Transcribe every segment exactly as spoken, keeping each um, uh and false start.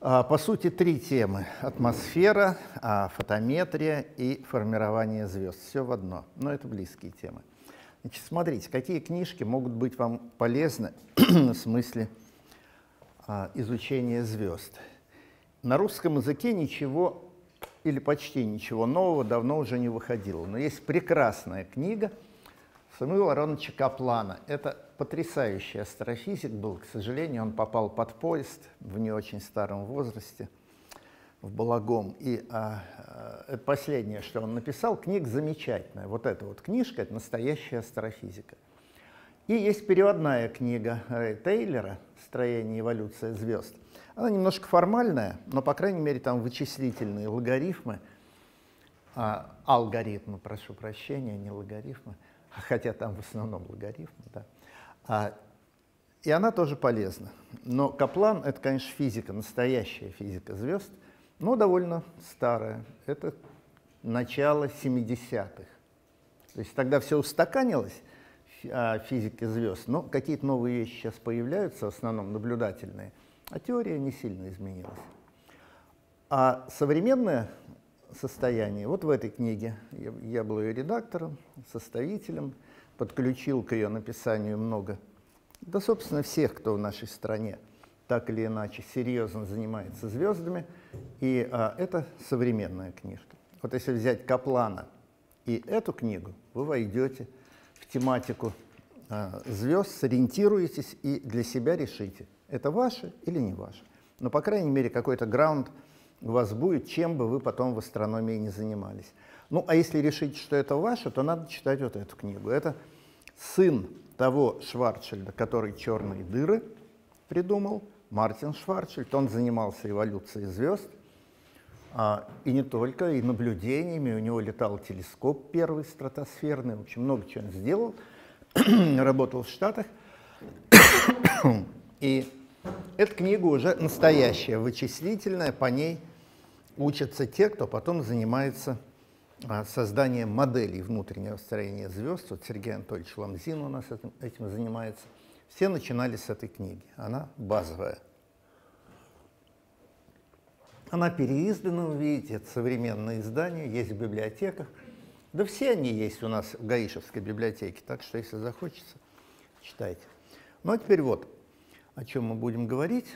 По сути, три темы. Атмосфера, фотометрия и формирование звезд. Все в одно. Но это близкие темы. Значит, смотрите, какие книжки могут быть вам полезны в смысле изучения звезд. На русском языке ничего или почти ничего нового давно уже не выходило. Но есть прекрасная книга Самуила Ароновича Каплана. Это потрясающий астрофизик был. К сожалению, он попал под поезд в не очень старом возрасте, в Балагом. И а, а, это последнее, что он написал. Книга замечательная. Вот эта вот книжка — это настоящая астрофизика. И есть переводная книга Тейлора «Строение и эволюция звезд». Она немножко формальная, но, по крайней мере, там вычислительные логарифмы, а, алгоритмы, прошу прощения, не логарифмы, хотя там в основном логарифмы, да. А, и она тоже полезна. Но Каплан — это, конечно, физика, настоящая физика звезд, но довольно старая. Это начало семидесятых. То есть тогда все устаканилось о физике звезд, но какие-то новые вещи сейчас появляются, в основном наблюдательные, а теория не сильно изменилась. А современное состояние, вот в этой книге, я, я был ее редактором, составителем, подключил к ее написанию много, да, собственно, всех, кто в нашей стране так или иначе серьезно занимается звездами, и а, это современная книжка. Вот если взять Каплана и эту книгу, вы войдете в тематику а, звезд, сориентируетесь и для себя решите, это ваше или не ваше. Но, по крайней мере, какой-то граунд у вас будет, чем бы вы потом в астрономии не занимались. Ну, а если решите, что это ваше, то надо читать вот эту книгу. Это сын того Шварцшильда, который черные дыры придумал, Мартин Шварцшильд. Он занимался эволюцией звезд, а, и не только, и наблюдениями. У него летал телескоп первый стратосферный, в общем, много чего он сделал, работал в Штатах. И эта книга уже настоящая, вычислительная, по ней учатся те, кто потом занимается а, созданием моделей внутреннего строения звезд. Вот Сергей Анатольевич Ламзин у нас этим, этим занимается. Все начинали с этой книги, она базовая. Она переиздана, вы видите, это современное издание, есть в библиотеках. Да все они есть у нас в Гаишевской библиотеке, так что, если захочется, читайте. Ну а теперь вот, о чем мы будем говорить.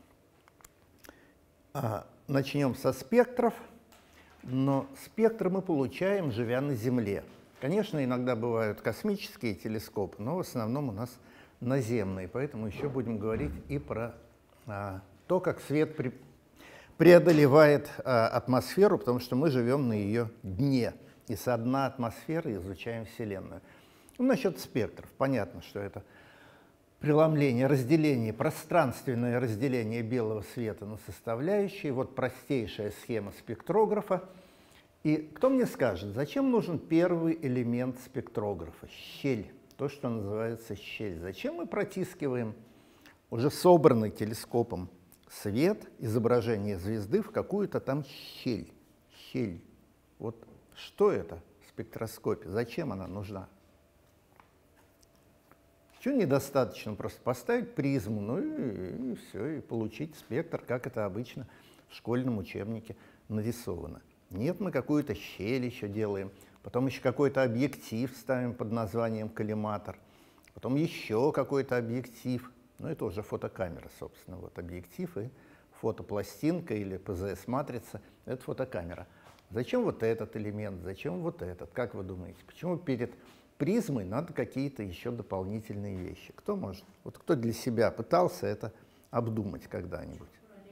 А, начнем со спектров, но спектры мы получаем, живя на Земле. Конечно, иногда бывают космические телескопы, но в основном у нас наземные, поэтому еще будем говорить и про а, то, как свет при, преодолевает а, атмосферу, потому что мы живем на ее дне, и со дна атмосферы изучаем Вселенную. Ну, насчет спектров, понятно, что это преломление, разделение, пространственное разделение белого света на составляющие. Вот простейшая схема спектрографа. И кто мне скажет, зачем нужен первый элемент спектрографа? Щель, то, что называется щель. Зачем мы протискиваем уже собранный телескопом свет, изображение звезды в какую-то там щель? Щель. Вот что это в спектроскопе? Зачем она нужна? Чего недостаточно просто поставить призму, ну и, и все, и получить спектр, как это обычно в школьном учебнике нарисовано. Нет, мы какую-то щель еще делаем, потом еще какой-то объектив ставим под названием коллиматор, потом еще какой-то объектив, ну это уже фотокамера, собственно, вот объектив и фотопластинка или пэ зэ эс-матрица, это фотокамера. Зачем вот этот элемент, зачем вот этот, как вы думаете, почему перед призмой надо какие-то еще дополнительные вещи? Кто может? Вот кто для себя пытался это обдумать когда-нибудь?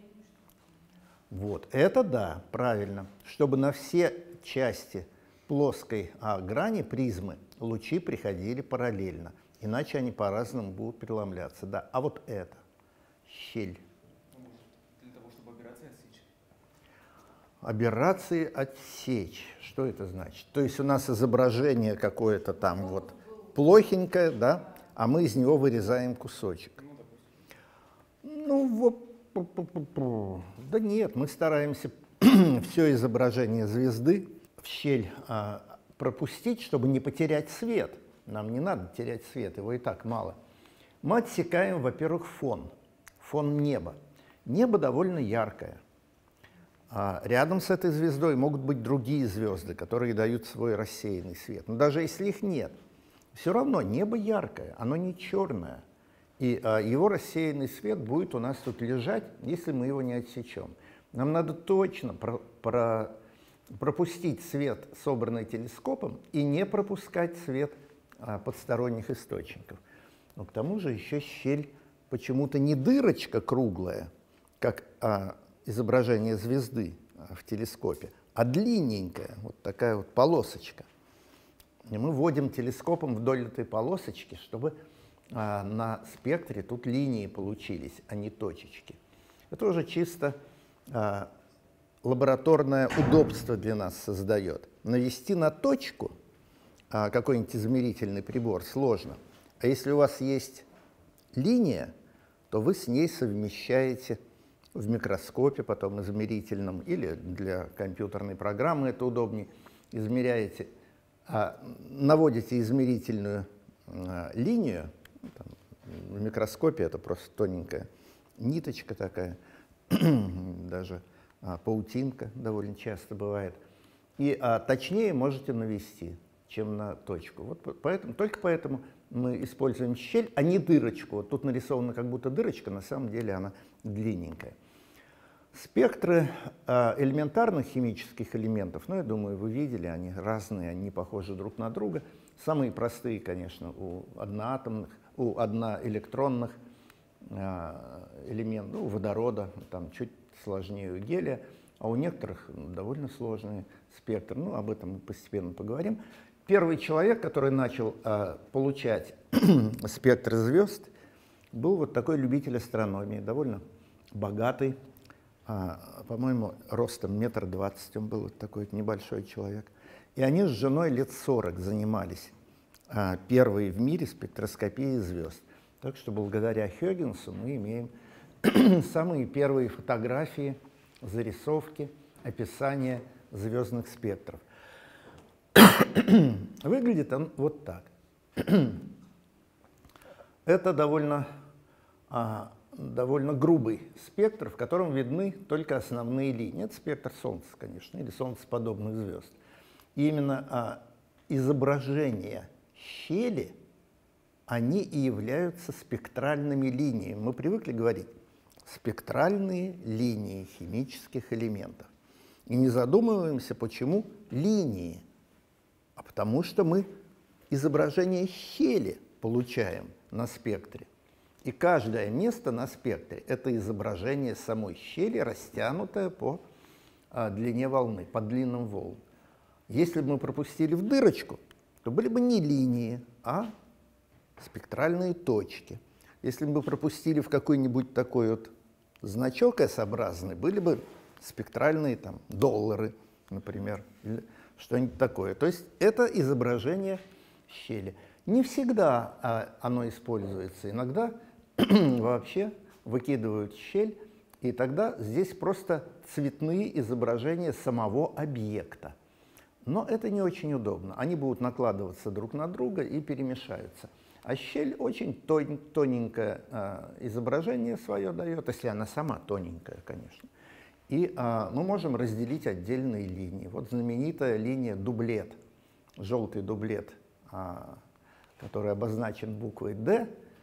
Вот, это да, правильно. Чтобы на все части плоской а, грани призмы лучи приходили параллельно, иначе они по-разному будут преломляться. Да. А вот это, щель. Для того, чтобы аберрации отсечь. Аберрации отсечь. Что это значит? То есть у нас изображение какое-то там вот плохенькое, да, а мы из него вырезаем кусочек. Ну, вот, да нет, мы стараемся все изображение звезды в щель а, пропустить, чтобы не потерять свет. Нам не надо терять свет, его и так мало. Мы отсекаем, во-первых, фон, фон неба. Небо довольно яркое. А рядом с этой звездой могут быть другие звезды, которые дают свой рассеянный свет. Но даже если их нет, все равно небо яркое, оно не черное. И а, его рассеянный свет будет у нас тут лежать, если мы его не отсечем. Нам надо точно про, про, пропустить свет, собранный телескопом, и не пропускать свет а, подсторонних источников. Но к тому же еще щель почему-то не дырочка круглая, как а, изображение звезды а, в телескопе, а длинненькая, вот такая вот полосочка. И мы вводим телескопом вдоль этой полосочки, чтобы а, на спектре тут линии получились, а не точечки. Это уже чисто а, лабораторное удобство для нас создает. Навести на точку а, какой-нибудь измерительный прибор сложно. А если у вас есть линия, то вы с ней совмещаете в микроскопе, потом измерительном, или для компьютерной программы это удобнее, измеряете, а, наводите измерительную а, линию, там, в микроскопе это просто тоненькая ниточка такая, даже а, паутинка довольно часто бывает, и а, точнее можете навести, чем на точку. Вот поэтому, только поэтому мы используем щель, а не дырочку. Вот тут нарисована как будто дырочка, на самом деле она длинненькая. Спектры э, элементарных химических элементов, ну, я думаю, вы видели, они разные, они не похожи друг на друга. Самые простые, конечно, у одноатомных, у одноэлектронных э, элементов, ну, водорода, там чуть сложнее у гелия, а у некоторых довольно сложные спектры. Ну, об этом мы постепенно поговорим. Первый человек, который начал э, получать спектры звезд, был вот такой любитель астрономии, довольно богатый, э, по-моему, ростом метр двадцать, он был вот такой вот небольшой человек. И они с женой лет сорок занимались э, первые в мире спектроскопией звезд. Так что благодаря Хёггинсу мы имеем самые первые фотографии, зарисовки, описания звездных спектров. Выглядит он вот так. Это довольно, а, довольно грубый спектр, в котором видны только основные линии. Это спектр Солнца, конечно, или солнцеподобных звезд. И именно а, изображения щели, они и являются спектральными линиями. Мы привыкли говорить спектральные линии химических элементов. И не задумываемся, почему линии. А потому что мы изображение щели получаем на спектре. И каждое место на спектре – это изображение самой щели, растянутое по а, длине волны, по длинным волнам. Если бы мы пропустили в дырочку, то были бы не линии, а спектральные точки. Если бы мы пропустили в какой-нибудь такой вот значок S-образный, были бы спектральные там, доллары, например, или что-нибудь такое. То есть это изображение щели. Не всегда а, оно используется. Иногда вообще выкидывают щель, и тогда здесь просто цветные изображения самого объекта. Но это не очень удобно. Они будут накладываться друг на друга и перемешаются. А щель очень тон, тоненькое а, изображение свое дает, если она сама тоненькая, конечно. И а, мы можем разделить отдельные линии. Вот знаменитая линия дублет, желтый дублет, а, который обозначен буквой D.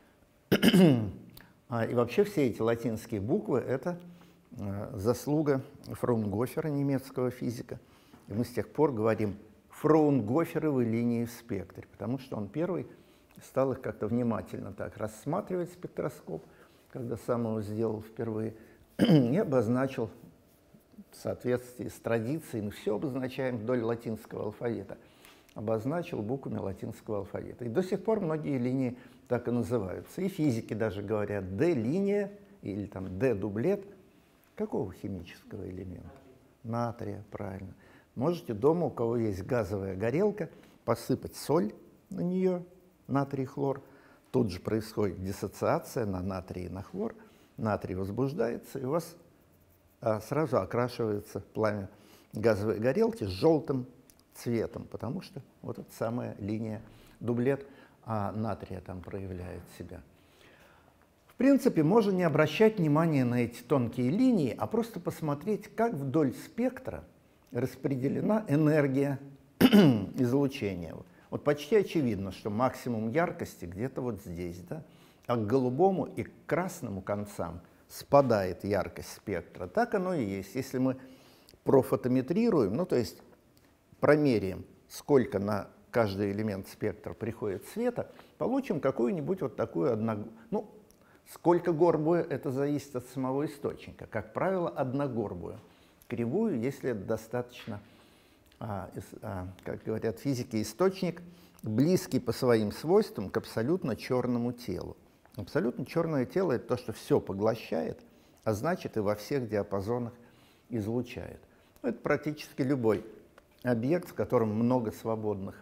а, и вообще все эти латинские буквы – это а, заслуга Фраунгофера, немецкого физика. И мы с тех пор говорим фраунгоферовы линии в спектре, потому что он первый стал их как-то внимательно так рассматривать, спектроскоп, когда сам его сделал впервые, и обозначил в соответствии с традицией, мы все обозначаем вдоль латинского алфавита, обозначил буквами латинского алфавита. И до сих пор многие линии так и называются. И физики даже говорят D-линия или там D-дублет. Какого химического элемента? Натрия, правильно. Можете дома, у кого есть газовая горелка, посыпать соль на нее, натрий, хлор. Тут же происходит диссоциация на натрий и на хлор. Натрий возбуждается, и у вас а, сразу окрашивается пламя газовой горелки с желтым цветом, потому что вот эта самая линия дублет а натрия там проявляет себя. В В принципе, можно не обращать внимания на эти тонкие линии, а просто посмотреть, как вдоль спектра распределена энергия излучения. Вот почти очевидно, что максимум яркости где-то вот здесь, да? А к голубому и к красному концам спадает яркость спектра. Так оно и есть. Если мы профотометрируем, ну то есть промеряем, сколько на каждый элемент спектра приходит света, получим какую-нибудь вот такую одногорбую. Ну, сколько горбую, это зависит от самого источника. Как правило, одногорбую кривую, если это достаточно, а, а, как говорят физики, источник, близкий по своим свойствам к абсолютно черному телу. Абсолютно черное тело — это то, что все поглощает, а значит и во всех диапазонах излучает. Это практически любой объект, в котором много свободных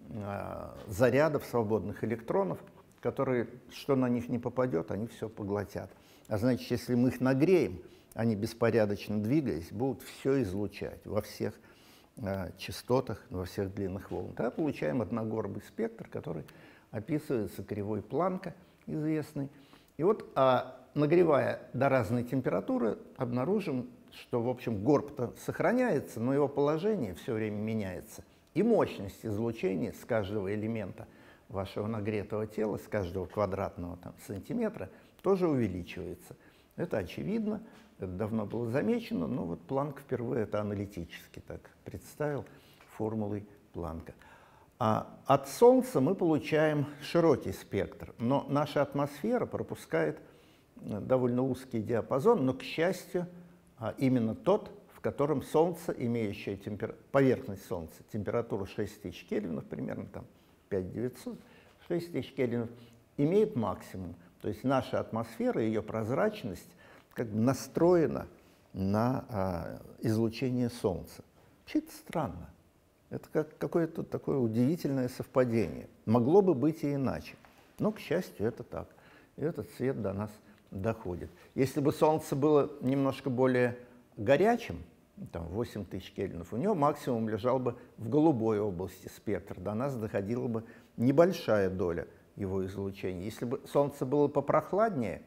э, зарядов, свободных электронов, которые, что на них не попадет, они все поглотят. А значит, если мы их нагреем, они, беспорядочно двигаясь, будут все излучать во всех э, частотах, во всех длинных волн. Тогда получаем одногорбый спектр, который описывается кривой Планка, известный. И вот, а, нагревая до разной температуры, обнаружим, что, в общем, горб-то сохраняется, но его положение все время меняется. И мощность излучения с каждого элемента вашего нагретого тела, с каждого квадратного там, сантиметра, тоже увеличивается. Это очевидно, это давно было замечено, но вот Планк впервые это аналитически так представил формулой Планка. А от Солнца мы получаем широкий спектр, но наша атмосфера пропускает довольно узкий диапазон, но, к счастью, именно тот, в котором Солнце, имеющее темпер... поверхность Солнца, температуру шесть тысяч кельвинов, примерно там пять тысяч девятьсот, шесть тысяч кельвинов, имеет максимум. То есть наша атмосфера, ее прозрачность как бы настроена на а, излучение Солнца. Вообще это странно. Это как какое-то такое удивительное совпадение. Могло бы быть и иначе. Но, к счастью, это так. И этот свет до нас доходит. Если бы Солнце было немножко более горячим, там восемь тысяч кельвинов, у него максимум лежал бы в голубой области спектра. До нас доходила бы небольшая доля его излучения. Если бы Солнце было попрохладнее,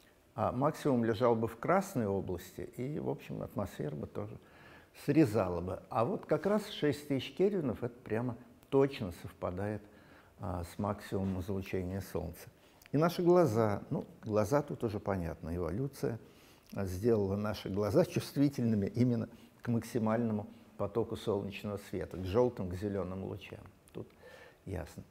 а максимум лежал бы в красной области, и, в общем, атмосфера бы тоже срезала бы. А вот как раз шесть тысяч кельвинов это прямо точно совпадает а, с максимумом излучения Солнца. И наши глаза, ну, глаза тут уже понятно, эволюция сделала наши глаза чувствительными именно к максимальному потоку солнечного света, к желтым, к зеленым лучам. Тут ясно.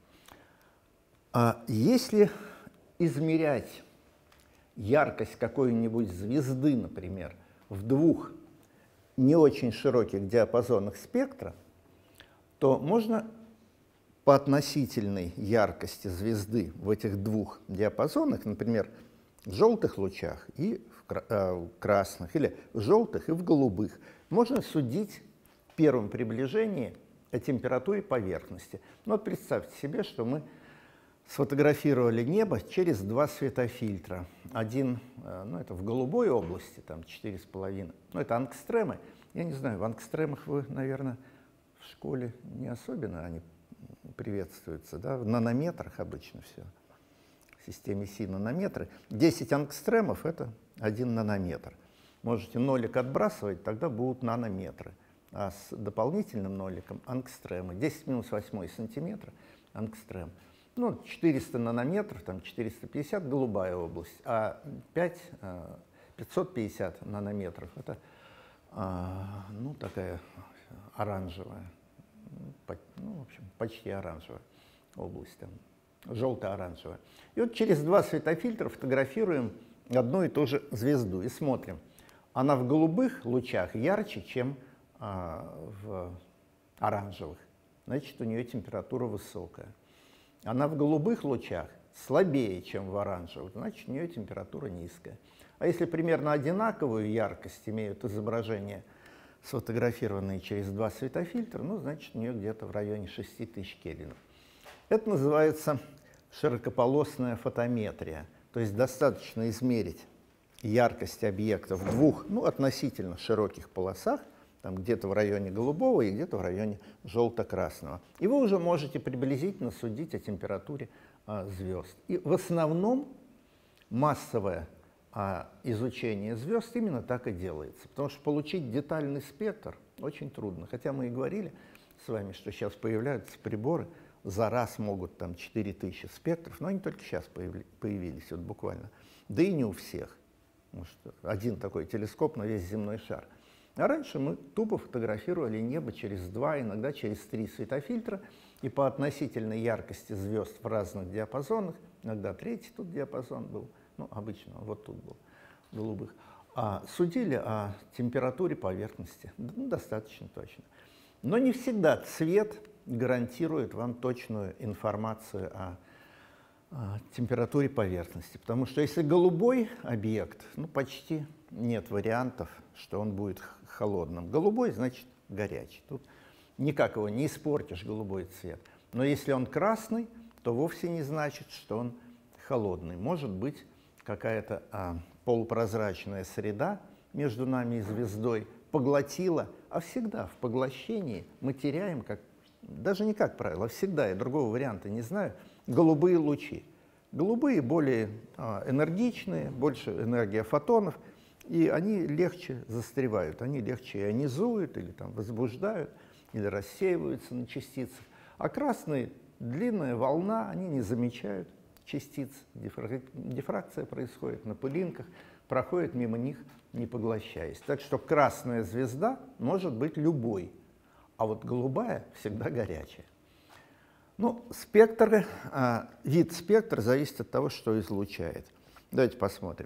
А если измерять яркость какой-нибудь звезды, например, в двух не очень широких диапазонах спектра, то можно по относительной яркости звезды в этих двух диапазонах, например, в желтых лучах и в э, красных, или в желтых и в голубых, можно судить в первом приближении о температуре поверхности. Ну, вот представьте себе, что мы сфотографировали небо через два светофильтра. Один, ну, это в голубой области, там четыре с половиной, ну, это ангстремы. Я не знаю, в ангстремах вы, наверное, в школе не особенно они приветствуются, да, в нанометрах обычно все. В системе Си нанометры. десять ангстремов — это один нанометр. Можете нолик отбрасывать, тогда будут нанометры. А с дополнительным ноликом — ангстремы. десять минус восемь сантиметра — ангстрем. Ну, четыреста нанометров, там четыреста пятьдесят — голубая область, а пять, пятьсот пятьдесят нанометров — это, ну, такая оранжевая, ну, в общем, почти оранжевая область, там, желто-оранжевая. И вот через два светофильтра фотографируем одну и ту же звезду и смотрим. Она в голубых лучах ярче, чем а, в оранжевых. Значит, у нее температура высокая. Она в голубых лучах слабее, чем в оранжевых, значит, у нее температура низкая. А если примерно одинаковую яркость имеют изображения, сфотографированные через два светофильтра, ну, значит, у нее где-то в районе шести тысяч кельвинов. Это называется широкополосная фотометрия. То есть достаточно измерить яркость объекта в двух, ну, относительно широких полосах, там где-то в районе голубого и где-то в районе желто-красного. И вы уже можете приблизительно судить о температуре а, звезд. И в основном массовое а, изучение звезд именно так и делается. Потому что получить детальный спектр очень трудно. Хотя мы и говорили с вами, что сейчас появляются приборы, за раз могут там четыре тысячи спектров, но они только сейчас появились, вот буквально. Да и не у всех. Может, один такой телескоп на весь земной шар. А раньше мы тупо фотографировали небо через два, иногда через три светофильтра, и по относительной яркости звезд в разных диапазонах, иногда третий тут диапазон был, ну, обычно вот тут был, голубых, а судили о температуре поверхности, ну, достаточно точно. Но не всегда цвет гарантирует вам точную информацию о, о температуре поверхности, потому что если голубой объект, ну, почти нет вариантов, что он будет холодным. Голубой, значит, горячий. Тут никак его не испортишь, голубой цвет. Но если он красный, то вовсе не значит, что он холодный. Может быть какая-то а, полупрозрачная среда между нами и звездой поглотила, а всегда в поглощении мы теряем, как, даже не как правило, а всегда, я другого варианта не знаю, голубые лучи. Голубые более а, энергичные, больше энергия фотонов, и они легче застревают, они легче ионизуют или там возбуждают, или рассеиваются на частицах. А красные — длинная волна, они не замечают частиц, дифракция происходит на пылинках, проходит мимо них, не поглощаясь. Так что красная звезда может быть любой, а вот голубая всегда горячая. Ну, спектры, а, вид спектра зависит от того, что излучает. Давайте посмотрим.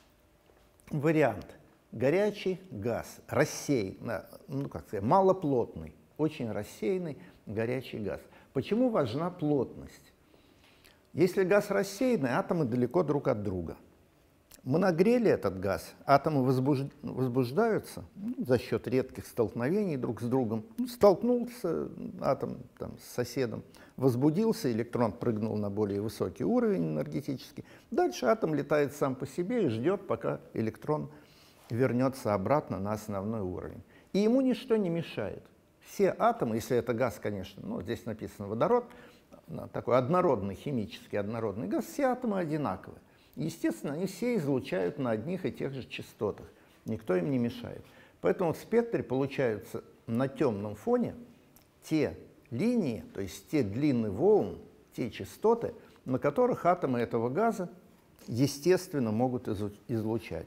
Вариант. Горячий газ, рассеянный, ну, как сказать, малоплотный, очень рассеянный горячий газ. Почему важна плотность? Если газ рассеянный, атомы далеко друг от друга. Мы нагрели этот газ, атомы возбуж... возбуждаются ну, за счет редких столкновений друг с другом. Ну, столкнулся атом там, с соседом, возбудился, электрон прыгнул на более высокий уровень энергетический. Дальше атом летает сам по себе и ждет, пока электрон вернется обратно на основной уровень. И ему ничто не мешает. Все атомы, если это газ, конечно, ну, здесь написано водород, такой однородный, химический однородный газ, все атомы одинаковые. Естественно, они все излучают на одних и тех же частотах. Никто им не мешает. Поэтому в спектре получаются на темном фоне те линии, то есть те длины волн, те частоты, на которых атомы этого газа естественно могут излучать.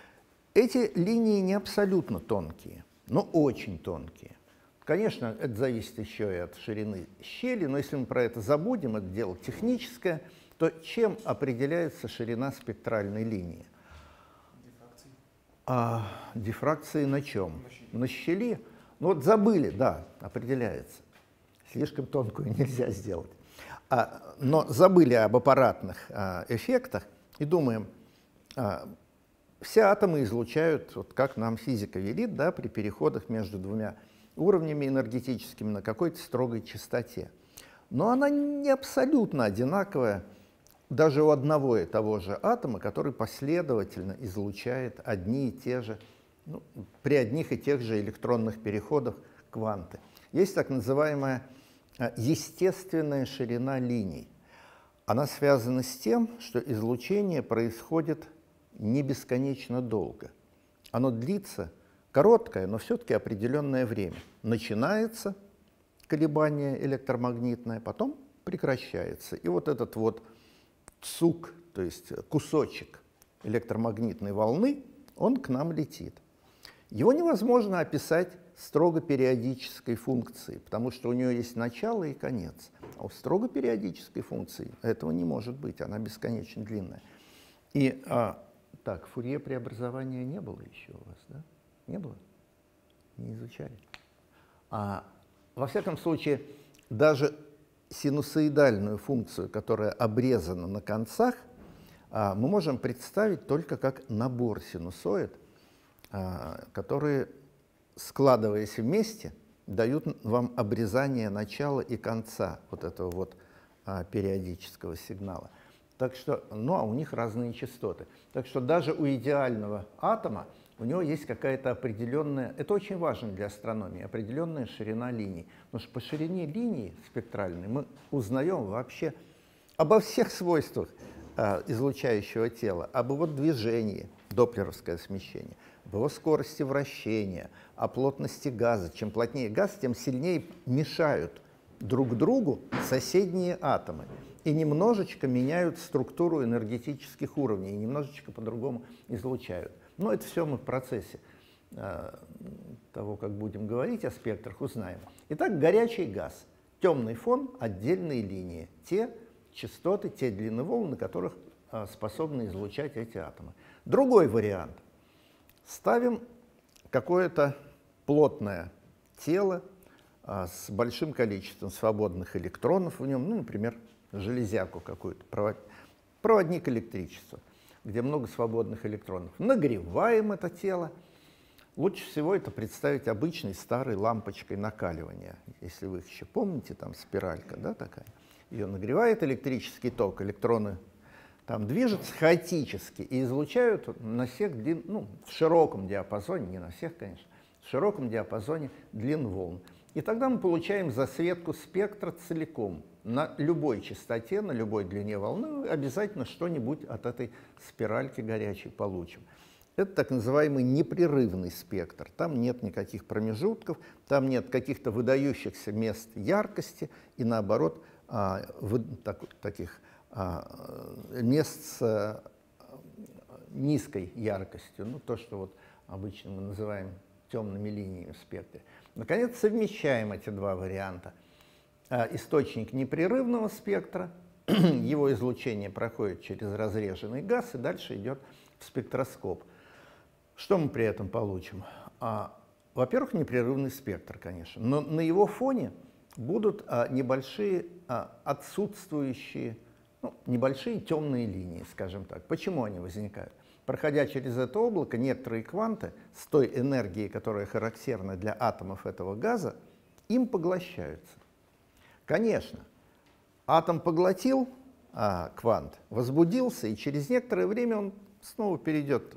Эти линии не абсолютно тонкие, но очень тонкие. Конечно, это зависит еще и от ширины щели, но если мы про это забудем, это дело техническое, то чем определяется ширина спектральной линии? Дифракции. А, дифракции на чем? На щели. На щели? Ну вот забыли, да, определяется. Слишком тонкую нельзя сделать. А, но забыли об аппаратных а, эффектах и думаем, а, все атомы излучают, вот как нам физика велит, да, при переходах между двумя уровнями энергетическими на какой-то строгой частоте. Но она не абсолютно одинаковая даже у одного и того же атома, который последовательно излучает одни и те же, ну, при одних и тех же электронных переходах кванты. Есть так называемая естественная ширина линий. Она связана с тем, что излучение происходит не бесконечно долго. Оно длится короткое, но все-таки определенное время. Начинается колебание электромагнитное, потом прекращается. И вот этот вот цук, то есть кусочек электромагнитной волны, он к нам летит. Его невозможно описать строго периодической функцией, потому что у нее есть начало и конец. А у строго периодической функции этого не может быть, она бесконечно длинная. И а, так, Фурье преобразования не было еще у вас, да? Не было? Не изучали? А, во всяком случае, даже синусоидальную функцию, которая обрезана на концах, а, мы можем представить только как набор синусоид, а, которые, складываясь вместе, дают вам обрезание начала и конца вот этого вот а, периодического сигнала. Так что, ну, а у них разные частоты. Так что даже у идеального атома у него есть какая-то определенная, это очень важно для астрономии, определенная ширина линий. Потому что по ширине линии спектральной мы узнаем вообще обо всех свойствах а, излучающего тела об его движении, доплеровское смещение, об его скорости вращения, о плотности газа. Чем плотнее газ, тем сильнее мешают друг другу соседние атомы и немножечко меняют структуру энергетических уровней, и немножечко по-другому излучают. Но это все мы в процессе э, того, как будем говорить о спектрах, узнаем. Итак, горячий газ, темный фон, отдельные линии, те частоты, те длины волн, на которых э, способны излучать эти атомы. Другой вариант. Ставим какое-то плотное тело а, с большим количеством свободных электронов в нем, ну, например, железяку какую-то, провод... проводник электричества, где много свободных электронов. Нагреваем это тело. Лучше всего это представить обычной старой лампочкой накаливания. Если вы их еще помните, там спиралька, да, такая. Ее нагревает электрический ток, электроны там движутся хаотически и излучают на всех длин, ну, в широком диапазоне, не на всех, конечно, в широком диапазоне длин волн. И тогда мы получаем засветку спектра целиком. На любой частоте, на любой длине волны обязательно что-нибудь от этой спиральки горячей получим. Это так называемый непрерывный спектр. Там нет никаких промежутков, там нет каких-то выдающихся мест яркости и, наоборот, а, вы, так, таких мест с низкой яркостью, ну, то, что вот обычно мы называем темными линиями в спектре. Наконец, совмещаем эти два варианта. Источник непрерывного спектра, его излучение проходит через разреженный газ и дальше идет в спектроскоп. Что мы при этом получим? Во-первых, непрерывный спектр, конечно, но на его фоне будут небольшие отсутствующие, ну, небольшие темные линии, скажем так. Почему они возникают? Проходя через это облако, некоторые кванты с той энергией, которая характерна для атомов этого газа, им поглощаются. Конечно, атом поглотил а, квант, возбудился, и через некоторое время он снова перейдет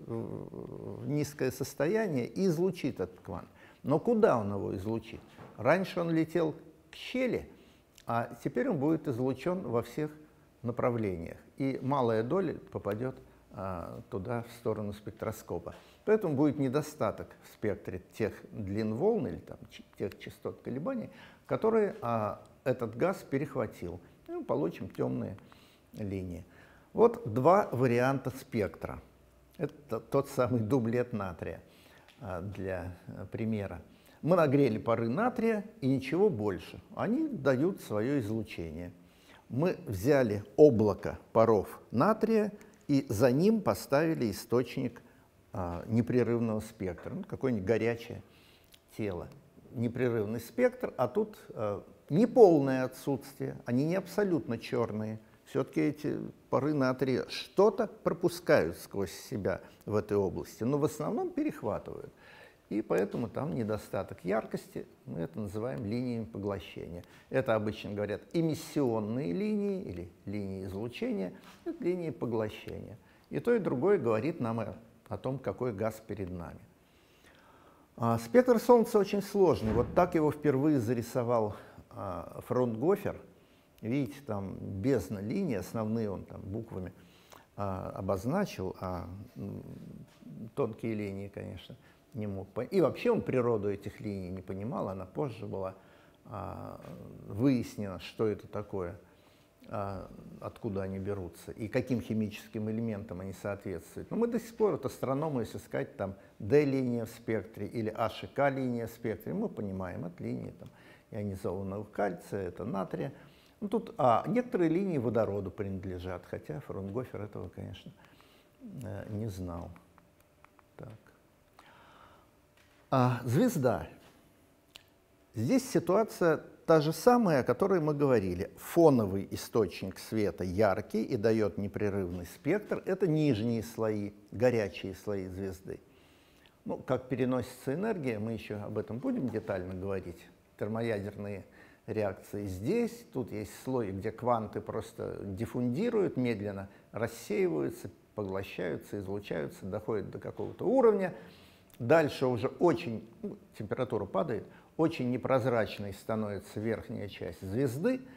в низкое состояние и излучит этот квант. Но куда он его излучит? Раньше он летел к щели, а теперь он будет излучен во всех направлениях, и малая доля попадет а, туда, в сторону спектроскопа. Поэтому будет недостаток в спектре тех длин волн или там, тех частот колебаний, которые а, этот газ перехватил. И мы получим темные линии. Вот два варианта спектра. Это тот самый дублет натрия а, для а, примера. Мы нагрели пары натрия и ничего больше. Они дают свое излучение. Мы взяли облако паров натрия и за ним поставили источник а, непрерывного спектра, ну, какое-нибудь горячее тело. Непрерывный спектр, а тут а, неполное отсутствие, они не абсолютно черные. Все-таки эти пары натрия что-то пропускают сквозь себя в этой области, но в основном перехватывают. И поэтому там недостаток яркости, мы это называем линиями поглощения. Это обычно говорят эмиссионные линии или линии излучения, это линии поглощения. И то, и другое говорит нам о, о том, какой газ перед нами. А, спектр Солнца очень сложный. Вот так его впервые зарисовал а, Фрондгофер. Видите, там бездна линий, основные он там буквами а, обозначил, а тонкие линии, конечно, не мог понять. И вообще он природу этих линий не понимал, она позже была а, выяснена, что это такое, а, откуда они берутся и каким химическим элементам они соответствуют. Но мы до сих пор, вот астрономы, если сказать, там D-линия в спектре или H и K-линия в спектре, мы понимаем, это линии там, ионизованного кальция, это натрия. Ну, тут, а некоторые линии водороду принадлежат, хотя Фрондгофер этого, конечно, не знал. Так. А звезда. Здесь ситуация та же самая, о которой мы говорили. Фоновый источник света яркий и дает непрерывный спектр. Это нижние слои, горячие слои звезды. Ну, как переносится энергия, мы еще об этом будем детально говорить. Термоядерные реакции здесь. Тут есть слой, где кванты просто диффундируют, медленно рассеиваются, поглощаются, излучаются, доходят до какого-то уровня. Дальше уже очень, ну, температура падает, очень непрозрачной становится верхняя часть звезды.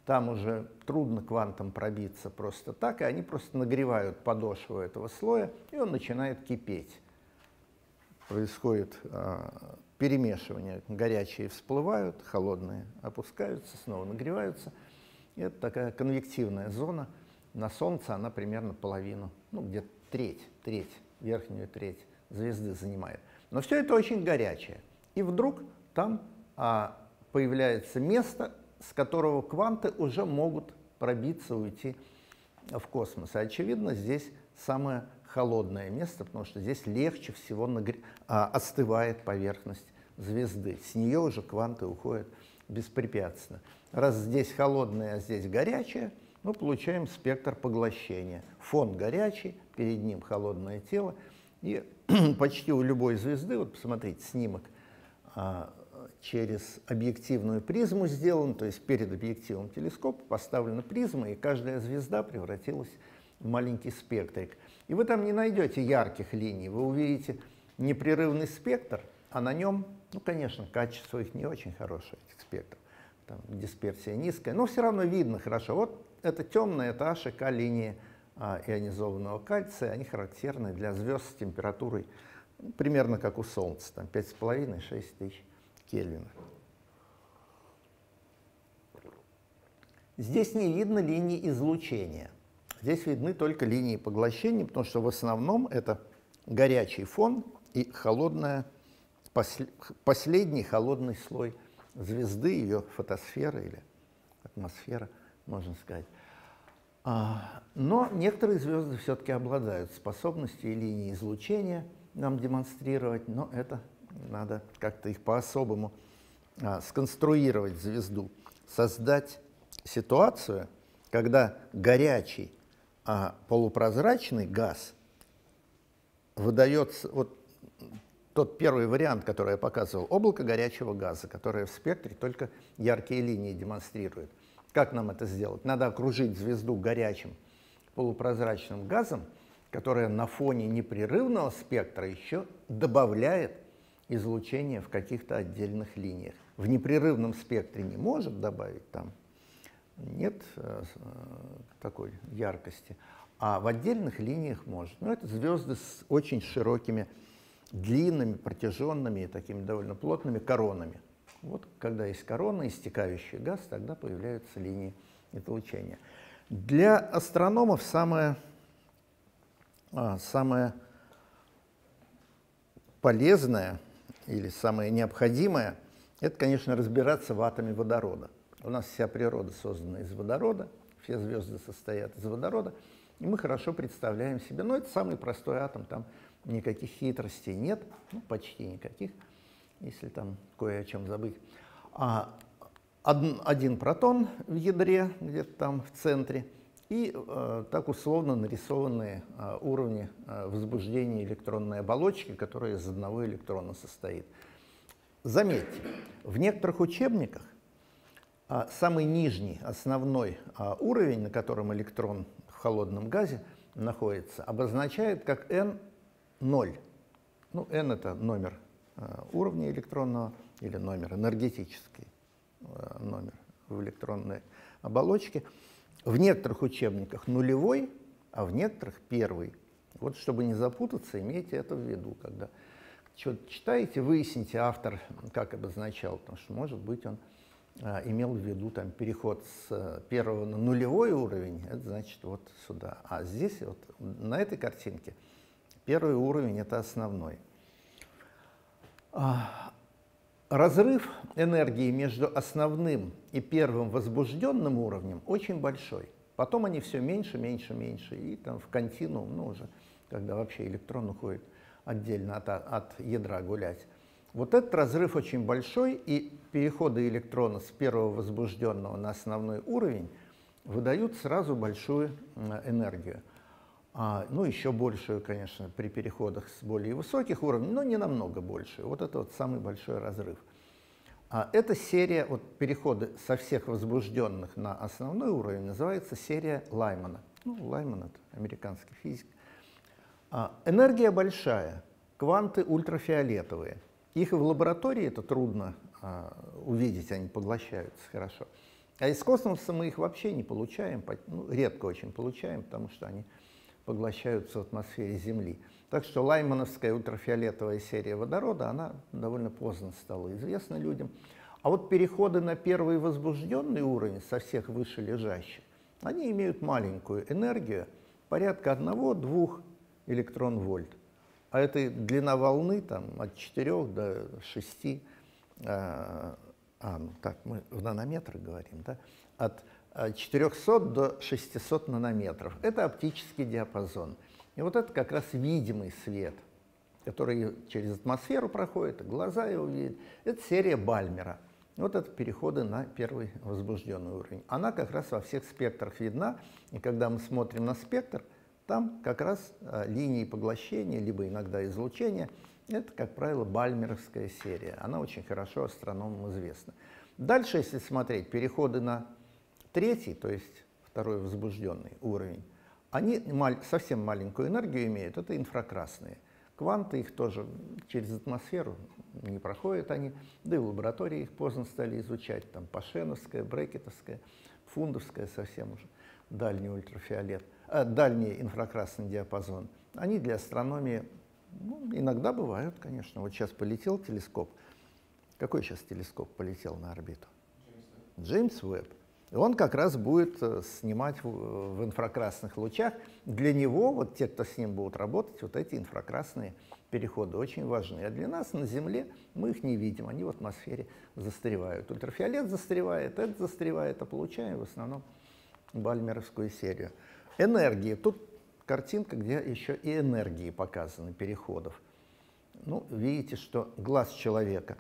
там уже трудно квантам пробиться просто так, и они просто нагревают подошву этого слоя, и он начинает кипеть. Происходит э, перемешивание. Горячие всплывают, холодные опускаются, снова нагреваются. И это такая конвективная зона. На Солнце она примерно половину, ну где-то треть, треть, верхнюю треть звезды занимает. Но все это очень горячее. И вдруг там а, появляется место, с которого кванты уже могут пробиться, уйти в космос. И, очевидно, здесь самое холодное место, потому что здесь легче всего нагре... а, остывает поверхность звезды. С нее уже кванты уходят беспрепятственно. Раз здесь холодное, а здесь горячее, мы получаем спектр поглощения. Фон горячий, перед ним холодное тело. И почти у любой звезды, вот посмотрите, снимок а, через объективную призму сделан, то есть перед объективом телескопа поставлена призма, и каждая звезда превратилась в маленький спектрик. И вы там не найдете ярких линий, вы увидите непрерывный спектр, а на нем, ну, конечно, качество их не очень хорошее, этих спектров, там дисперсия низкая, но все равно видно хорошо. Вот это темная, это H и K линии а, ионизованного кальция, они характерны для звезд с температурой ну, примерно как у Солнца, там пять с половиной — шесть тысяч Кельвина. Здесь не видно линии излучения. Здесь видны только линии поглощения, потому что в основном это горячий фон и холодная, посл, последний холодный слой звезды, ее фотосфера или атмосфера, можно сказать. А, но некоторые звезды все-таки обладают способностью и линии излучения нам демонстрировать, но это надо как-то их по-особому а, сконструировать звезду, создать ситуацию, когда горячий а полупрозрачный газ выдается, вот тот первый вариант, который я показывал, облако горячего газа, которое в спектре только яркие линии демонстрирует. Как нам это сделать? Надо окружить звезду горячим полупрозрачным газом, которое на фоне непрерывного спектра еще добавляет излучение в каких-то отдельных линиях. В непрерывном спектре не может добавить, там нет э, такой яркости, а в отдельных линиях может. Но это звезды с очень широкими, длинными, протяженными и такими довольно плотными коронами. Вот когда есть корона, истекающий газ, тогда появляются линии излучения. Для астрономов самое, а, самое полезное или самое необходимое — это, конечно, разбираться в атоме водорода. У нас вся природа создана из водорода, все звезды состоят из водорода, и мы хорошо представляем себе, ну, это самый простой атом, там никаких хитростей нет, ну, почти никаких, если там кое о чем забыть. А один, один протон в ядре, где-то там в центре, и э, так условно нарисованные э, уровни э, возбуждения электронной оболочки, которая из одного электрона состоит. Заметьте, в некоторых учебниках а самый нижний, основной а, уровень, на котором электрон в холодном газе находится, обозначает как эн ноль. Ну, n — это номер а, уровня электронного или номер энергетический а, номер в электронной оболочке. В некоторых учебниках нулевой, а в некоторых первый. Вот чтобы не запутаться, имейте это в виду. Когда что-то читаете, выясните автор, как обозначал, потому что, может быть, он имел в виду там переход с первого на нулевой уровень, это значит вот сюда. А здесь вот на этой картинке первый уровень — это основной. Разрыв энергии между основным и первым возбужденным уровнем очень большой. Потом они все меньше, меньше, меньше, и там в континуум, ну уже, когда вообще электрон уходит отдельно от, от ядра гулять. Вот этот разрыв очень большой, и переходы электрона с первого возбужденного на основной уровень выдают сразу большую энергию. А, ну, еще большую, конечно, при переходах с более высоких уровней, но не намного большую. Вот это вот самый большой разрыв. А эта серия, вот переходы со всех возбужденных на основной уровень, называется серия Лаймана. Ну, Лайман — это американский физик. А, энергия большая, кванты ультрафиолетовые. Их в лаборатории это трудно а, увидеть, они поглощаются хорошо. А из космоса мы их вообще не получаем, ну, редко очень получаем, потому что они поглощаются в атмосфере Земли. Так что лаймановская ультрафиолетовая серия водорода, она довольно поздно стала известна людям. А вот переходы на первый возбужденный уровень со всех вышележащих, они имеют маленькую энергию, порядка одного-двух электрон-вольт. А это длина волны там, от четырёх до шести, а, а, ну так, мы в нанометрах говорим, да? От четырёхсот до шестисот нанометров. Это оптический диапазон. И вот это как раз видимый свет, который через атмосферу проходит, глаза его видят. Это серия Бальмера. Вот это переходы на первый возбужденный уровень. Она как раз во всех спектрах видна. И когда мы смотрим на спектр, там как раз а, линии поглощения, либо иногда излучения, это, как правило, бальмеровская серия. Она очень хорошо астрономам известна. Дальше, если смотреть, переходы на третий, то есть второй возбужденный уровень, они мал совсем маленькую энергию имеют, это инфракрасные. Кванты их тоже через атмосферу не проходят они, да и в лаборатории их поздно стали изучать, там пашеновская, брекетовская, фундовская совсем уже, дальний ультрафиолет, а, дальний инфракрасный диапазон. Они для астрономии ну, иногда бывают, конечно. Вот сейчас полетел телескоп. Какой сейчас телескоп полетел на орбиту? Джеймс Уэбб. И он как раз будет снимать в, в инфракрасных лучах. Для него, вот те, кто с ним будут работать, вот эти инфракрасные переходы очень важны. А для нас на Земле мы их не видим, они в атмосфере застревают. Ультрафиолет застревает, это застревает, а получаем в основном бальмеровскую серию. Энергии. Тут картинка, где еще и энергии показаны, переходов. Ну, видите, что глаз человека,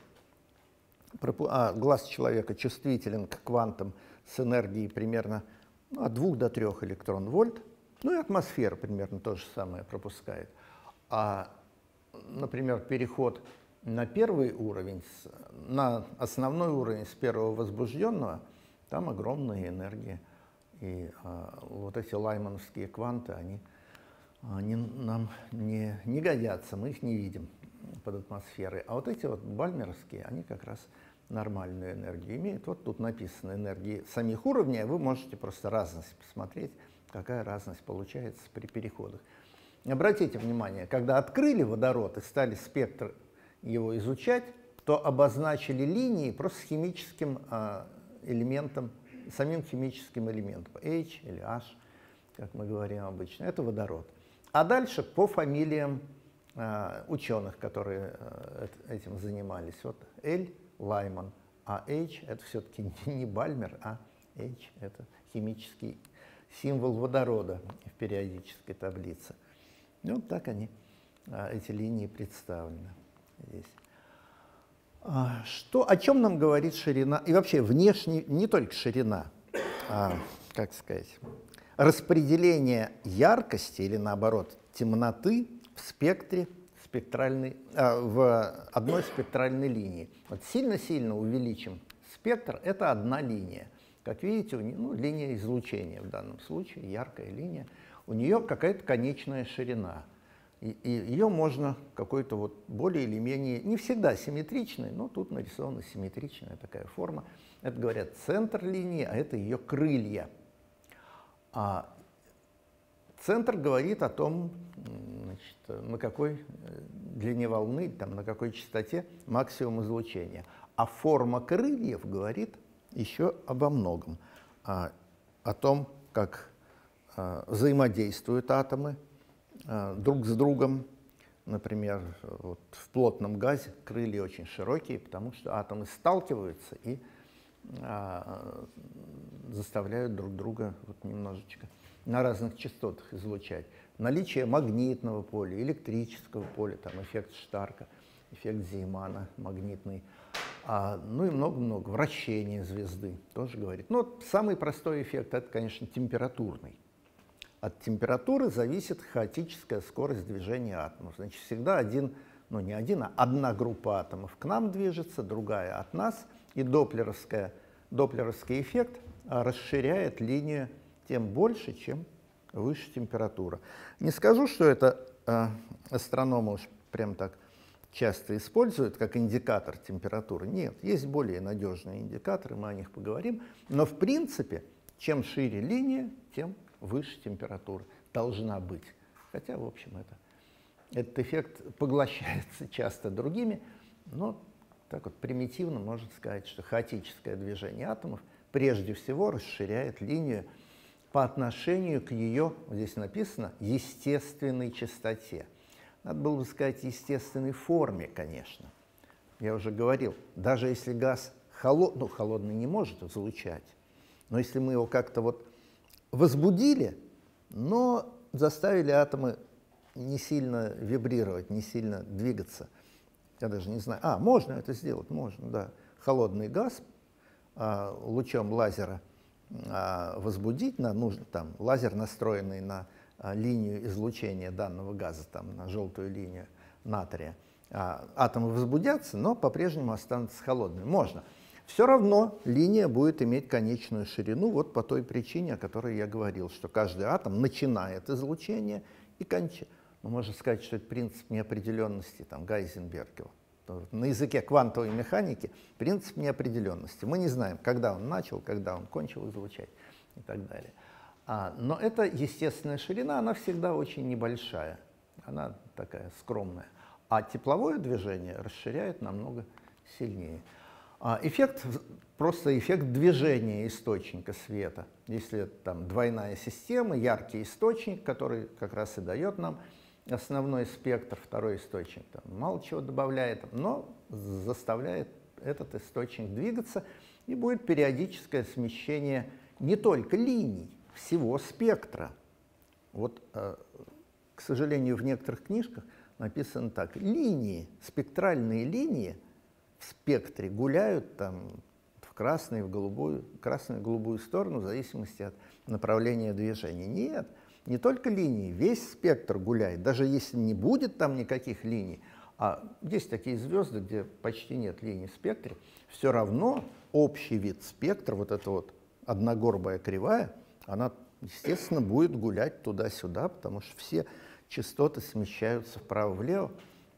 а, глаз человека чувствителен к квантам с энергией примерно ну, от двух до трёх электрон-вольт. Ну и атмосфера примерно то же самое пропускает. А, например, переход на первый уровень, на основной уровень с первого возбужденного, там огромные энергии. И а, вот эти лаймановские кванты, они, они нам не, не годятся, мы их не видим под атмосферой. А вот эти вот бальмеровские, они как раз нормальную энергию имеют. Вот тут написано энергии самих уровней, а вы можете просто разность посмотреть, какая разность получается при переходах. Обратите внимание, когда открыли водород и стали спектр его изучать, то обозначили линии просто с химическим а, элементом, самим химическим элементом, H или H, как мы говорим обычно, это водород. А дальше по фамилиям э, ученых, которые э, этим занимались. Вот L – Лайман, а H – это все-таки не Бальмер, а H – это химический символ водорода в периодической таблице. И вот так они, э, эти линии представлены здесь. Что, о чем нам говорит ширина, и вообще внешне не только ширина, а, как сказать, распределение яркости или наоборот темноты в спектре спектральной, а, в одной спектральной линии. Вот сильно-сильно увеличим спектр, это одна линия. Как видите, у нее, ну, линия излучения в данном случае, яркая линия, у нее какая-то конечная ширина. И, и ее можно какой-то вот более или менее, не всегда симметричной, но тут нарисована симметричная такая форма. Это, говорят, центр линии, а это ее крылья. А центр говорит о том, значит, на какой длине волны, там, на какой частоте максимум излучения. А форма крыльев говорит еще обо многом. А, о том, как а, взаимодействуют атомы друг с другом. Например, вот в плотном газе крылья очень широкие, потому что атомы сталкиваются и а, заставляют друг друга вот немножечко на разных частотах излучать. Наличие магнитного поля, электрического поля, там эффект Штарка, эффект Зеймана магнитный, а, ну и много-много. Вращение звезды тоже говорит. Но вот самый простой эффект – это, конечно, температурный. От температуры зависит хаотическая скорость движения атомов. Значит, всегда один, ну не один, а одна группа атомов к нам движется, другая от нас. И доплеровская, доплеровский эффект расширяет линию тем больше, чем выше температура. Не скажу, что это э, астрономы уж прям так часто используют как индикатор температуры. Нет, есть более надежные индикаторы, мы о них поговорим. Но в принципе, чем шире линия, тем выше температура должна быть. Хотя, в общем, это, этот эффект поглощается часто другими, но так вот примитивно можно сказать, что хаотическое движение атомов прежде всего расширяет линию по отношению к ее, здесь написано, естественной частоте. Надо было бы сказать естественной форме, конечно. Я уже говорил, даже если газ холод, ну, холодный не может излучать, но если мы его как-то вот возбудили, но заставили атомы не сильно вибрировать, не сильно двигаться. Я даже не знаю. А, можно это сделать? Можно, да. Холодный газ а, лучом лазера а, возбудить, на, нужно, там, лазер, настроенный на а, линию излучения данного газа, там, на желтую линию натрия. А, атомы возбудятся, но по-прежнему останутся холодными. Можно. Все равно линия будет иметь конечную ширину вот по той причине, о которой я говорил, что каждый атом начинает излучение и кончает. Ну, можно сказать, что это принцип неопределенности там, Гайзенберга. На языке квантовой механики принцип неопределенности. Мы не знаем, когда он начал, когда он кончил излучать и так далее. А, но эта естественная ширина, она всегда очень небольшая, она такая скромная. А тепловое движение расширяет намного сильнее. А эффект, просто эффект движения источника света. Если там двойная система, яркий источник, который как раз и дает нам основной спектр, второй источник там, мало чего добавляет, но заставляет этот источник двигаться, и будет периодическое смещение не только линий, всего спектра. Вот, к сожалению, в некоторых книжках написано так: линии, спектральные линии в спектре гуляют там в красную, в голубую, красную и голубую сторону в зависимости от направления движения. Нет. Не только линии, весь спектр гуляет, даже если не будет там никаких линий, а есть такие звезды, где почти нет линий в спектре, все равно общий вид спектра, вот эта вот одногорбая кривая, она, естественно, будет гулять туда-сюда, потому что все частоты смещаются вправо-влево,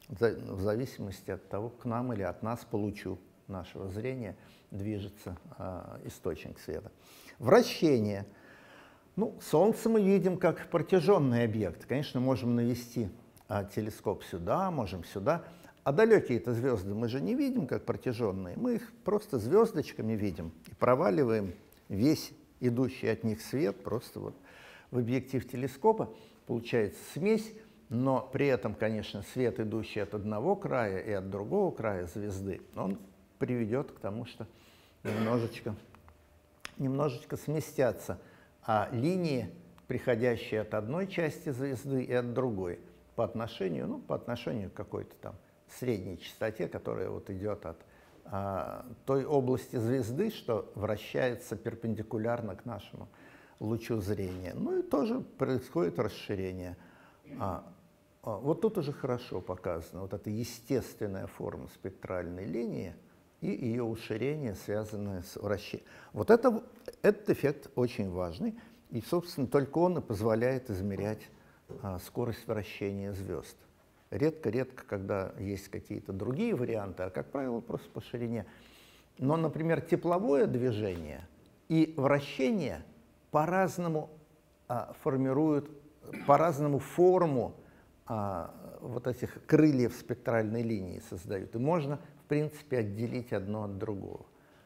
в зависимости от того, к нам или от нас по лучу нашего зрения движется э, источник света. Вращение. Ну, Солнце мы видим как протяженный объект. Конечно, можем навести а, телескоп сюда, можем сюда. А далекие-то звезды мы же не видим как протяженные. Мы их просто звездочками видим и проваливаем весь идущий от них свет просто вот в объектив телескопа. Получается смесь, но при этом, конечно, свет, идущий от одного края и от другого края звезды, он приведет к тому, что немножечко, немножечко сместятся а линии, приходящие от одной части звезды и от другой, по отношению, ну, по отношению к какой-то там средней частоте, которая вот идет от а, той области звезды, что вращается перпендикулярно к нашему лучу зрения. Ну и тоже происходит расширение. А, а, вот тут уже хорошо показано вот эта естественная форма спектральной линии и ее уширение, связанное с вращением. Вот это, этот эффект очень важный, и, собственно, только он и позволяет измерять а, скорость вращения звезд. Редко-редко, когда есть какие-то другие варианты, а, как правило, просто по ширине. Но, например, тепловое движение и вращение по-разному а, формируют, по-разному форму а, вот этих крыльев спектральной линии создают. И можно, в принципе, отделить одно от другого.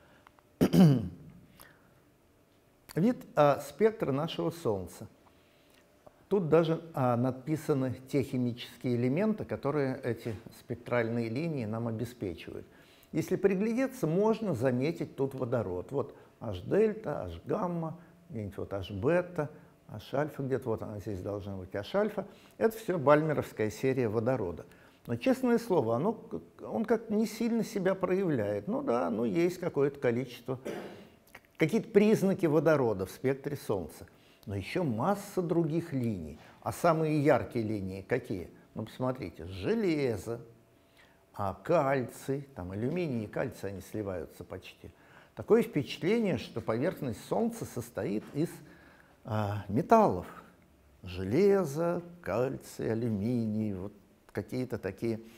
Вид а, спектра нашего Солнца. Тут даже а, написаны те химические элементы, которые эти спектральные линии нам обеспечивают. Если приглядеться, можно заметить тут водород. Вот H-дельта, H-гамма, где-нибудь вот H-бета, H-альфа, где-то вот она здесь должна быть H-альфа. Это все бальмеровская серия водорода. Но, честное слово, оно, он как не сильно себя проявляет. Ну да, ну есть какое-то количество, какие-то признаки водорода в спектре Солнца. Но еще масса других линий. А самые яркие линии какие? Ну, посмотрите, железо, а кальций, там алюминий и кальций, они сливаются почти. Такое впечатление, что поверхность Солнца состоит из а, металлов. Железо, кальций, алюминий, вот какие-то такие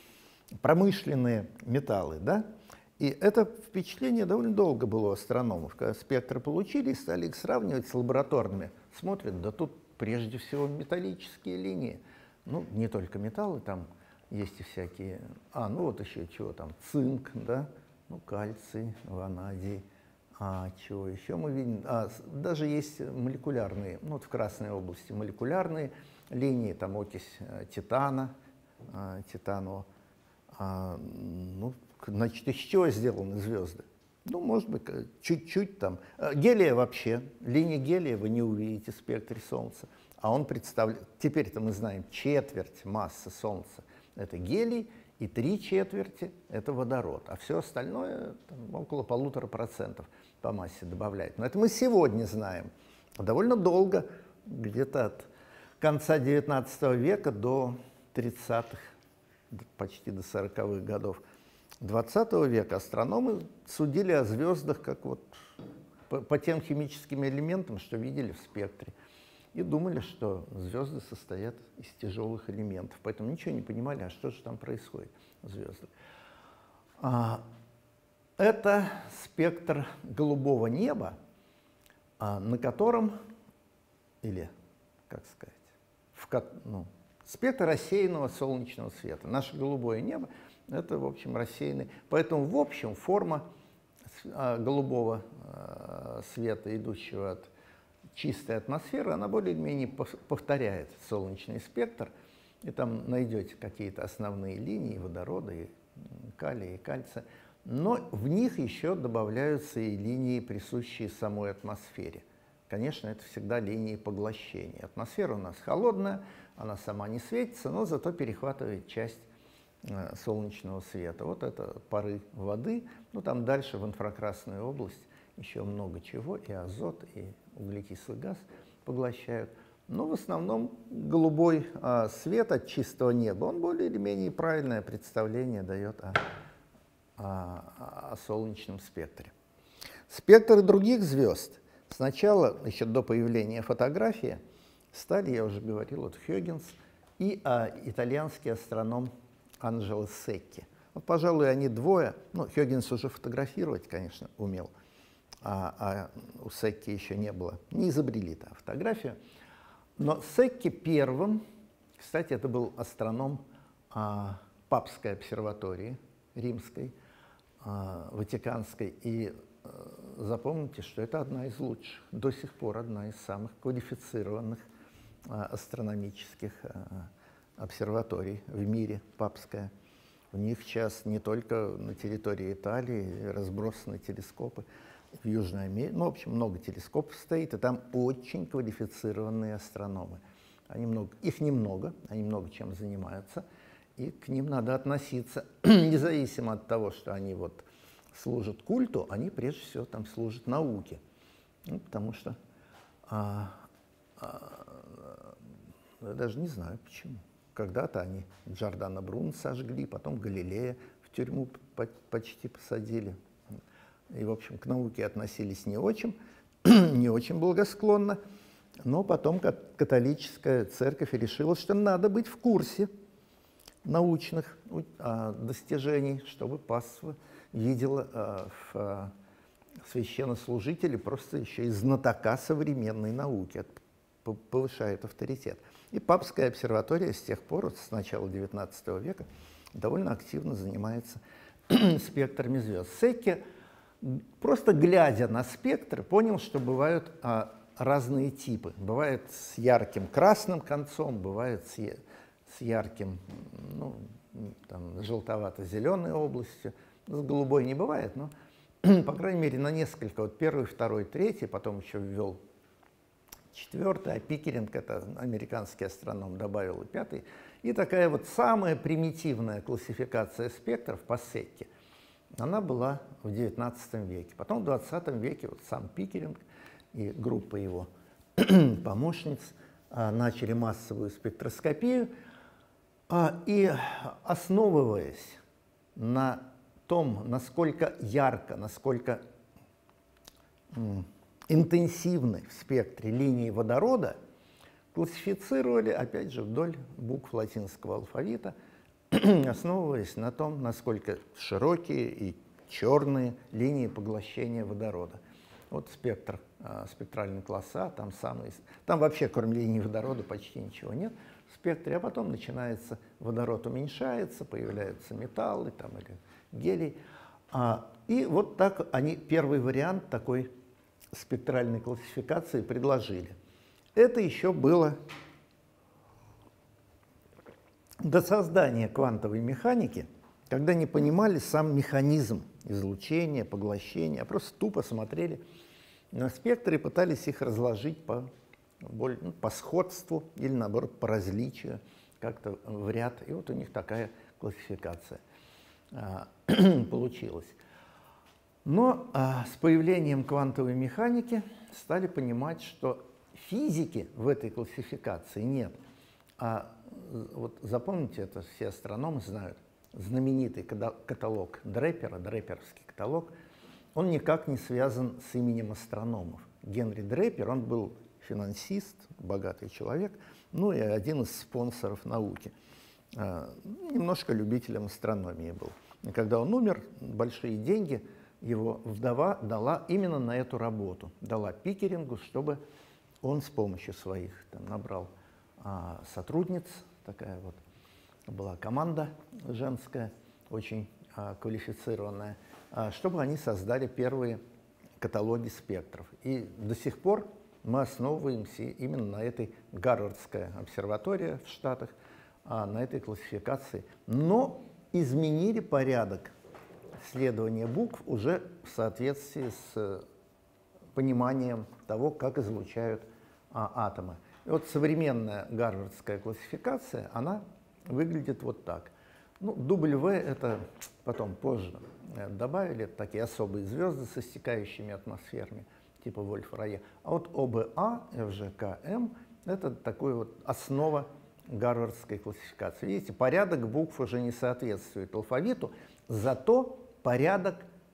промышленные металлы, да? И это впечатление довольно долго было у астрономов, когда спектры получили и стали их сравнивать с лабораторными. Смотрят, да тут прежде всего металлические линии. Ну, не только металлы, там есть и всякие... А, ну вот еще чего там, цинк, да, ну, кальций, ванадий. А чего еще мы видим? А, даже есть молекулярные, ну, вот в красной области молекулярные линии, там окись а, титана, а, титанового. А, ну, значит, из чего сделаны звезды? Ну, может быть, чуть-чуть там. Гелия вообще, линии гелия вы не увидите в спектре Солнца. А он представляет, теперь-то мы знаем, четверть массы Солнца — это гелий, и три четверти — это водород. А все остальное там, около полутора процентов по массе добавляет. Но это мы сегодня знаем. Довольно долго, где-то от конца девятнадцатого века до тридцатых, почти до сороковых годов двадцатого века астрономы судили о звездах как вот по, по тем химическим элементам, что видели в спектре, и думали, что звезды состоят из тяжелых элементов. Поэтому ничего не понимали, а что же там происходит в звездах. А, это спектр голубого неба, а, на котором, или, как сказать, в, ну, спектр рассеянного солнечного света. Наше голубое небо — это, в общем, рассеянный. Поэтому, в общем, форма а, голубого а, света, идущего от чистой атмосферы, она более-менее повторяет солнечный спектр. И там найдете какие-то основные линии водорода, и калия, и кальция. Но в них еще добавляются и линии, присущие самой атмосфере. Конечно, это всегда линии поглощения. Атмосфера у нас холодная, она сама не светится, но зато перехватывает часть э, солнечного света. Вот это пары воды. Ну, там дальше в инфракрасную область еще много чего, и азот, и углекислый газ поглощают. Но в основном голубой э, свет от чистого неба, он более или менее правильное представление дает о, о, о солнечном спектре. Спектры других звезд сначала, еще до появления фотографии, стали, я уже говорил, вот Хёггинс и а, итальянский астроном Анджело Секки. Вот, пожалуй, они двое, ну, Хёггинс уже фотографировать, конечно, умел, а, а у Секки еще не было, не изобрели-то фотографию. Но Секки первым, кстати, это был астроном а, Папской обсерватории римской, а, Ватиканской, и запомните, что это одна из лучших, до сих пор одна из самых квалифицированных а, астрономических а, обсерваторий в мире, папская. У них сейчас не только на территории Италии разбросаны телескопы в Южной Америке, ну, в общем, много телескопов стоит, и там очень квалифицированные астрономы. Они много, их немного, они много чем занимаются, и к ним надо относиться независимо от того, что они вот служат культу, они прежде всего там служат науке. Ну, потому что а, а, я даже не знаю почему. Когда-то они Джордано Бруно сожгли, потом Галилея в тюрьму по почти посадили. И, в общем, к науке относились не очень, не очень благосклонно. Но потом католическая церковь решила, что надо быть в курсе научных а, достижений, чтобы паства видела а, в а, священнослужителе просто еще и знатока современной науки, это повышает авторитет. И Папская обсерватория с тех пор, вот с начала девятнадцатого века, довольно активно занимается спектрами звезд. Секки, просто глядя на спектр, понял, что бывают а, разные типы. Бывает с ярким красным концом, бывает с, с ярким, ну, там, желтовато-зеленой областью. С голубой не бывает, но, по крайней мере, на несколько, вот первый, второй, третий, потом еще ввел четвертый, а Пикеринг, это американский астроном, добавил и пятый. И такая вот самая примитивная классификация спектров по Секки, она была в девятнадцатом веке. Потом в двадцатом веке вот сам Пикеринг и группа его помощниц а, начали массовую спектроскопию, а, и основываясь на том, насколько ярко, насколько м, интенсивны в спектре линии водорода, классифицировали, опять же, вдоль букв латинского алфавита основываясь на том, насколько широкие и черные линии поглощения водорода. Вот спектр, спектральный класс А, там, самый, там вообще кроме линии водорода почти ничего нет в спектре, а потом начинается, водород уменьшается, появляются металлы там, или гелий. А, и вот так они первый вариант такой спектральной классификации предложили. Это еще было до создания квантовой механики, когда не понимали сам механизм излучения, поглощения, а просто тупо смотрели на спектры и пытались их разложить по, более, ну, по сходству или, наоборот, по различию, как-то в ряд. И вот у них такая классификация а, получилась. Но а, с появлением квантовой механики стали понимать, что физики в этой классификации нет. А вот запомните, это все астрономы знают, знаменитый каталог Дрейпера, Дрейперовский каталог, он никак не связан с именем астрономов. Генри Дрейпер, он был финансист, богатый человек, ну и один из спонсоров науки. А, немножко любителем астрономии был. И когда он умер, большие деньги его вдова дала именно на эту работу, дала Пикерингу, чтобы он с помощью своих там, набрал а, сотрудниц, такая вот была команда женская, очень а, квалифицированная, а, чтобы они создали первые каталоги спектров. И до сих пор мы основываемся именно на этой Гарвардская обсерватория в Штатах, а, на этой классификации. Но изменили порядок следования букв уже в соответствии с пониманием того, как излучают а, атомы. И вот современная гарвардская классификация, она выглядит вот так. Ну, W это потом позже добавили, это такие особые звезды с истекающими атмосферами, типа Вольфа-Рае. А вот о бэ а, эф же ка эм это такая вот основа гарвардской классификации. Видите, порядок букв уже не соответствует алфавиту, зато порядок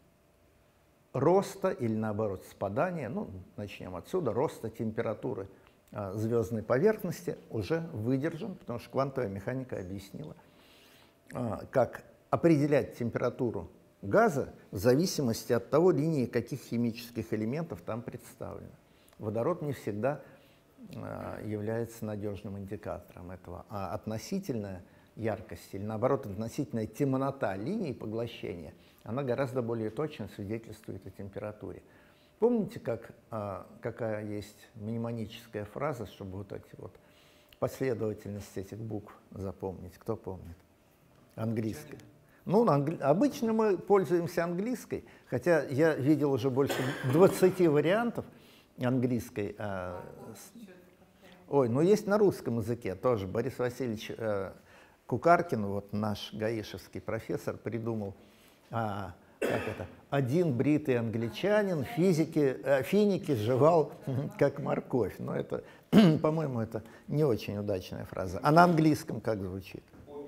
роста или, наоборот, спадания, ну, начнем отсюда, роста температуры а, звездной поверхности уже выдержан, потому что квантовая механика объяснила, а, как определять температуру газа в зависимости от того, линии каких химических элементов там представлены. Водород не всегда а, является надежным индикатором этого, а относительная яркость или, наоборот, относительная темнота линии поглощения, она гораздо более точно свидетельствует о температуре. Помните, как, а, какая есть мнемоническая фраза, чтобы вот эти вот последовательность этих букв запомнить? Кто помнит? Английская. Ну, англи... обычно мы пользуемся английской, хотя я видел уже больше двадцати вариантов английской. А, с... Ой, ну есть на русском языке тоже. Борис Васильевич а, Кукаркин, вот наш гаишевский профессор, придумал а, как это, один бритый англичанин физики, э, финики жевал как морковь. Но это, по-моему, это не очень удачная фраза. А на английском как звучит?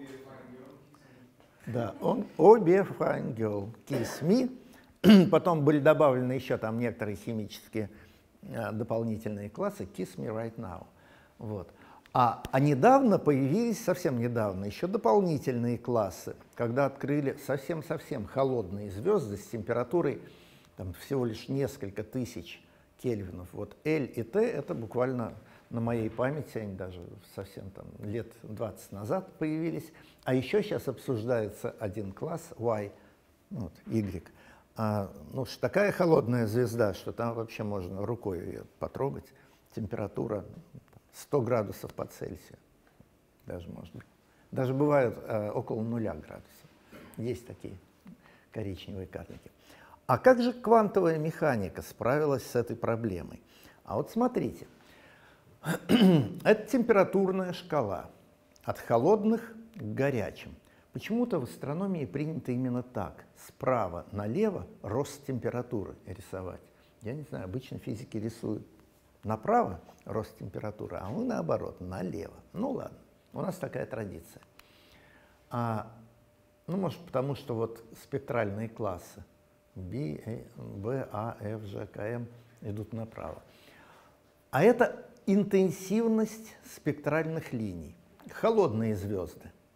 Да, он «Oh, be a fine girl, kiss me». Потом были добавлены еще там некоторые химические а, дополнительные классы «Kiss me right now». Вот. А, а недавно появились, совсем недавно, еще дополнительные классы, когда открыли совсем-совсем холодные звезды с температурой там, всего лишь несколько тысяч кельвинов. Вот L и T — это буквально на моей памяти, они даже совсем там лет двадцать назад появились. А еще сейчас обсуждается один класс Y, вот, Y. А, ну, такая холодная звезда, что там вообще можно рукой ее потрогать. Температура сто градусов по Цельсию, даже может быть. Даже бывают э, около нуля градусов. Есть такие коричневые карлики. А как же квантовая механика справилась с этой проблемой? А вот смотрите, это температурная шкала от холодных к горячим. Почему-то в астрономии принято именно так, справа налево рост температуры рисовать. Я не знаю, обычно физики рисуют направо рост температуры, а мы наоборот, налево. Ну ладно, у нас такая традиция. А, ну, может, потому что вот спектральные классы B, B, A, F, G, K, M идут направо. А это интенсивность спектральных линий. Холодные звезды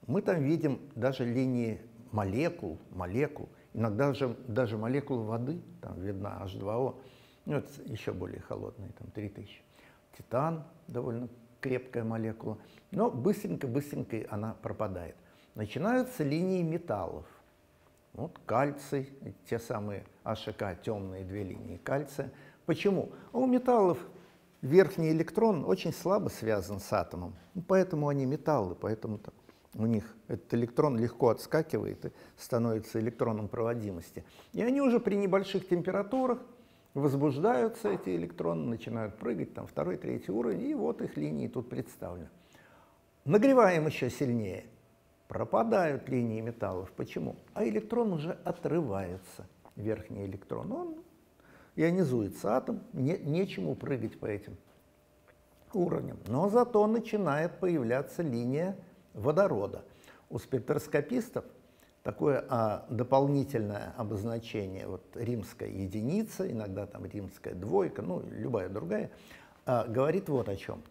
мы там видим даже линии молекул, молекул, иногда же даже молекулы воды, там видна эйч два о, ну, это еще более холодные, там три тысячи. Титан довольно крепкая молекула, но быстренько-быстренько она пропадает. Начинаются линии металлов. Вот кальций, те самые АШК, темные две линии кальция. Почему? А у металлов верхний электрон очень слабо связан с атомом, поэтому они металлы, поэтому у них этот электрон легко отскакивает и становится электроном проводимости. И они уже при небольших температурах возбуждаются, эти электроны, начинают прыгать, там второй, третий уровень, и вот их линии тут представлены. Нагреваем еще сильнее. Пропадают линии металлов. Почему? А электрон уже отрывается, верхний электрон. Он ионизуется, атом, не, нечему прыгать по этим уровням. Но зато начинает появляться линия водорода. У спектроскопистов такое а, дополнительное обозначение, вот римская единица, иногда там римская двойка, ну, любая другая, а, говорит вот о чем.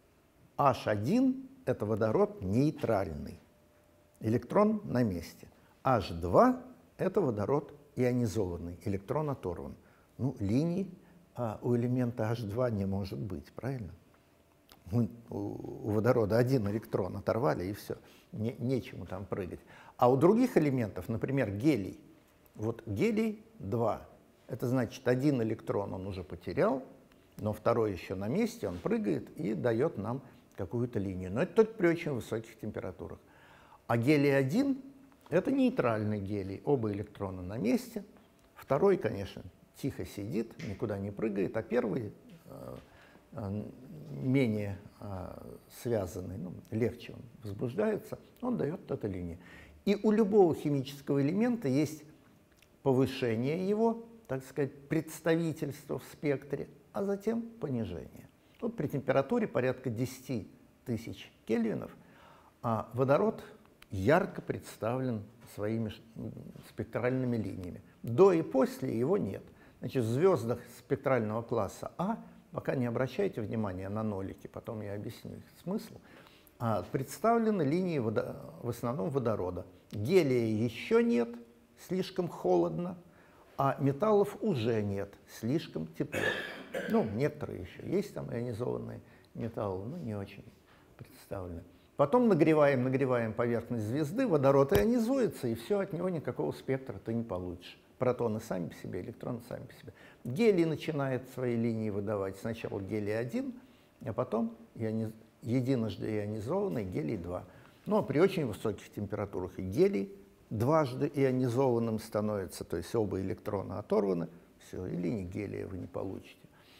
эйч один – это водород нейтральный. Электрон на месте. эйч два – это водород ионизованный, электрон оторван. Ну, линий а, у элемента эйч два не может быть, правильно? У, у водорода один электрон оторвали, и все, не, нечему там прыгать. А у других элементов, например, гелий, вот гелий два, это значит, один электрон он уже потерял, но второй еще на месте, он прыгает и дает нам какую-то линию. Но это только при очень высоких температурах. А гелий один – это нейтральный гелий, оба электрона на месте. Второй, конечно, тихо сидит, никуда не прыгает, а первый э, э, менее э, связанный, ну, легче он возбуждается, он дает эту линию. И у любого химического элемента есть повышение его, так сказать, представительства в спектре, а затем понижение. Тут при температуре порядка десяти тысяч кельвинов а водород ярко представлен своими спектральными линиями. До и после его нет. Значит, в звездах спектрального класса А, пока не обращайте внимания на нолики, потом я объясню их смысл, а, представлены линии водо, в основном водорода. Гелия еще нет, слишком холодно, а металлов уже нет, слишком тепло. Ну, некоторые еще есть там ионизованные металлы, но не очень представлены. Потом нагреваем, нагреваем поверхность звезды, водород ионизуется, и все, от него никакого спектра ты не получишь. Протоны сами по себе, электроны сами по себе. Гелий начинает свои линии выдавать. Сначала гелий один, а потом иониз... единожды ионизованный гелий два. Но при очень высоких температурах и гелий дважды ионизованным становится, то есть оба электрона оторваны, все, и линии гелия вы не получите.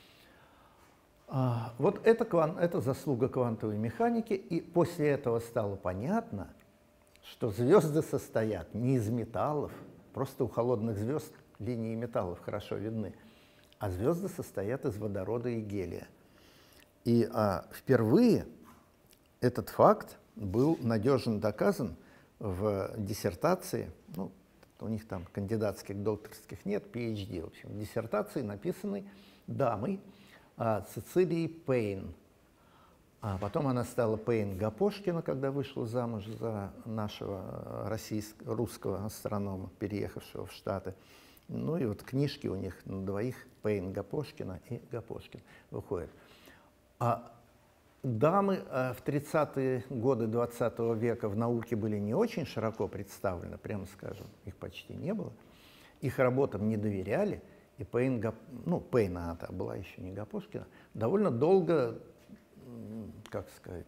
А, вот это, кван, это заслуга квантовой механики, и после этого стало понятно, что звезды состоят не из металлов, просто у холодных звезд линии металлов хорошо видны, а звезды состоят из водорода и гелия. И а, впервые этот факт был надежно доказан в диссертации, ну, у них там кандидатских, докторских нет, пи эйч ди, в общем, диссертации, написанной дамой а, Цицилией Пейн. А потом она стала Пейн Гапошкина, когда вышла замуж за нашего российского, русского астронома, переехавшего в Штаты. Ну и вот книжки у них на двоих, Пейн Гапошкина и Гапошкин, выходят. А дамы в тридцатые годы двадцатого века в науке были не очень широко представлены, прямо скажем, их почти не было. Их работам не доверяли, и Пейн, Гап... ну, Пейна она была еще не Гапошкина, довольно долго, как сказать,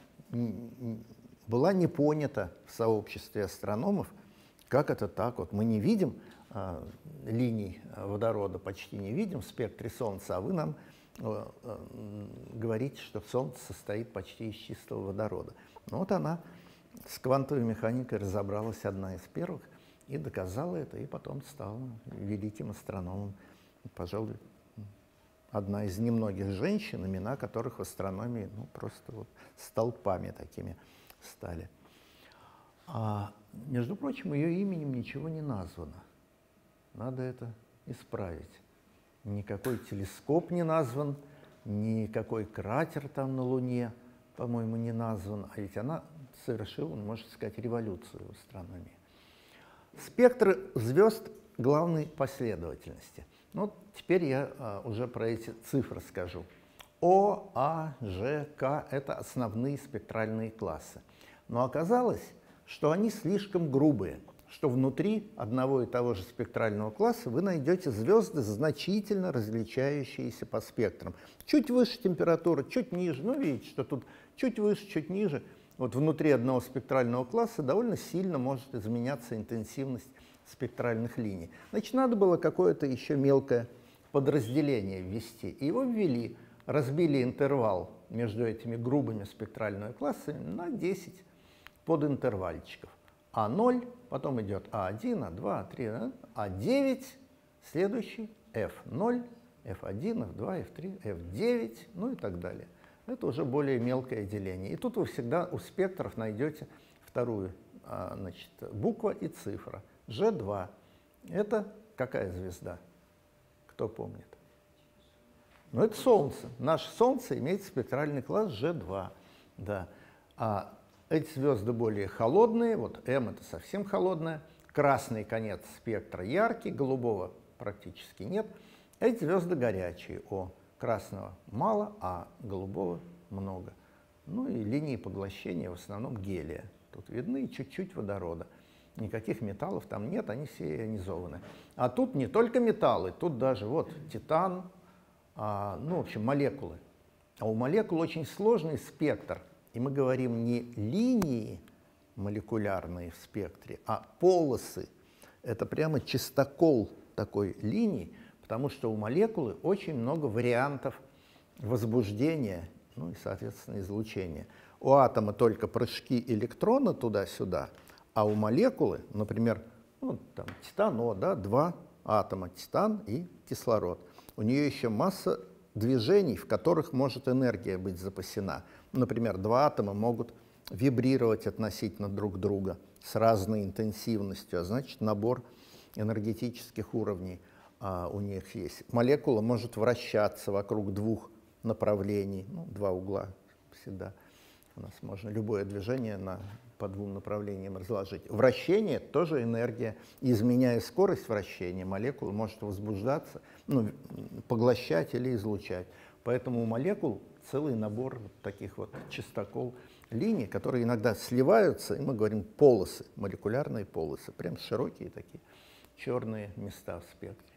была не понята в сообществе астрономов, как это так, вот мы не видим а, линий водорода, почти не видим в спектре Солнца, а вы нам а, а, говорите, что Солнце состоит почти из чистого водорода. Ну, вот она с квантовой механикой разобралась, одна из первых, и доказала это, и потом стала великим астрономом, пожалуй, одна из немногих женщин, имена которых в астрономии ну, просто вот столпами такими стали. А, между прочим, ее именем ничего не названо. Надо это исправить. Никакой телескоп не назван, никакой кратер там на Луне, по-моему, не назван. А ведь она совершил, можно сказать, революцию в астрономии. Спектры звезд главной последовательности. Ну, теперь я а, уже про эти цифры скажу. О, А, Ж, К – это основные спектральные классы. Но оказалось, что они слишком грубые, что внутри одного и того же спектрального класса вы найдете звезды, значительно различающиеся по спектрам. Чуть выше температура, чуть ниже. Ну, видите, что тут чуть выше, чуть ниже. Вот внутри одного спектрального класса довольно сильно может изменяться интенсивность спектральных линий. Значит, надо было какое-то еще мелкое подразделение ввести. И его ввели, разбили интервал между этими грубыми спектральными классами на десять подинтервальчиков. А ноль, потом идет А один, А два, А три, А девять, следующий эф ноль, эф один, эф два, эф три, эф девять, ну и так далее. Это уже более мелкое деление. И тут вы всегда у спектров найдете вторую, значит, буква и цифра. Ж два. Это какая звезда? Кто помнит? Ну, это Солнце. Наше Солнце имеет спектральный класс Ж два. Да. А эти звезды более холодные. Вот М это совсем холодная. Красный конец спектра яркий, голубого практически нет. Эти звезды горячие. О, красного мало, а голубого много. Ну и линии поглощения в основном гелия. Тут видны чуть-чуть водорода. Никаких металлов там нет, они все ионизованы. А тут не только металлы, тут даже вот титан, а, ну, в общем, молекулы. А у молекул очень сложный спектр. И мы говорим не линии молекулярные в спектре, а полосы. Это прямо чистокол такой линий, потому что у молекулы очень много вариантов возбуждения, ну и, соответственно, излучения. У атома только прыжки электрона туда-сюда, а у молекулы, например, ну, там, титан, О, да, два атома, титан и кислород. У нее еще масса движений, в которых может энергия быть запасена. Например, два атома могут вибрировать относительно друг друга с разной интенсивностью, а значит, набор энергетических уровней а, у них есть. Молекула может вращаться вокруг двух направлений, ну, два угла всегда. У нас можно любое движение на, по двум направлениям разложить. Вращение – тоже энергия. Изменяя скорость вращения, молекула может возбуждаться, ну, поглощать или излучать. Поэтому у молекул целый набор вот таких вот частокол линий, которые иногда сливаются, и мы говорим полосы, молекулярные полосы, прям широкие такие черные места в спектре.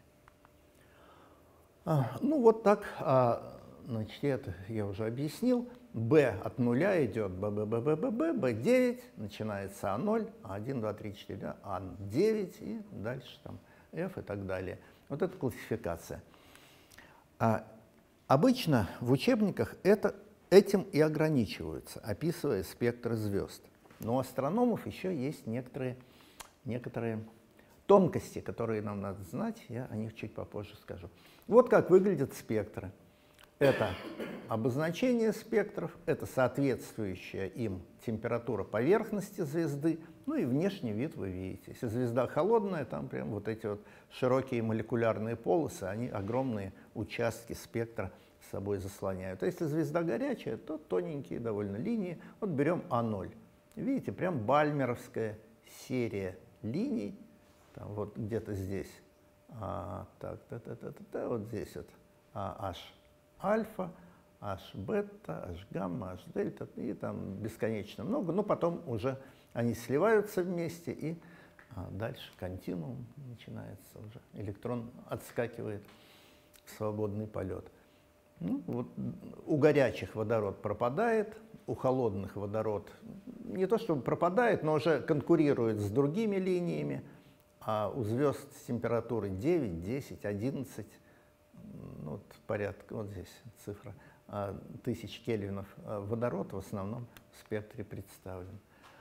А, ну вот так, а, значит, это я уже объяснил. B от нуля идет B, B, B, B, B, B, B девять, начинается А ноль, А один, два, три, четыре, А девять и дальше там F и так далее. Вот это классификация. А, обычно в учебниках это, этим и ограничиваются, описывая спектры звезд. Но у астрономов еще есть некоторые, некоторые тонкости, которые нам надо знать, я о них чуть попозже скажу. Вот как выглядят спектры. Это обозначение спектров, это соответствующая им температура поверхности звезды, ну и внешний вид вы видите. Если звезда холодная, там прям вот эти вот широкие молекулярные полосы, они огромные участки спектра с собой заслоняют. А если звезда горячая, то тоненькие довольно линии. Вот берем А ноль. Видите, прям бальмеровская серия линий. Там вот где-то здесь, а, так, та, та, та, та, та, вот здесь вот а, H альфа, H бета, H гамма, H дельта, и там бесконечно много, но потом уже они сливаются вместе, и а, дальше континуум начинается уже. Электрон отскакивает в свободный полет. Ну, вот, у горячих водород пропадает, у холодных водород не то чтобы пропадает, но уже конкурирует с другими линиями. А у звезд с температурой девять, десять, одиннадцать, ну, вот порядка, вот здесь цифра, тысяч кельвинов, водород в основном в спектре представлен.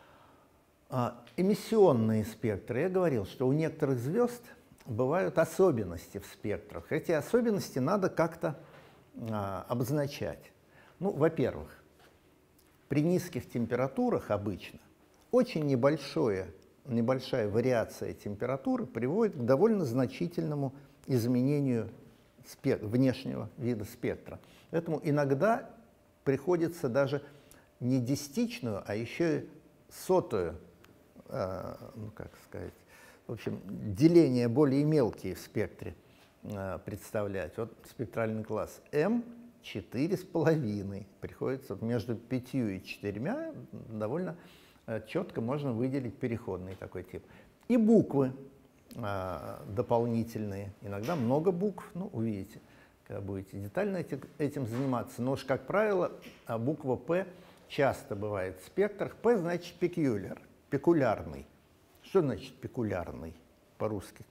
А, эмиссионные спектры. Я говорил, что у некоторых звезд бывают особенности в спектрах. Эти особенности надо как-то а, обозначать. Ну, во-первых, при низких температурах обычно очень небольшое небольшая вариация температуры приводит к довольно значительному изменению спек- внешнего вида спектра. Поэтому иногда приходится даже не десятичную, а еще и сотую, э, ну как сказать, в общем, деления более мелкие в спектре э, представлять. Вот спектральный класс М четыре с половиной. Приходится между пятью и четырьмя довольно э, четко можно выделить переходный такой тип. И буквы э, дополнительные. Иногда много букв, ну, увидите, когда будете детально эти, этим заниматься. Но уж, как правило, буква П часто бывает в спектрах. П значит peculiar, пекулярный. Что значит пекулярный по-русски?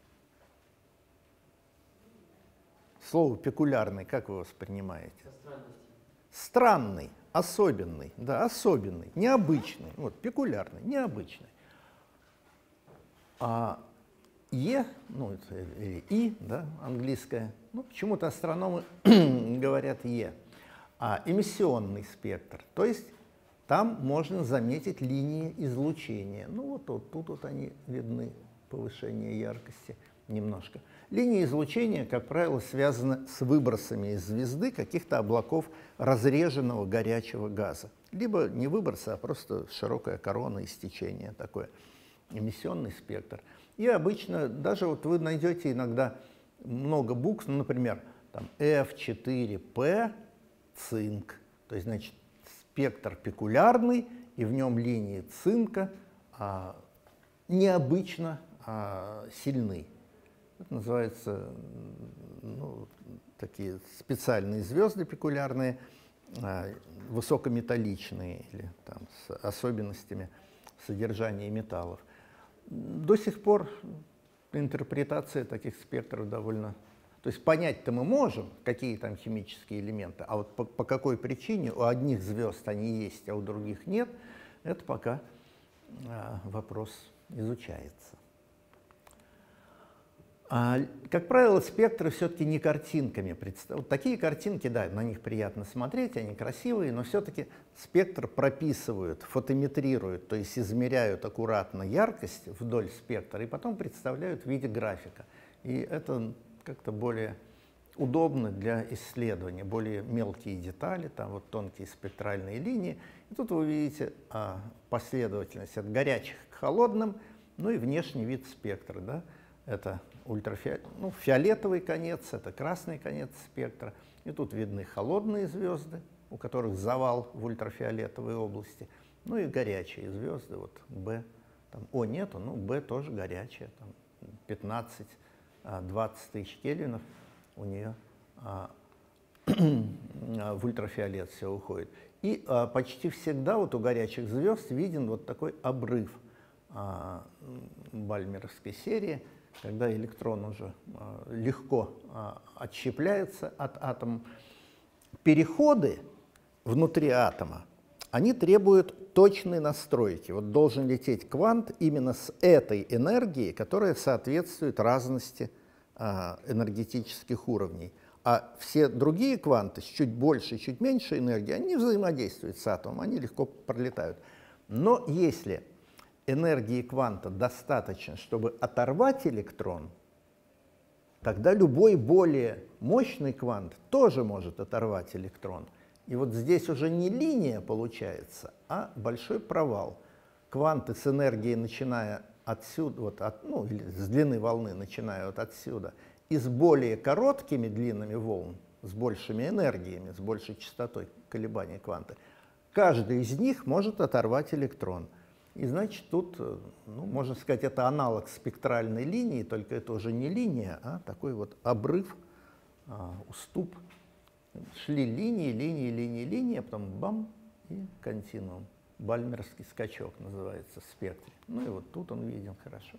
Слово пекулярный, как вы воспринимаете? Странный, особенный, да, особенный, необычный. Вот, пекулярный, необычный. А Е, ну, это, или И, да, английское, ну, почему-то астрономы говорят Е. А эмиссионный спектр, то есть там можно заметить линии излучения. Ну, вот, вот тут вот они видны, повышение яркости немножко. Линии излучения, как правило, связаны с выбросами из звезды каких-то облаков разреженного горячего газа. Либо не выбросы, а просто широкая корона истечения такое. Эмиссионный спектр. И обычно, даже вот вы найдете иногда много букв, ну, например, там эф четыре пэ, цинк. То есть, значит, спектр пекулярный, и в нем линии цинка а, необычно а, сильны. Это называется, ну, такие специальные звезды пекулярные, а, высокометалличные или там, с особенностями содержания металлов. До сих пор интерпретация таких спектров довольно... То есть понять-то мы можем, какие там химические элементы, а вот по, по какой причине у одних звезд они есть, а у других нет, это пока а, вопрос изучается. А, как правило, спектры все-таки не картинками представляют. Вот такие картинки, да, на них приятно смотреть, они красивые, но все-таки спектр прописывают, фотометрируют, то есть измеряют аккуратно яркость вдоль спектра и потом представляют в виде графика. И это как-то более удобно для исследования, более мелкие детали, там вот тонкие спектральные линии. И тут вы видите а, последовательность от горячих к холодным, ну и внешний вид спектра, да, это ультрафиолет, ну, фиолетовый конец, это красный конец спектра. И тут видны холодные звезды, у которых завал в ультрафиолетовой области, ну и горячие звезды, вот Б, там О нету, ну Б тоже горячая, там пятнадцать-двадцать тысяч кельвинов у нее а, в ультрафиолет все уходит. И а, почти всегда вот у горячих звезд виден вот такой обрыв а, бальмеровской серии, когда электрон уже а, легко а, отщепляется от атома. Переходы внутри атома, они требуют точной настройки. Вот должен лететь квант именно с этой энергией, которая соответствует разности а, энергетических уровней. А все другие кванты с чуть большей, чуть меньшей энергией, они взаимодействуют с атомом, они легко пролетают. Но если энергии кванта достаточно, чтобы оторвать электрон, тогда любой более мощный квант тоже может оторвать электрон. И вот здесь уже не линия получается, а большой провал. Кванты с энергией, начиная отсюда, вот от, ну, или с длины волны, начиная вот отсюда, и с более короткими длинами волн, с большими энергиями, с большей частотой колебаний кванта, каждый из них может оторвать электрон. И значит, тут, ну, можно сказать, это аналог спектральной линии, только это уже не линия, а такой вот обрыв, а, уступ. Шли линии, линии, линии, линии, а потом бам, и континуум. Бальмерский скачок называется в спектре. Ну и вот тут он виден хорошо.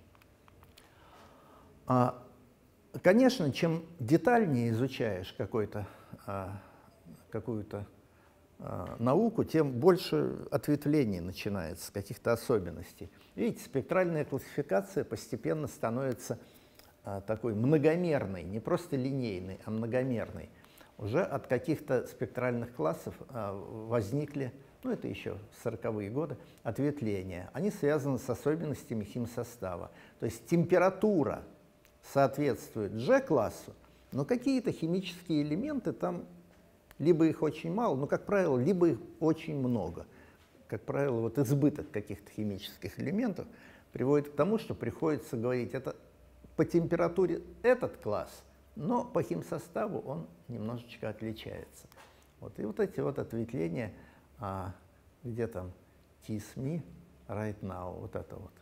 А, конечно, чем детальнее изучаешь какой-то, а, какую-то науку, тем больше ответвлений начинается, каких-то особенностей. Видите, спектральная классификация постепенно становится а, такой многомерной, не просто линейной, а многомерной. Уже от каких-то спектральных классов а, возникли, ну это еще сороковые годы, ответвления. Они связаны с особенностями химсостава. То есть температура соответствует G-классу, но какие-то химические элементы там либо их очень мало, но, как правило, либо их очень много. как правило, вот избыток каких-то химических элементов приводит к тому, что приходится говорить, это по температуре этот класс, но по химсоставу он немножечко отличается. Вот. И вот эти вот ответвления, а, где там teach me right now, вот это вот.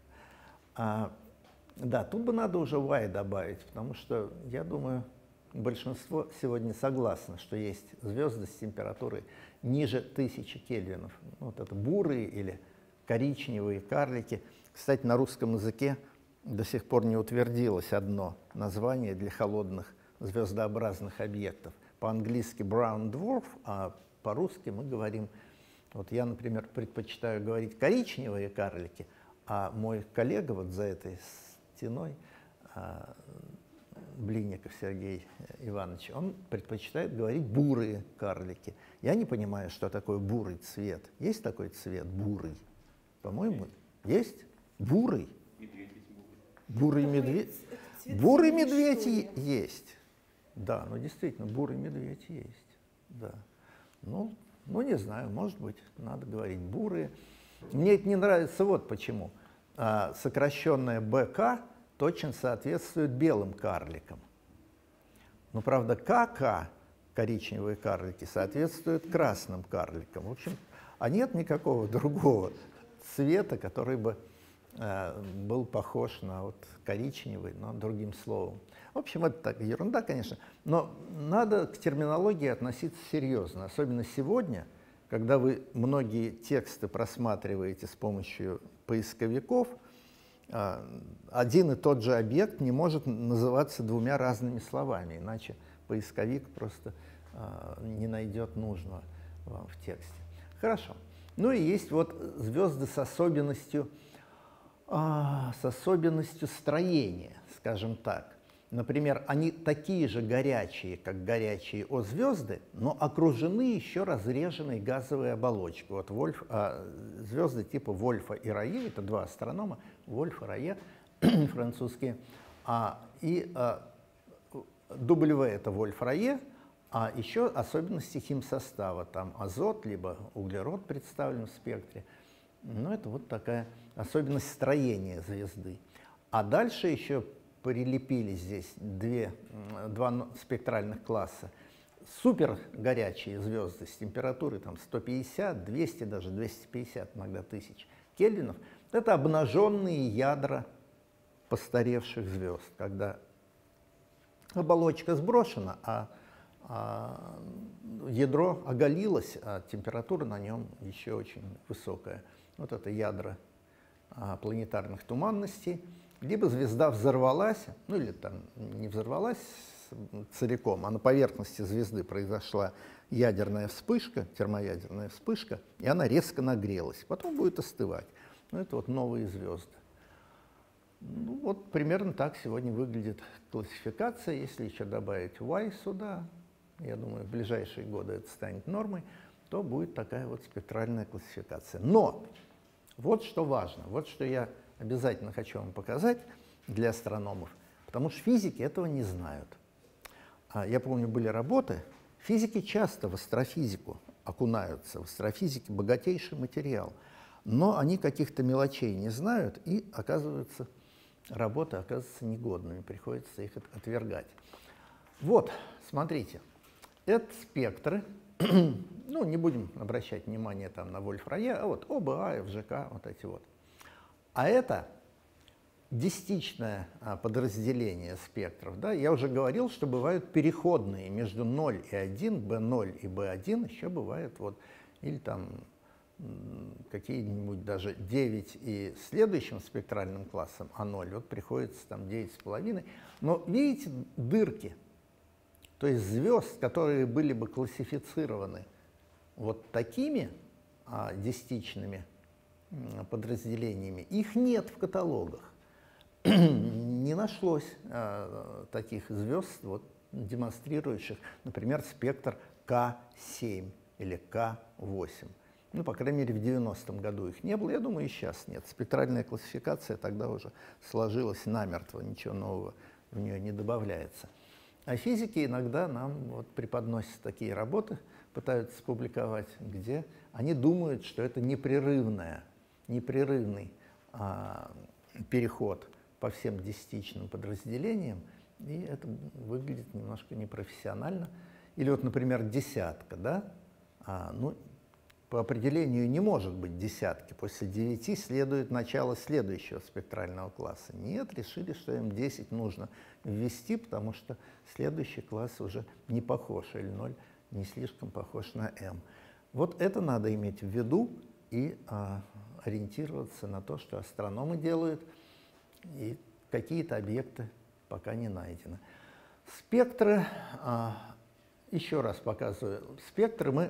А, да, тут бы надо уже y добавить, потому что, я думаю, большинство сегодня согласно, что есть звезды с температурой ниже тысячи кельвинов. Вот это бурые или коричневые карлики. Кстати, на русском языке до сих пор не утвердилось одно название для холодных звездообразных объектов. По-английски brown dwarf, а по-русски мы говорим, вот я, например, предпочитаю говорить коричневые карлики, а мой коллега вот за этой стеной, Блинников Сергей Иванович, он предпочитает говорить бурые карлики. Я не понимаю, что такое бурый цвет. Есть такой цвет бурый? По-моему, есть? Бурый? Медведь ведь Бурый бурый. медведь? Бурый медведь есть. Да, ну действительно, бурый медведь есть. Да. Ну, ну, не знаю, может быть, надо говорить бурые. Мне это не нравится вот почему. А, сокращенное БК точно соответствует белым карликам. Но, правда, КК, коричневые карлики, соответствуют красным карликам. В общем, а нет никакого другого цвета, который бы э, был похож на вот коричневый, но другим словом. В общем, это так, ерунда, конечно, но надо к терминологии относиться серьезно, особенно сегодня, когда вы многие тексты просматриваете с помощью поисковиков. Один и тот же объект не может называться двумя разными словами, иначе поисковик просто не найдет нужного вам в тексте. Хорошо. Ну и есть вот звезды с особенностью, с особенностью строения, скажем так. Например, они такие же горячие, как горячие О-звезды, но окружены еще разреженной газовой оболочкой. Вот Вольф, а, звезды типа Вольфа и Рае, это два астронома, Вольф и Рае, французские, а, и а, W это Вольф-Рае, а еще особенности химсостава, там азот, либо углерод представлен в спектре. Ну, это вот такая особенность строения звезды. А дальше еще прилепили здесь две, два спектральных класса. Супер горячие звезды с температурой там, сто пятьдесят, двести, даже двести пятьдесят иногда тысяч кельвинов. Это обнаженные ядра постаревших звезд, когда оболочка сброшена, а, а ядро оголилось, а температура на нем еще очень высокая. Вот это ядра а, планетарных туманностей. Либо звезда взорвалась, ну или там не взорвалась целиком, а на поверхности звезды произошла ядерная вспышка, термоядерная вспышка, и она резко нагрелась, потом будет остывать. Ну, это вот новые звезды. Ну, вот примерно так сегодня выглядит классификация. Если еще добавить Y сюда, я думаю, в ближайшие годы это станет нормой, то будет такая вот спектральная классификация. Но вот что важно, вот что я обязательно хочу вам показать для астрономов, потому что физики этого не знают. Я помню, были работы, физики часто в астрофизику окунаются, в астрофизике богатейший материал, но они каких-то мелочей не знают, и оказываются, работы оказываются негодными, приходится их отвергать. Вот, смотрите, это спектры, ну, не будем обращать внимание там на Вольф-Рае, а вот ОБА, ФЖК, вот эти вот. А это десятичное подразделение спектров. Да? Я уже говорил, что бывают переходные между ноль и один, бэ ноль и бэ один, еще бывают вот, или там какие-нибудь даже девять и следующим спектральным классом а ноль, вот приходится там девять с половиной. Но видите дырки, то есть звезд, которые были бы классифицированы вот такими а, десятичными подразделениями, их нет в каталогах. Не нашлось а, таких звезд, вот, демонстрирующих, например, спектр ка семь или ка восемь. Ну, по крайней мере, в девяностом году их не было, я думаю, и сейчас нет. Спектральная классификация тогда уже сложилась намертво, ничего нового в нее не добавляется. А физики иногда нам вот преподносят такие работы, пытаются публиковать, где они думают, что это непрерывная, непрерывный а, переход по всем десятичным подразделениям, и это выглядит немножко непрофессионально. Или вот, например, десятка, да? А, ну, по определению не может быть десятки. После девяти следует начало следующего спектрального класса. Нет, решили, что эм десять нужно ввести, потому что следующий класс уже не похож, эль ноль не слишком похож на M. Вот это надо иметь в виду и а, ориентироваться на то, что астрономы делают, и какие-то объекты пока не найдены. Спектры, а, еще раз показываю, спектры мы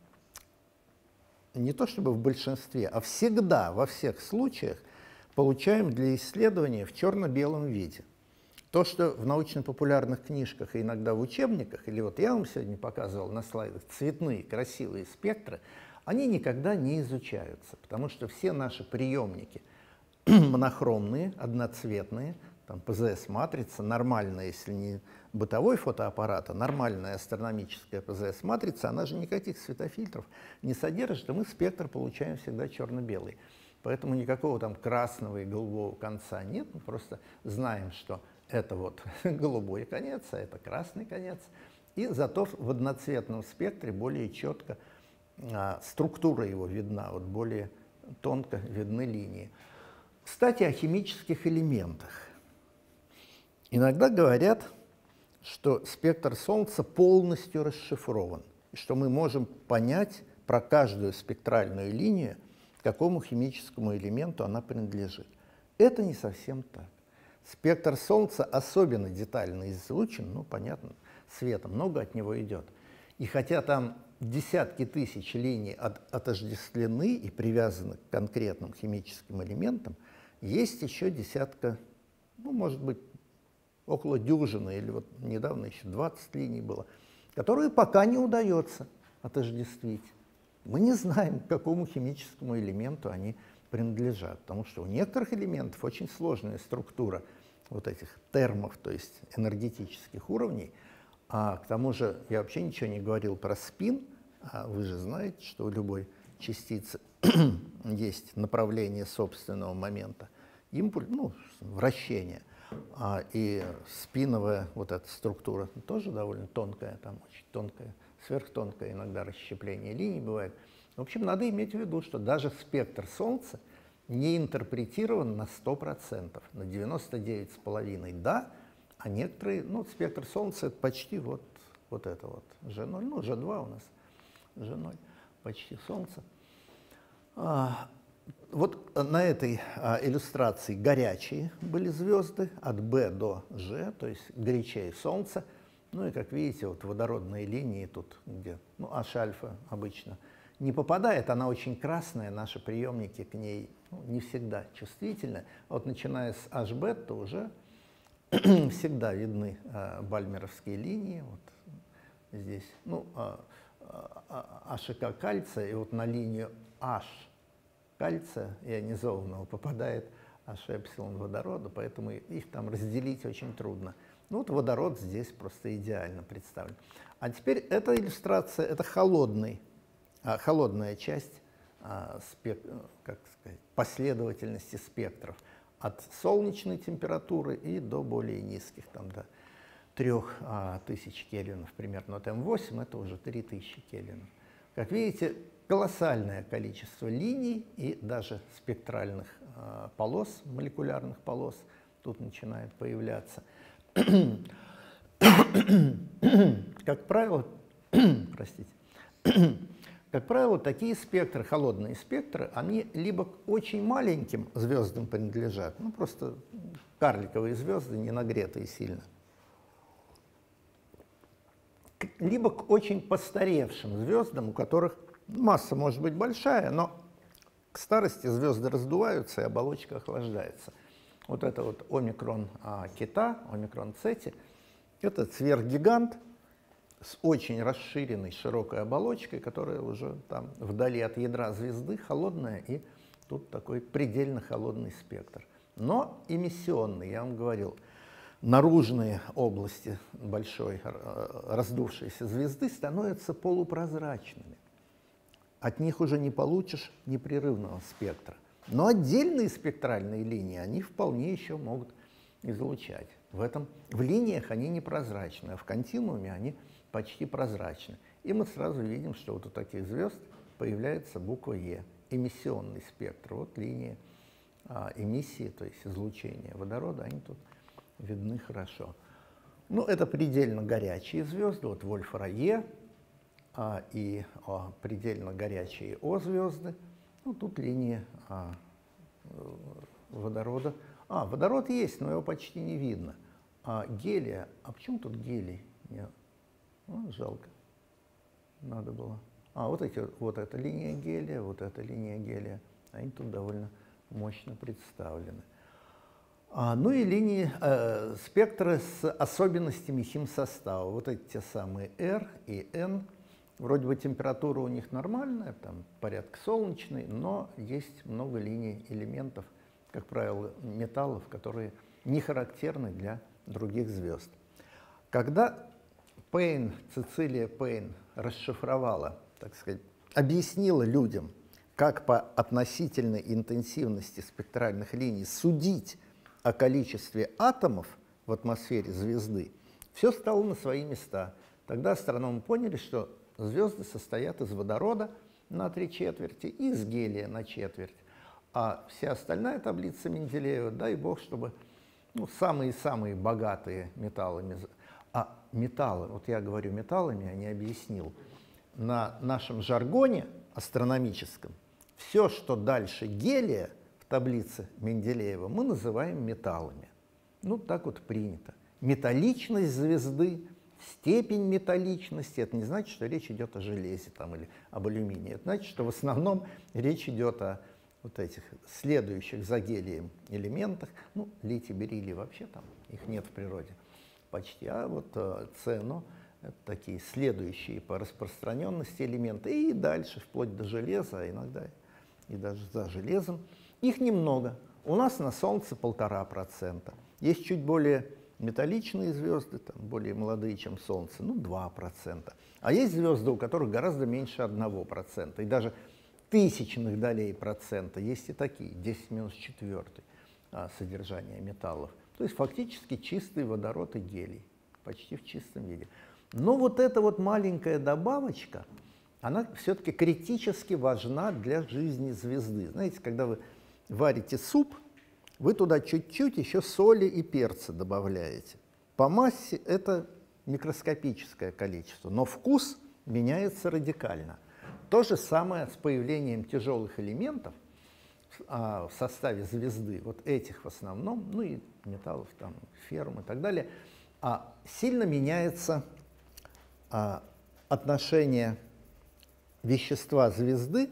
не то чтобы в большинстве, а всегда, во всех случаях получаем для исследования в черно-белом виде. То, что в научно-популярных книжках и иногда в учебниках, или вот я вам сегодня показывал на слайдах цветные, красивые спектры, они никогда не изучаются, потому что все наши приемники монохромные, одноцветные, там пэ зэ эс-матрица, нормальная, если не бытовой фотоаппарат, а нормальная астрономическая пэ зэ эс-матрица, она же никаких светофильтров не содержит, и мы спектр получаем всегда черно-белый. Поэтому никакого там красного и голубого конца нет, мы просто знаем, что это вот голубой конец, а это красный конец. И зато в одноцветном спектре более четко а, структура его видна, вот более тонко видны линии. Кстати, о химических элементах. Иногда говорят, что спектр Солнца полностью расшифрован, и что мы можем понять про каждую спектральную линию, какому химическому элементу она принадлежит. Это не совсем так. Спектр Солнца особенно детально изучен, ну, понятно, света много от него идет. И хотя там десятки тысяч линий от, отождествлены и привязаны к конкретным химическим элементам, есть еще десятка, ну, может быть, около дюжины, или вот недавно еще двадцать линий было, которые пока не удается отождествить. Мы не знаем, к какому химическому элементу они принадлежат, потому что у некоторых элементов очень сложная структура вот этих термов, то есть энергетических уровней. А к тому же я вообще ничего не говорил про спин, а вы же знаете, что у любой частицы есть направление собственного момента, импульс, ну, вращение. А, и спиновая вот эта структура тоже довольно тонкая, там очень тонкая, сверхтонкое иногда расщепление линий бывает. В общем, надо иметь в виду, что даже спектр Солнца не интерпретирован на сто процентов, на девяносто девять и пять десятых да, а некоторые, ну, спектр Солнца это почти вот, вот это вот, жэ ноль, ну, жэ два у нас, жэ ноль, почти Солнце. А, вот на этой а, иллюстрации горячие были звезды от Б до Ж, то есть горячее Солнце. Ну и, как видите, вот водородные линии тут, где, ну, H-альфа обычно не попадает, она очень красная, наши приемники к ней, ну, не всегда чувствительны. А вот начиная с H-бета уже всегда видны а, бальмеровские линии, вот здесь, ну, а, а, АШК кальция, и вот на линию H кальция ионизованного попадает H-эпсилон водорода, поэтому их там разделить очень трудно. Ну вот водород здесь просто идеально представлен. А теперь эта иллюстрация, это холодный, а, холодная часть а, спек, как сказать, последовательности спектров от солнечной температуры и до более низких, там до трёх тысяч кельвинов примерно. Вот эм восемь это уже три тысячи кельвинов. Как видите, колоссальное количество линий и даже спектральных а, полос, молекулярных полос тут начинает появляться. Как правило, простите, как правило, такие спектры, холодные спектры, они либо к очень маленьким звездам принадлежат, ну просто карликовые звезды, не нагретые сильно, либо к очень постаревшим звездам, у которых масса может быть большая, но к старости звезды раздуваются и оболочка охлаждается. Вот это вот омикрон а, кита, омикрон цети, это сверхгигант с очень расширенной широкой оболочкой, которая уже там вдали от ядра звезды, холодная, и тут такой предельно холодный спектр. Но эмиссионный, я вам говорил, наружные области большой раздувшейся звезды становятся полупрозрачными. От них уже не получишь непрерывного спектра. Но отдельные спектральные линии, они вполне еще могут излучать. В, этом, в линиях они непрозрачны, а в континууме они почти прозрачны. И мы сразу видим, что вот у таких звезд появляется буква Е, эмиссионный спектр. Вот линии а, эмиссии, то есть излучения водорода, они тут видны хорошо. Ну, это предельно горячие звезды, вот Вольфра Е а, и а, предельно горячие О звезды. Ну, тут линии а, водорода. А, водород есть, но его почти не видно. А гелия, а почему тут гелий? Нет. Ну, жалко. Надо было. А, вот, эти, вот эта линия гелия, вот эта линия гелия. Они тут довольно мощно представлены. А, ну и линии, э, спектры с особенностями химсостава. Вот эти те самые R и N. Вроде бы температура у них нормальная, там порядка солнечной, но есть много линий элементов, как правило, металлов, которые не характерны для других звезд. Когда Пейн, Цицилия Пейн расшифровала, так сказать, объяснила людям, как по относительной интенсивности спектральных линий судить о количестве атомов в атмосфере звезды, все стало на свои места. Тогда астрономы поняли, что звезды состоят из водорода на три четверти и из гелия на четверть. А вся остальная таблица Менделеева, дай бог, чтобы ну, самые-самые богатые металлами. А металлы, вот я говорю металлами, а не объяснил. На нашем жаргоне астрономическом все, что дальше гелия в таблице Менделеева, мы называем металлами. Ну, так вот принято. Металличность звезды, степень металличности, это не значит, что речь идет о железе там, или об алюминии. Это значит, что в основном речь идет о вот этих следующих за гелием элементах. Ну, литий, бериллий вообще там, их нет в природе почти. А вот э, ЦНО — это такие следующие по распространенности элементы. И дальше, вплоть до железа, а иногда и даже за железом. Их немного. У нас на Солнце полтора процента. Есть чуть более металличные звезды, там, более молодые, чем Солнце, ну, два процента. А есть звезды, у которых гораздо меньше одного процента. И даже тысячных долей процента есть и такие, десять минус четвертый а, содержание металлов. То есть фактически чистый водород и гелий, почти в чистом виде. Но вот эта вот маленькая добавочка, она все-таки критически важна для жизни звезды. Знаете, когда вы варите суп, вы туда чуть-чуть еще соли и перца добавляете. По массе это микроскопическое количество, но вкус меняется радикально. То же самое с появлением тяжелых элементов а, в составе звезды, вот этих в основном, ну и металлов, там, ферм и так далее, а, сильно меняется а, отношение вещества звезды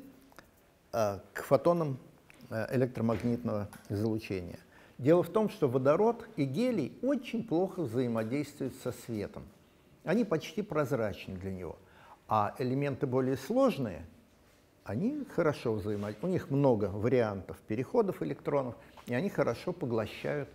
а, к фотонам электромагнитного излучения. Дело в том, что водород и гелий очень плохо взаимодействуют со светом. Они почти прозрачны для него. А элементы более сложные, они хорошо взаимодействуют. У них много вариантов переходов электронов, и они хорошо поглощают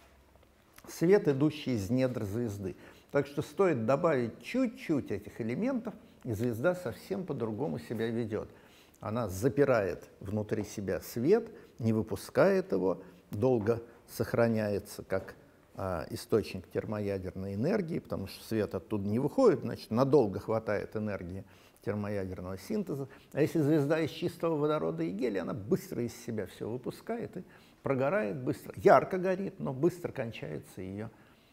свет, идущий из недр звезды. Так что стоит добавить чуть-чуть этих элементов, и звезда совсем по-другому себя ведет. Она запирает внутри себя свет, не выпускает его, долго сохраняется как а, источник термоядерной энергии, потому что свет оттуда не выходит, значит, надолго хватает энергии термоядерного синтеза. А если звезда из чистого водорода и гелия, она быстро из себя все выпускает и прогорает быстро. Ярко горит, но быстро кончается ее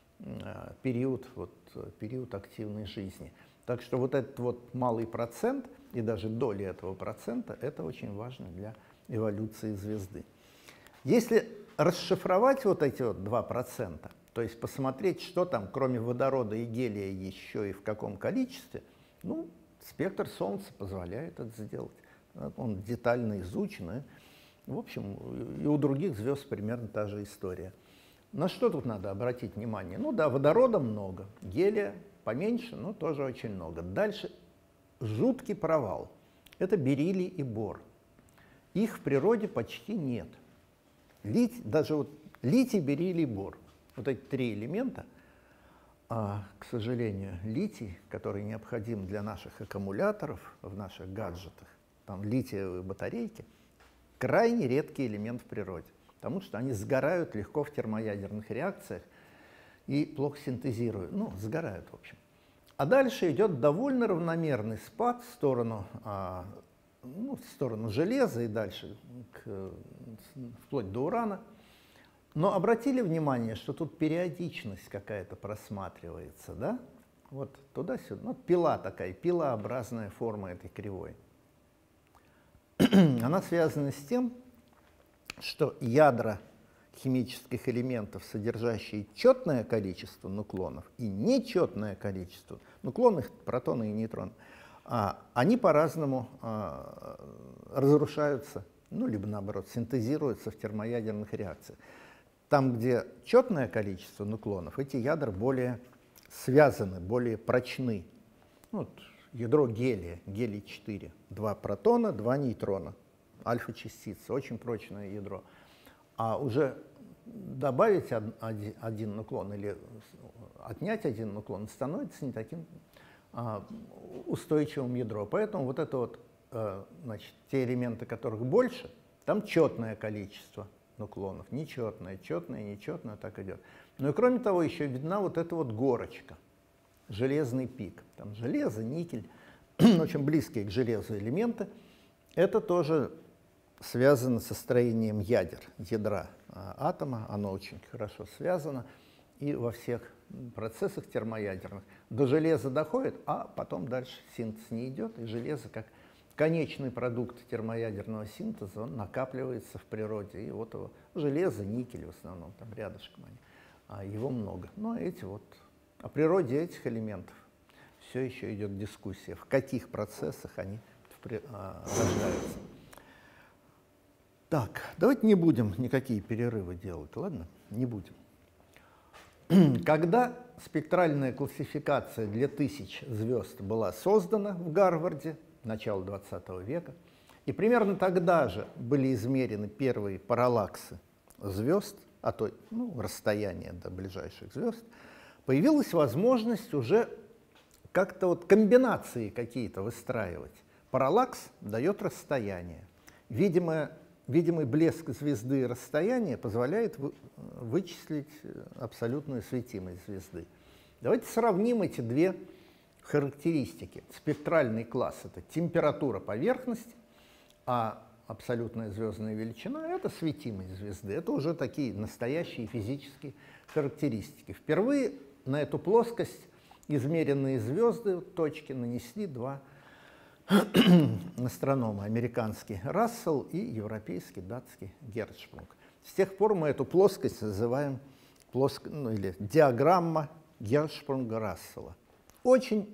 а, период, вот, период активной жизни. Так что вот этот вот малый процент и даже доли этого процента — это очень важно для эволюции звезды. Если расшифровать вот эти вот два процента, то есть посмотреть, что там кроме водорода и гелия еще и в каком количестве, ну, спектр Солнца позволяет это сделать. Он детально изучен, и, в общем, и у других звезд примерно та же история. На что тут надо обратить внимание? Ну да, водорода много, гелия поменьше, но тоже очень много. Дальше жуткий провал. Это бериллий и бор. Их в природе почти нет. Литий, даже вот литий, бериллий, бор. Вот эти три элемента, а, к сожалению, литий, который необходим для наших аккумуляторов в наших гаджетах, там литиевые батарейки, крайне редкий элемент в природе, потому что они сгорают легко в термоядерных реакциях и плохо синтезируют, ну, сгорают, в общем. А дальше идет довольно равномерный спад в сторону, а, ну, в сторону железа и дальше к, вплоть до урана. Но обратили внимание, что тут периодичность какая-то просматривается, да? Вот туда-сюда. Ну, пила такая, пилообразная форма этой кривой. Она связана с тем, что ядра химических элементов, содержащие четное количество нуклонов и нечетное количество нуклонов, протоны и нейтроны, а, они по-разному а, разрушаются, ну, либо наоборот, синтезируются в термоядерных реакциях. Там, где четное количество нуклонов, эти ядра более связаны, более прочны. Вот ядро гелия, гелий четыре, два протона, два нейтрона, альфа-частица, очень прочное ядро. А уже добавить один, один нуклон или отнять один нуклон становится не таким а, устойчивым ядро. Поэтому вот это вот, а, значит, те элементы, которых больше, там четное количество нуклонов, нечетное, четное, нечетное, так идет. Ну и кроме того, еще видна вот эта вот горочка, железный пик. Там железо, никель, очень близкие к железу элементы. Это тоже связано со строением ядер, ядра а, атома, оно очень хорошо связано, и во всех процессах термоядерных до железа доходит, а потом дальше синтез не идет, и железо как конечный продукт термоядерного синтеза, он накапливается в природе, и вот его железо, никель в основном, там рядышком они, а его много. Но эти вот, о природе этих элементов все еще идет дискуссия, в каких процессах они а, рождаются. Так, давайте не будем никакие перерывы делать, ладно? Не будем. Когда спектральная классификация для тысяч звезд была создана в Гарварде, начала двадцатого века, и примерно тогда же были измерены первые параллаксы звезд, а то, ну, расстояние до ближайших звезд, появилась возможность уже как-то вот комбинации какие-то выстраивать. Параллакс дает расстояние. Видимое Видимый блеск звезды и расстояние позволяет вы, вычислить абсолютную светимость звезды. Давайте сравним эти две характеристики. Спектральный класс — это температура поверхности, а абсолютная звездная величина — это светимость звезды. Это уже такие настоящие физические характеристики. Впервые на эту плоскость измеренные звезды, точки, нанесли два астрономы, американский Рассел и европейский, датский Герцшпруг. С тех пор мы эту плоскость называем плоск... ну, или диаграмма Герцшпрунга-Рассела. Очень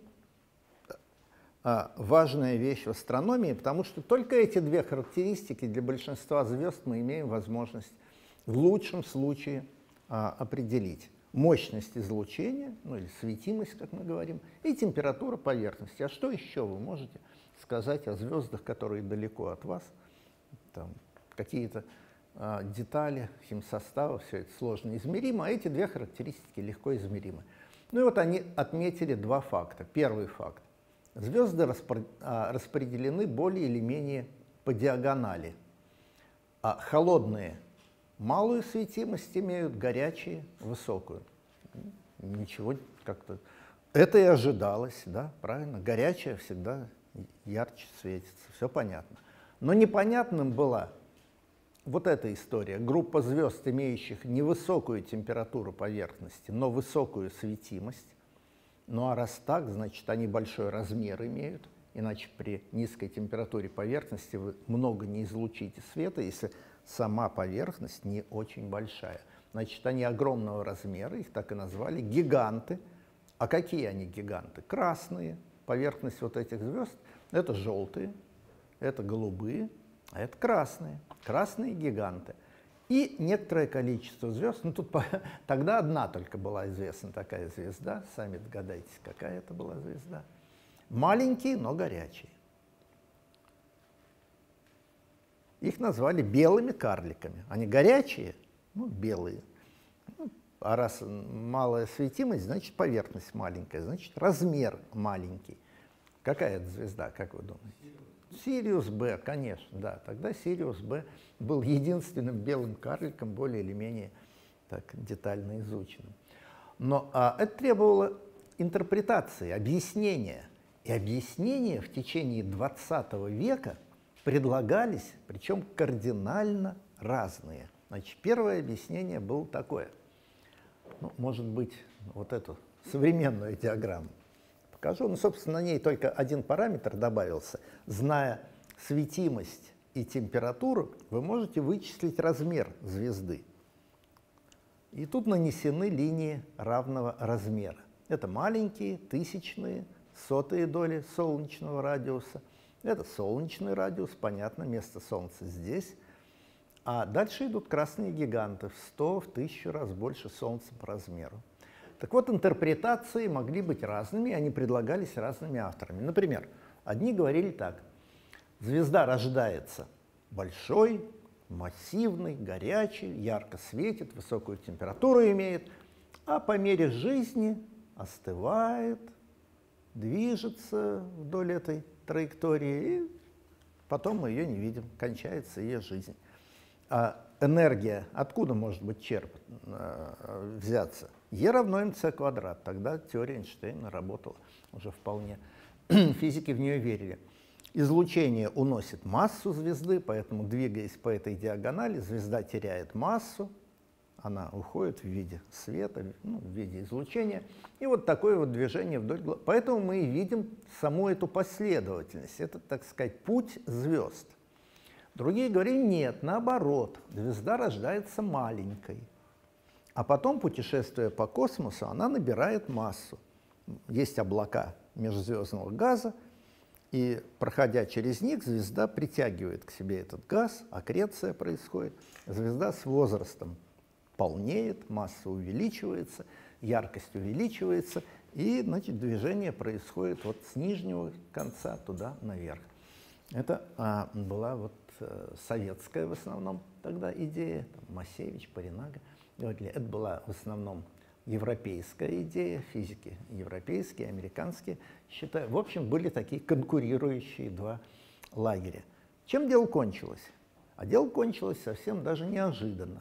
а, важная вещь в астрономии, потому что только эти две характеристики для большинства звезд мы имеем возможность в лучшем случае а, определить. Мощность излучения, ну или светимость, как мы говорим, и температура поверхности. А что еще вы можете сказать о звездах, которые далеко от вас? Там какие-то а, детали, химсостава, все это сложно измеримо, а эти две характеристики легко измеримы. Ну и вот они отметили два факта. Первый факт. Звезды распро а, распределены более или менее по диагонали. А холодные малую светимость имеют, горячие высокую. Ничего как-то... Это и ожидалось, да, правильно? Горячая всегда ярче светится, все понятно. Но непонятным была вот эта история. Группа звезд, имеющих невысокую температуру поверхности, но высокую светимость. Ну а раз так, значит, они большой размер имеют, иначе при низкой температуре поверхности вы много не излучите света, если сама поверхность не очень большая. Значит, они огромного размера, их так и назвали, гиганты. А какие они гиганты? Красные. Поверхность вот этих звезд — это желтые, это голубые, а это красные. Красные гиганты. И некоторое количество звезд, ну тут по, тогда одна только была известна такая звезда, сами догадайтесь, какая это была звезда. Маленькие, но горячие. Их назвали белыми карликами. Они горячие, ну, белые. Ну, А раз малая светимость, значит поверхность маленькая, значит размер маленький. Какая это звезда, как вы думаете? Сириус Б, конечно, да. Тогда Сириус Б был единственным белым карликом, более или менее так детально изученным. Но а, это требовало интерпретации, объяснения. И объяснения в течение двадцатого века предлагались, причем кардинально разные. Значит, первое объяснение было такое. Ну, может быть, вот эту современную диаграмму покажу. Ну, собственно, на ней только один параметр добавился. Зная светимость и температуру, вы можете вычислить размер звезды. И тут нанесены линии равного размера. Это маленькие, тысячные, сотые доли солнечного радиуса. Это солнечный радиус, понятно, место Солнца здесь. А дальше идут красные гиганты в сто, в тысячу раз больше Солнца по размеру. Так вот, интерпретации могли быть разными, они предлагались разными авторами. Например, одни говорили так. Звезда рождается большой, массивный, горячий, ярко светит, высокую температуру имеет, а по мере жизни остывает, движется вдоль этой траектории, и потом мы ее не видим, кончается ее жизнь. А энергия откуда может быть черпать, взяться? Е равно МЦ квадрат. Тогда теория Эйнштейна работала уже вполне. Физики в нее верили. Излучение уносит массу звезды, поэтому, двигаясь по этой диагонали, звезда теряет массу, она уходит в виде света, ну, в виде излучения. И вот такое вот движение вдоль глаз. Поэтому мы и видим саму эту последовательность. Это, так сказать, путь звезд. Другие говорили, нет, наоборот, звезда рождается маленькой. А потом, путешествуя по космосу, она набирает массу. Есть облака межзвездного газа, и, проходя через них, звезда притягивает к себе этот газ, аккреция происходит. Звезда с возрастом полнеет, масса увеличивается, яркость увеличивается, и, значит, движение происходит вот с нижнего конца туда наверх. Это а, была вот а, советская в основном тогда идея, там, Масевич, Паринага. Это была в основном европейская идея, физики европейские, американские, считаю. В общем, были такие конкурирующие два лагеря. Чем дело кончилось? А дело кончилось совсем даже неожиданно.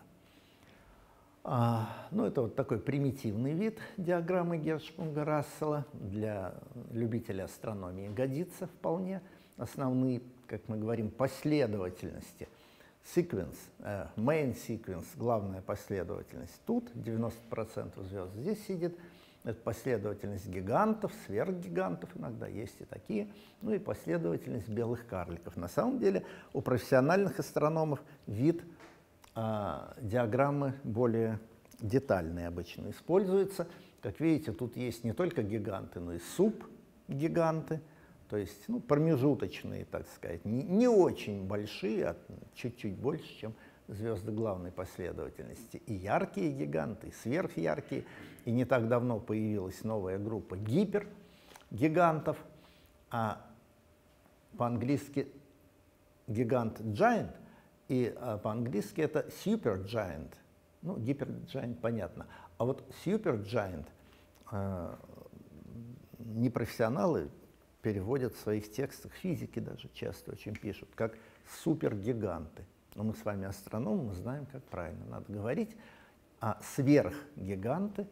А, ну, это вот такой примитивный вид диаграммы Герцшпрунга-Рассела. Для любителя астрономии годится вполне. Основные, как мы говорим, последовательности. Sequence, uh, main sequence, главная последовательность тут, девяносто процентов звезд здесь сидит. Это последовательность гигантов, сверхгигантов, иногда есть и такие, ну и последовательность белых карликов. На самом деле у профессиональных астрономов вид uh, диаграммы более детальный обычно используется. Как видите, тут есть не только гиганты, но и субгиганты. То есть, ну, промежуточные, так сказать, не, не очень большие, а чуть-чуть больше, чем звезды главной последовательности. И яркие гиганты, и сверхяркие. И не так давно появилась новая группа гипергигантов, а по-английски гигант giant, и а, по-английски это supergiant. Ну, гиперджайант понятно. А вот supergiant э, непрофессионалы переводят в своих текстах, физики даже часто очень пишут, как супергиганты. Но мы с вами астрономы, мы знаем, как правильно надо говорить. А сверхгиганты.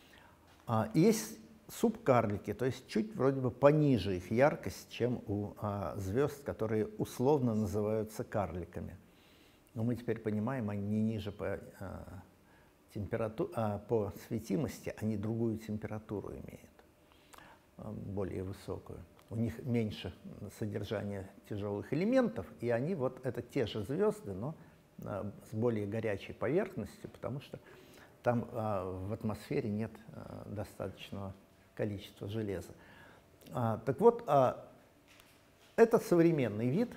А есть субкарлики, то есть чуть вроде бы пониже их яркость, чем у а, звезд, которые условно называются карликами. Но мы теперь понимаем, они не ниже по, а, температу... а, по светимости, они другую температуру имеют, а, более высокую. У них меньше содержания тяжелых элементов, и они вот это те же звезды, но а, с более горячей поверхностью, потому что там а, в атмосфере нет а, достаточного количества железа. А, так вот, а, это современный вид,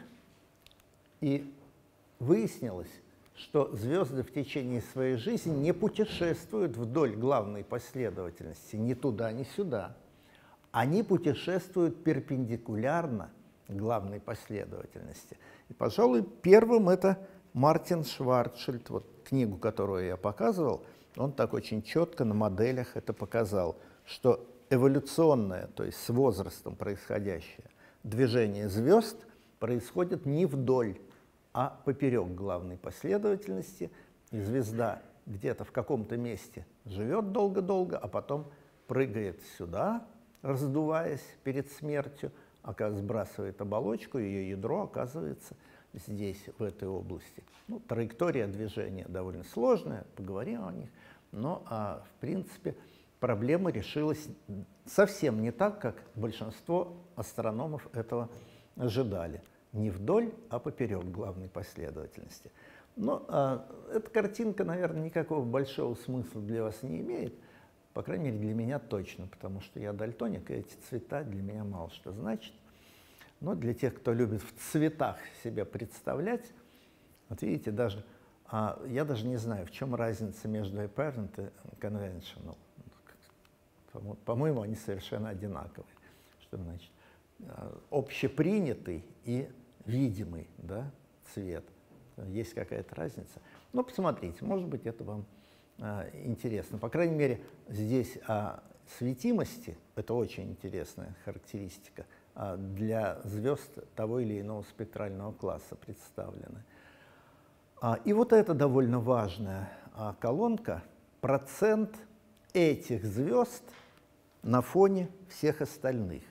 и выяснилось, что звезды в течение своей жизни не путешествуют вдоль главной последовательности ни туда, ни сюда. Они путешествуют перпендикулярно главной последовательности. И, пожалуй, первым это Мартин Шварцшильд, вот книгу, которую я показывал, он так очень четко на моделях это показал, что эволюционное, то есть с возрастом происходящее движение звезд происходит не вдоль, а поперек главной последовательности, и звезда где-то в каком-то месте живет долго-долго, а потом прыгает сюда, раздуваясь перед смертью, а сбрасывает оболочку, ее ядро оказывается здесь, в этой области. Ну, траектория движения довольно сложная, поговорим о них, но, а, в принципе, проблема решилась совсем не так, как большинство астрономов этого ожидали. Не вдоль, а поперек главной последовательности. Но а, эта картинка, наверное, никакого большого смысла для вас не имеет, по крайней мере, для меня точно, потому что я дальтоник, и эти цвета для меня мало что значат. Но для тех, кто любит в цветах себя представлять, вот видите, даже, а, я даже не знаю, в чем разница между apparent и conventional. По-моему, они совершенно одинаковые. Что значит? Общепринятый и видимый, да, цвет. Есть какая-то разница. Но посмотрите, может быть, это вам а, интересно. По крайней мере, здесь о светимости, это очень интересная характеристика, а, для звезд того или иного спектрального класса представлены. А, и вот это довольно важная а, колонка, процент этих звезд на фоне всех остальных.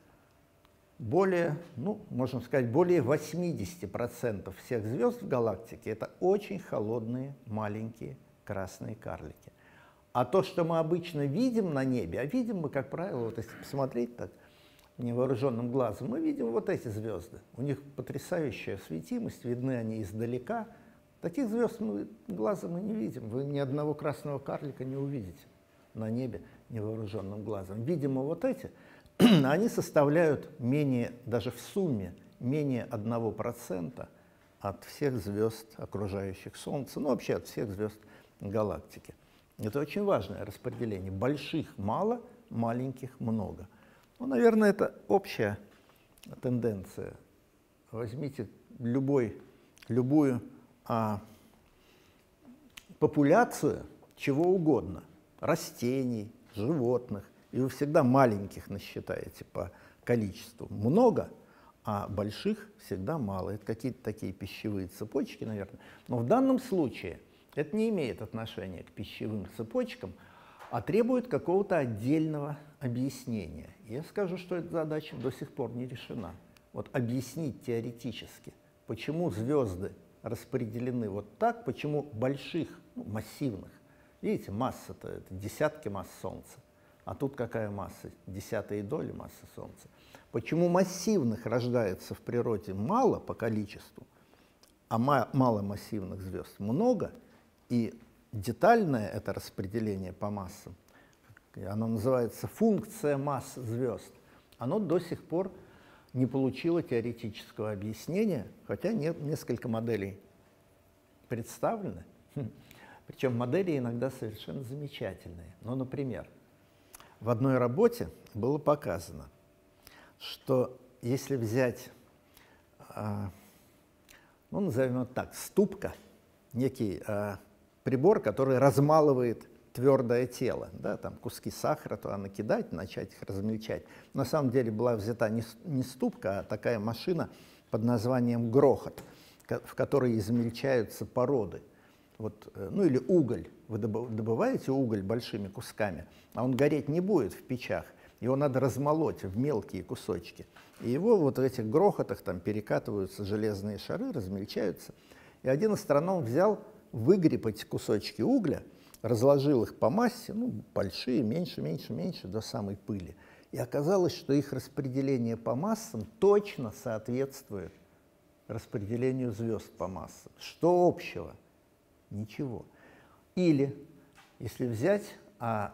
Более, ну, можно сказать, более восьмидесяти процентов всех звезд в галактике — это очень холодные, маленькие красные карлики. А то, что мы обычно видим на небе, а видим мы, как правило, вот если посмотреть так невооруженным глазом, мы видим вот эти звезды. У них потрясающая светимость, видны они издалека. Таких звезд мы глазом и не видим. Вы ни одного красного карлика не увидите на небе невооруженным глазом. Видимо, вот эти, они составляют менее, даже в сумме, менее одного процента от всех звезд, окружающих Солнце, ну вообще от всех звезд галактики. Это очень важное распределение. Больших мало, маленьких много. Ну, наверное, это общая тенденция. Возьмите любой, любую а, популяцию чего угодно, растений, животных, и вы всегда маленьких насчитаете по количеству много, а больших всегда мало. Это какие-то такие пищевые цепочки, наверное. Но в данном случае это не имеет отношения к пищевым цепочкам, а требует какого-то отдельного объяснения. Я скажу, что эта задача до сих пор не решена. Вот объяснить теоретически, почему звезды распределены вот так, почему больших, ну, массивных, видите, масса-то это десятки масс Солнца, а тут какая масса? Десятые доли массы Солнца. Почему массивных рождается в природе мало по количеству, а маломассивных звезд много, и детальное это распределение по массам, оно называется функция масс звезд, оно до сих пор не получило теоретического объяснения, хотя нет, несколько моделей представлены. Причем модели иногда совершенно замечательные. Ну, например, в одной работе было показано, что если взять, ну, назовем это так, ступка, некий прибор, который размалывает твердое тело, да, там куски сахара туда накидать, начать их размельчать. На самом деле была взята не, не ступка, а такая машина под названием грохот, в которой измельчаются породы. Вот, ну или уголь. Вы добываете уголь большими кусками, а он гореть не будет в печах. Его надо размолоть в мелкие кусочки. И его вот в этих грохотах там перекатываются железные шары, размельчаются. И один астроном взял, выгреб эти кусочки угля, разложил их по массе, ну, большие, меньше, меньше, меньше, до самой пыли. И оказалось, что их распределение по массам точно соответствует распределению звезд по массам. Что общего? Ничего. Или, если взять а,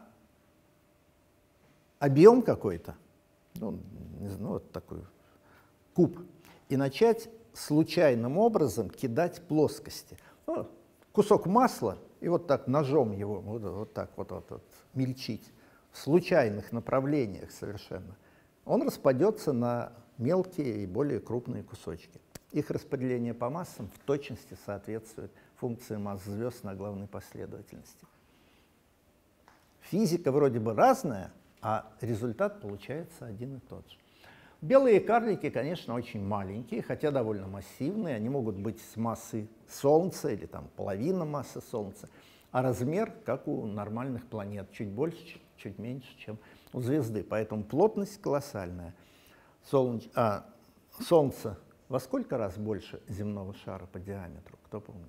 объем какой-то, ну, не знаю, вот такой куб, и начать случайным образом кидать плоскости. Ну, кусок масла, и вот так ножом его вот, вот так вот, вот, вот мельчить в случайных направлениях совершенно, он распадется на мелкие и более крупные кусочки. Их распределение по массам в точности соответствует функции масс звезд на главной последовательности. Физика вроде бы разная, а результат получается один и тот же. Белые карлики, конечно, очень маленькие, хотя довольно массивные. Они могут быть с массой Солнца или там половина массы Солнца, а размер, как у нормальных планет, чуть больше, чуть меньше, чем у звезды. Поэтому плотность колоссальная. Солнце, а, Солнце во сколько раз больше земного шара по диаметру? Кто помнит?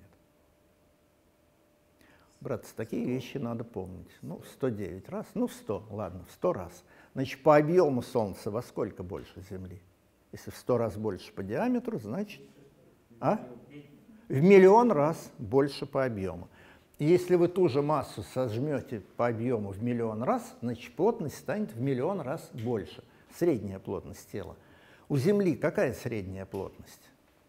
Братцы, такие вещи надо помнить. Ну, сто девять раз, ну, сто, ладно, в сто раз. Значит, по объему Солнца во сколько больше Земли? Если в сто раз больше по диаметру, значит, а? В миллион раз больше по объему. И если вы ту же массу сожмете по объему в миллион раз, значит, плотность станет в миллион раз больше. Средняя плотность тела. У Земли какая средняя плотность?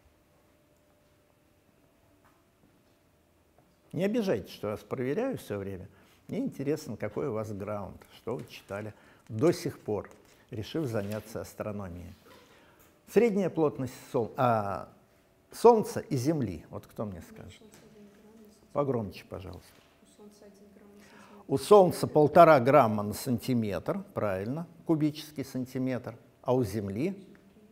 Не обижайтесь, что я вас проверяю все время. Мне интересно, какой у вас граунд, что вы читали до сих пор, решив заняться астрономией. Средняя плотность сол... а, Солнца и Земли. Вот кто мне скажет? Погромче, пожалуйста. У Солнца полтора грамма на сантиметр, правильно, кубический сантиметр, а у Земли?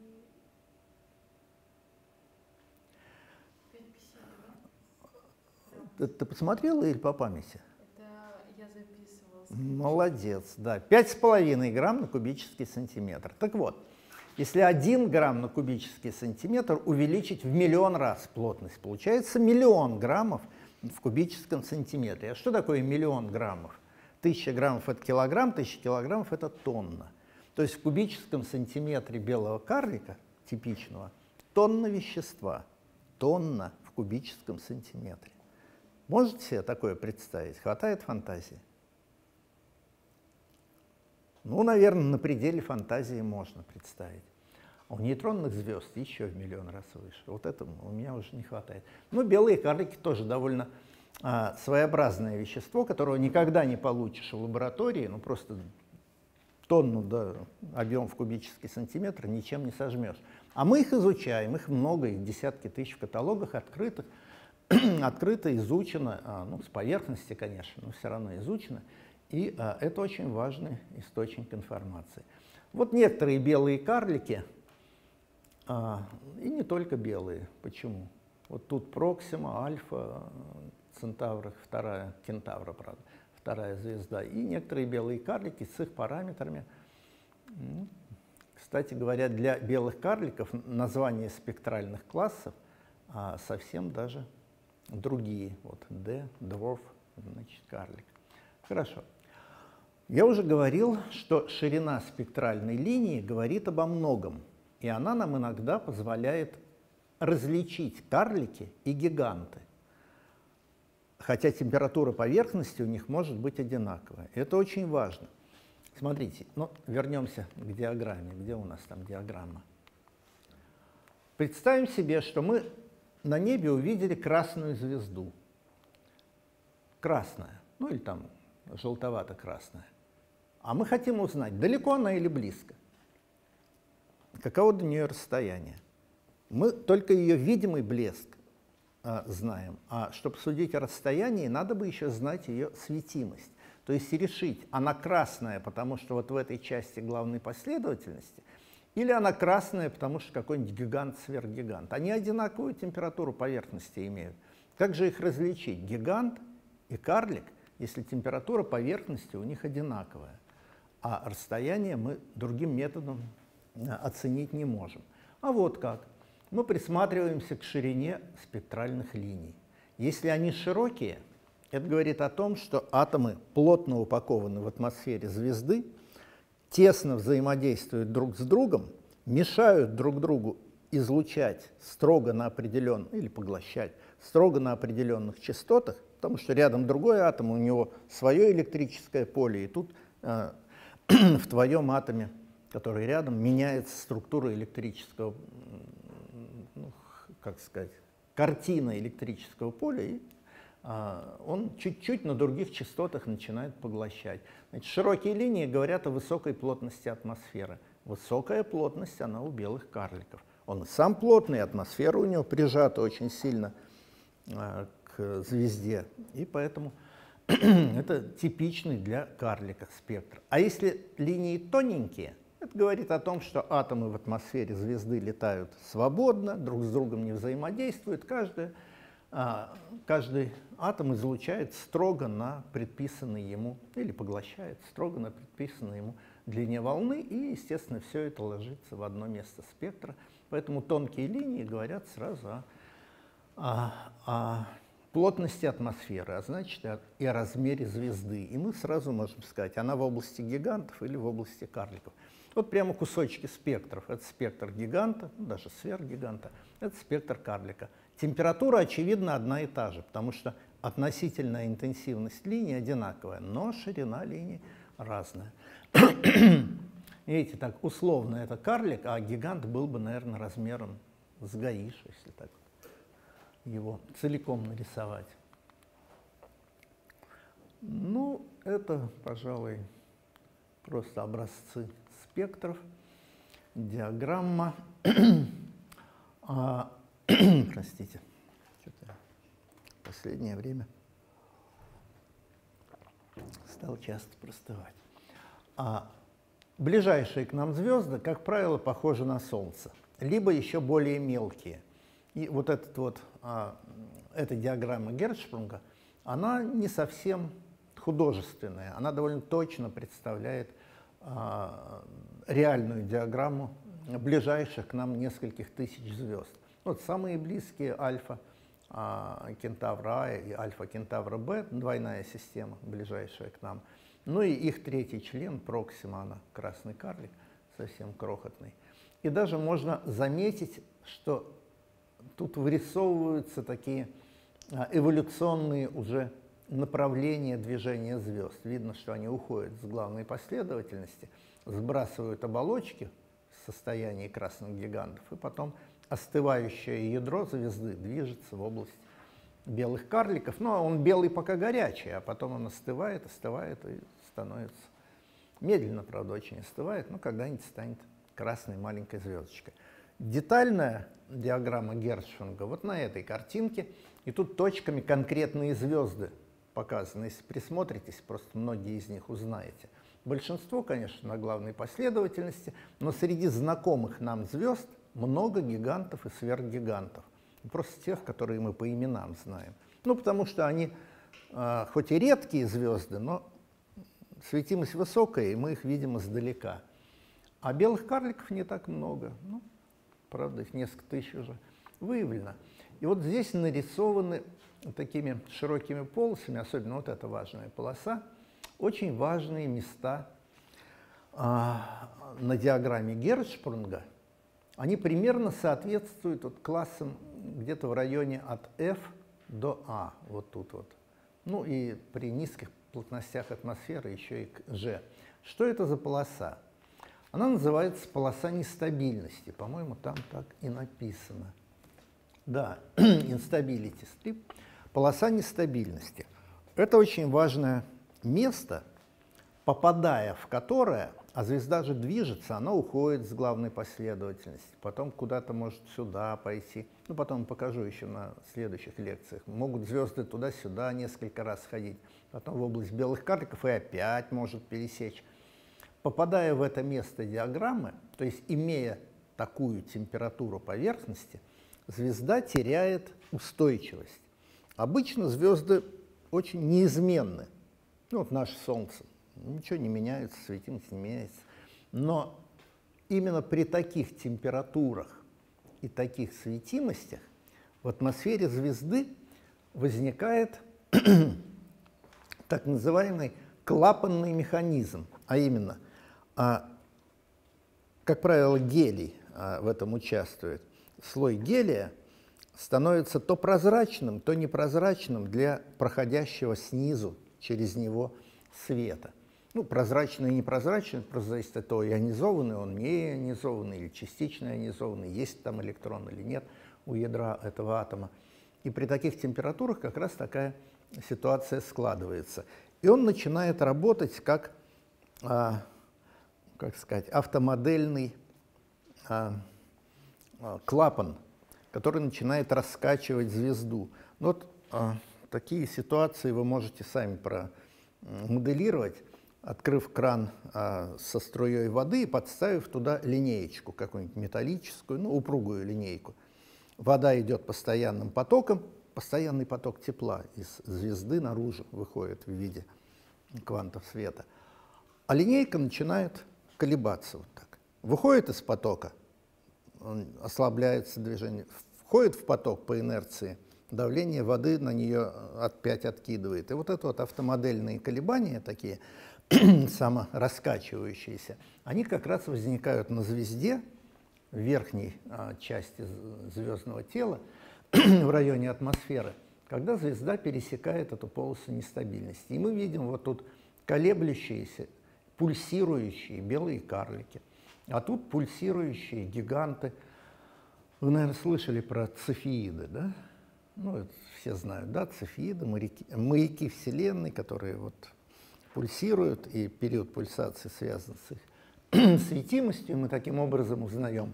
Ты, ты посмотрела или по памяти? Это я записывала. Молодец, да. пять с половиной грамм на кубический сантиметр. Так вот, если один грамм на кубический сантиметр увеличить в миллион раз плотность, получается миллион граммов в кубическом сантиметре. А что такое миллион граммов? Тысяча граммов — это килограмм, тысяча килограммов — это тонна. То есть в кубическом сантиметре белого карлика, типичного, тонна вещества. Тонна в кубическом сантиметре. Можете себе такое представить? Хватает фантазии? Ну, наверное, на пределе фантазии можно представить. А у нейтронных звезд еще в миллион раз выше. Вот этому у меня уже не хватает. Но белые карлики тоже довольно а, своеобразное вещество, которого никогда не получишь в лаборатории. Ну, просто тонну, да, объем в кубический сантиметр ничем не сожмешь. А мы их изучаем, их много, их десятки тысяч в каталогах открытых. Открыто, изучено, а, ну, с поверхности, конечно, но все равно изучено. И а, это очень важный источник информации. Вот некоторые белые карлики, а, и не только белые. Почему? Вот тут Проксима, Альфа, Центавра, вторая, Кентавра, правда, вторая звезда. И некоторые белые карлики с их параметрами. Ну, кстати говоря, для белых карликов название спектральных классов а, совсем даже другие. Вот D, dwarf, значит, карлик. Хорошо. Я уже говорил, что ширина спектральной линии говорит обо многом, и она нам иногда позволяет различить карлики и гиганты, хотя температура поверхности у них может быть одинаковая. Это очень важно. Смотрите, ну, вернемся к диаграмме. Где у нас там диаграмма? Представим себе, что мы на небе увидели красную звезду. Красная, ну или там желтовато-красная. А мы хотим узнать, далеко она или близко. Каково до нее расстояние. Мы только ее видимый блеск а, знаем. А чтобы судить о расстоянии, надо бы еще знать ее светимость. То есть решить, она красная, потому что вот в этой части главной последовательности, или она красная, потому что какой-нибудь гигант-сверхгигант. Они одинаковую температуру поверхности имеют. Как же их различить? Гигант и карлик, если температура поверхности у них одинаковая, а расстояние мы другим методом оценить не можем. А вот как. Мы присматриваемся к ширине спектральных линий. Если они широкие, это говорит о том, что атомы плотно упакованы в атмосфере звезды, тесно взаимодействуют друг с другом, мешают друг другу излучать строго на определенных, или поглощать строго на определенных частотах, потому что рядом другой атом, у него свое электрическое поле, и тут э, в твоем атоме, который рядом, меняется структура электрического, ну, как сказать, картина электрического поля, и он чуть-чуть на других частотах начинает поглощать. Значит, широкие линии говорят о высокой плотности атмосферы. Высокая плотность, она у белых карликов. Он сам плотный, атмосфера у него прижата очень сильно к к звезде, и поэтому это типичный для карлика спектр. А если линии тоненькие, это говорит о том, что атомы в атмосфере звезды летают свободно, друг с другом не взаимодействуют, каждый, каждый атом излучает строго на предписанный ему, или поглощает строго на предписанной ему длине волны, и, естественно, все это ложится в одно место спектра. Поэтому тонкие линии говорят сразу о, о, о плотности атмосферы, а значит и о размере звезды. И мы сразу можем сказать, она в области гигантов или в области карликов. Вот прямо кусочки спектров. Это спектр гиганта, даже сверхгиганта, это спектр карлика. Температура, очевидно, одна и та же, потому что относительная интенсивность линии одинаковая, но ширина линии разная. Видите, так условно это карлик, а гигант был бы, наверное, размером с гаиш, если так его целиком нарисовать. Ну, это, пожалуй, просто образцы спектров, диаграмма. а, простите, что-то в последнее время стал часто простывать. А ближайшие к нам звезды, как правило, похожи на Солнце, либо еще более мелкие. И вот, этот вот, а, эта диаграмма Герцшпрунга, она не совсем художественная, она довольно точно представляет а, реальную диаграмму ближайших к нам нескольких тысяч звезд. Вот самые близкие альфа а, Кентавра А и альфа Кентавра Б, двойная система, ближайшая к нам. Ну и их третий член, Проксима, она красный карлик, совсем крохотный. И даже можно заметить, что тут вырисовываются такие эволюционные уже направления движения звезд. Видно, что они уходят с главной последовательности, сбрасывают оболочки в состоянии красных гигантов, и потом остывающее ядро звезды движется в область белых карликов. Ну, а он белый пока горячий, а потом он остывает, остывает и становится медленно, правда, очень остывает, но когда-нибудь станет красной маленькой звездочкой. Детальная диаграмма Герцшпрунга вот на этой картинке, и тут точками конкретные звезды показаны. Если присмотритесь, просто многие из них узнаете. Большинство, конечно, на главной последовательности, но среди знакомых нам звезд много гигантов и сверхгигантов. Просто тех, которые мы по именам знаем. Ну, потому что они, э, хоть и редкие звезды, но светимость высокая, и мы их видим издалека. А белых карликов не так много. Ну, правда, их несколько тысяч уже выявлено. И вот здесь нарисованы такими широкими полосами, особенно вот эта важная полоса, очень важные места а, на диаграмме Герцшпрунга. Они примерно соответствуют вот классам где-то в районе от F до A, вот тут вот. Ну и при низких плотностях атмосферы еще и к G. Что это за полоса? Она называется полоса нестабильности. По-моему, там так и написано. Да, instability strip. Полоса нестабильности. Это очень важное место, попадая в которое, а звезда же движется, она уходит с главной последовательности, потом куда-то может сюда пойти. Ну, потом покажу еще на следующих лекциях. Могут звезды туда-сюда несколько раз ходить, потом в область белых карликов и опять может пересечь. Попадая в это место диаграммы, то есть имея такую температуру поверхности, звезда теряет устойчивость. Обычно звезды очень неизменны. Ну, вот наше Солнце. Ничего не меняется, светимость не меняется. Но именно при таких температурах и таких светимостях в атмосфере звезды возникает так называемый клапанный механизм, а именно, а, как правило, гелий а, в этом участвует. Слой гелия становится то прозрачным, то непрозрачным для проходящего снизу через него света. Ну, прозрачный и непрозрачный просто зависит от того, ионизованный он, не ионизованный или частично ионизованный, есть там электрон или нет у ядра этого атома. И при таких температурах как раз такая ситуация складывается. И он начинает работать как, а, как сказать, автомодельный а, а, клапан, который начинает раскачивать звезду. Вот а, такие ситуации вы можете сами промоделировать, открыв кран а, со струей воды и подставив туда линеечку, какую-нибудь металлическую, ну, упругую линейку. Вода идет постоянным потоком, постоянный поток тепла из звезды наружу выходит в виде квантов света. А линейка начинает колебаться вот так. Выходит из потока, он ослабляется движение, входит в поток по инерции, давление воды на нее опять откидывает. И вот это вот автомодельные колебания такие, самораскачивающиеся, они как раз возникают на звезде, в верхней а, части звездного тела, в районе атмосферы, когда звезда пересекает эту полосу нестабильности. И мы видим вот тут колеблющиеся, пульсирующие белые карлики, а тут пульсирующие гиганты. Вы, наверное, слышали про цефеиды, да? Ну, это все знают, да, цефеиды, маяки, маяки Вселенной, которые вот пульсируют, и период пульсации связан с их светимостью, мы таким образом узнаем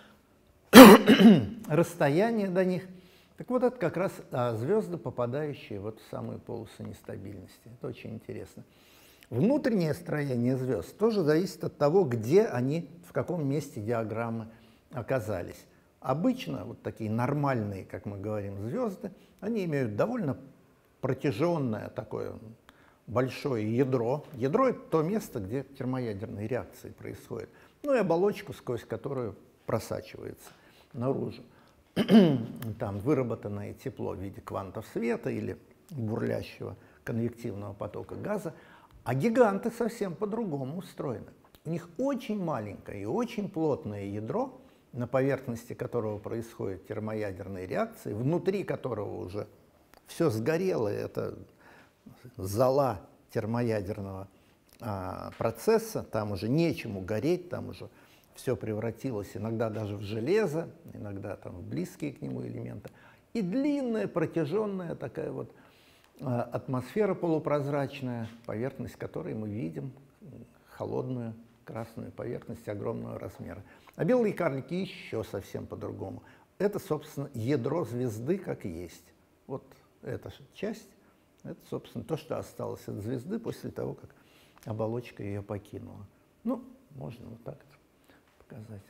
расстояние до них. Так вот, это как раз а, звезды, попадающие вот в самую полосу нестабильности. Это очень интересно. Внутреннее строение звезд тоже зависит от того, где они, в каком месте диаграммы оказались. Обычно вот такие нормальные, как мы говорим, звезды, они имеют довольно протяженное такое большое ядро. Ядро — это то место, где термоядерные реакции происходят. Ну и оболочку, сквозь которую просачивается наружу. Там выработанное тепло в виде квантов света или бурлящего конвективного потока газа. А гиганты совсем по-другому устроены. У них очень маленькое и очень плотное ядро, на поверхности которого происходят термоядерные реакции, внутри которого уже все сгорело, это зола термоядерного а, процесса, там уже нечему гореть, там уже все превратилось иногда даже в железо, иногда там в близкие к нему элементы. И длинная, протяженная такая вот а, атмосфера полупрозрачная, поверхность которой мы видим, холодную красную поверхность огромного размера. А белые карлики еще совсем по-другому. Это, собственно, ядро звезды как есть. Вот эта часть. Это, собственно, то, что осталось от звезды после того, как оболочка ее покинула. Ну, можно вот так это показать.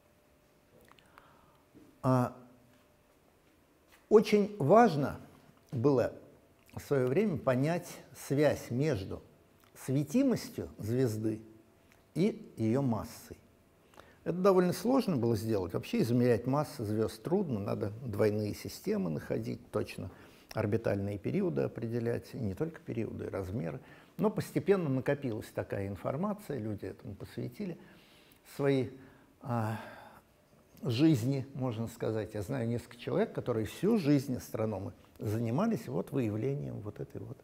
А, очень важно было в свое время понять связь между светимостью звезды и ее массой. Это довольно сложно было сделать. Вообще измерять массы звезд трудно, надо двойные системы находить, точно орбитальные периоды определять, и не только периоды, и размеры. Но постепенно накопилась такая информация, люди этому посвятили свои а, жизни, можно сказать. Я знаю несколько человек, которые всю жизнь астрономы занимались вот выявлением вот этой вот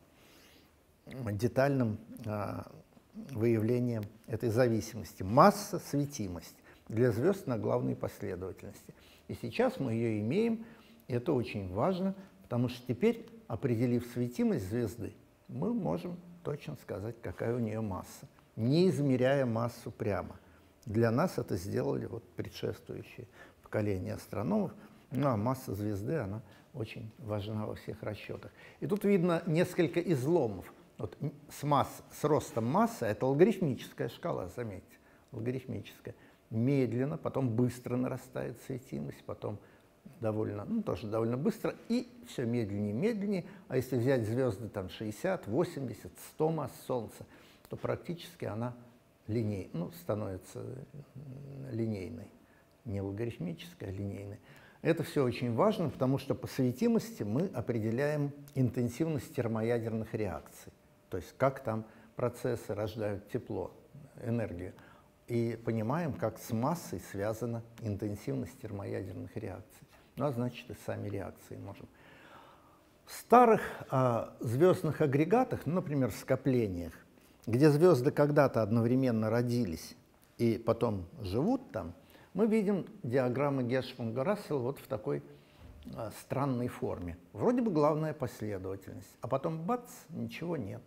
детальным а, выявлением этой зависимости. Масса, светимость для звезд на главной последовательности. И сейчас мы ее имеем, и это очень важно, потому что теперь, определив светимость звезды, мы можем точно сказать, какая у нее масса, не измеряя массу прямо. Для нас это сделали вот предшествующие поколения астрономов. Ну, а масса звезды, она очень важна во всех расчетах. И тут видно несколько изломов. Вот с, масс, с ростом массы, это логарифмическая шкала, заметьте, логарифмическая. Медленно, потом быстро нарастает светимость, потом довольно, ну, тоже довольно быстро, и все медленнее и медленнее. А если взять звезды там шестьдесят, восемьдесят, сто масс Солнца, то практически она линей, ну, становится линейной, не логарифмической, а линейной. Это все очень важно, потому что по светимости мы определяем интенсивность термоядерных реакций, то есть как там процессы рождают тепло, энергию, и понимаем, как с массой связана интенсивность термоядерных реакций. Ну, а значит, и сами реакции можем. В старых а, звездных агрегатах, ну, например, в скоплениях, где звезды когда-то одновременно родились и потом живут там, мы видим диаграммы Гершвинга-Рассела вот в такой а, странной форме. Вроде бы главная последовательность, а потом бац, ничего нет.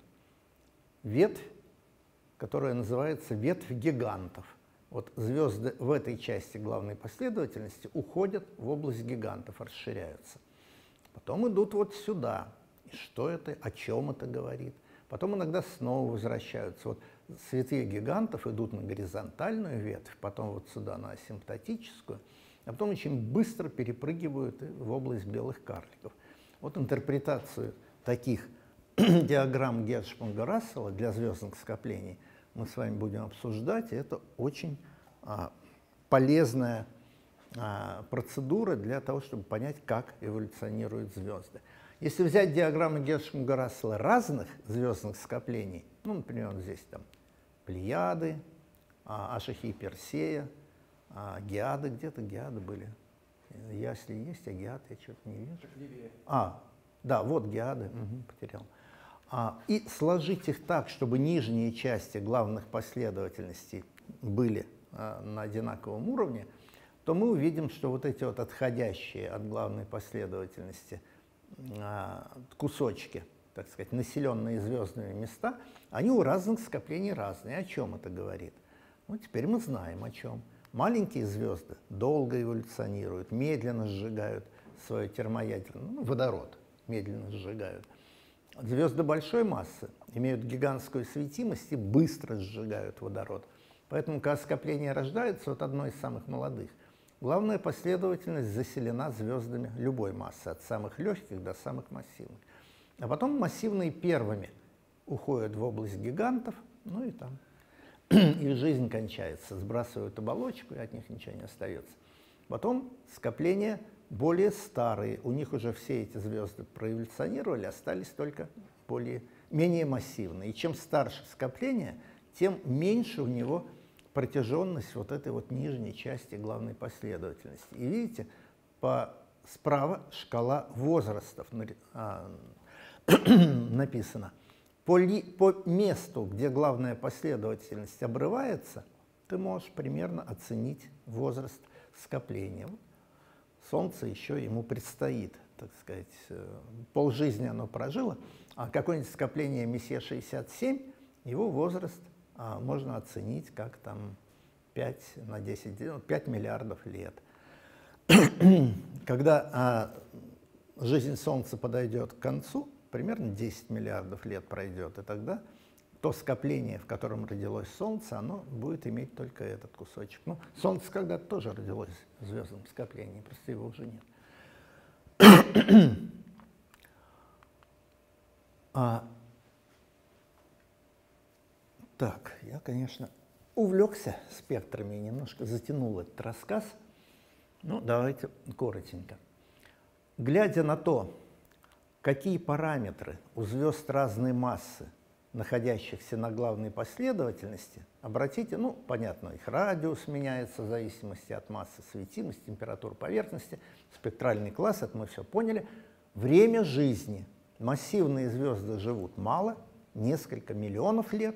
Ветвь, которая называется ветвь гигантов. Вот звезды в этой части главной последовательности уходят в область гигантов, расширяются. Потом идут вот сюда. И что это, о чем это говорит. Потом иногда снова возвращаются. Вот цветы гигантов идут на горизонтальную ветвь, потом вот сюда на асимптотическую, а потом очень быстро перепрыгивают в область белых карликов. Вот интерпретацию таких диаграмм Герцшпруга-Рассела для звездных скоплений мы с вами будем обсуждать, и это очень а, полезная а, процедура для того, чтобы понять, как эволюционируют звезды. Если взять диаграммы Герцшпруга-Рассела разных звездных скоплений, ну, например, вот здесь там Плеяды, а, Ашихи и Персея, а, Геады, где-то Геады были. Если есть, а Геад я что-то не вижу. А, да, вот Геады, угу, потерял. А, и сложить их так, чтобы нижние части главных последовательностей были а, на одинаковом уровне, то мы увидим, что вот эти вот отходящие от главной последовательности а, кусочки, так сказать, населенные звездными места, они у разных скоплений разные. О чем это говорит? Ну, теперь мы знаем, о чем. Маленькие звезды долго эволюционируют, медленно сжигают свое термоядерное, ну, водород медленно сжигают. Звезды большой массы имеют гигантскую светимость и быстро сжигают водород. Поэтому, когда скопление рождается, вот одно из самых молодых, главная последовательность заселена звездами любой массы, от самых легких до самых массивных. А потом массивные первыми уходят в область гигантов, ну и там их жизнь кончается, сбрасывают оболочку, и от них ничего не остается. Потом скопления более старые, у них уже все эти звезды проэволюционировали, остались только более, менее массивные. И чем старше скопление, тем меньше у него протяженность вот этой вот нижней части главной последовательности. И видите, по, справа шкала возрастов а, написано. По, ли, по месту, где главная последовательность обрывается, ты можешь примерно оценить возраст скопления. Солнце еще ему предстоит, так сказать, полжизни оно прожило, а какое-нибудь скопление Мессье шестьдесят семь, его возраст а, можно оценить как там пять на десять, пять миллиардов лет. Когда а, жизнь Солнца подойдет к концу, примерно десять миллиардов лет пройдет, и тогда то скопление, в котором родилось Солнце, оно будет иметь только этот кусочек. Ну, Солнце когда-то тоже родилось в звездном скоплении, просто его уже нет. а, так, я, конечно, увлекся спектрами и немножко затянул этот рассказ. Ну, давайте коротенько. Глядя на то, какие параметры у звезд разной массы, находящихся на главной последовательности, обратите, ну, понятно, их радиус меняется в зависимости от массы, светимости, температуры поверхности, спектральный класс, это мы все поняли. Время жизни. Массивные звезды живут мало, несколько миллионов лет,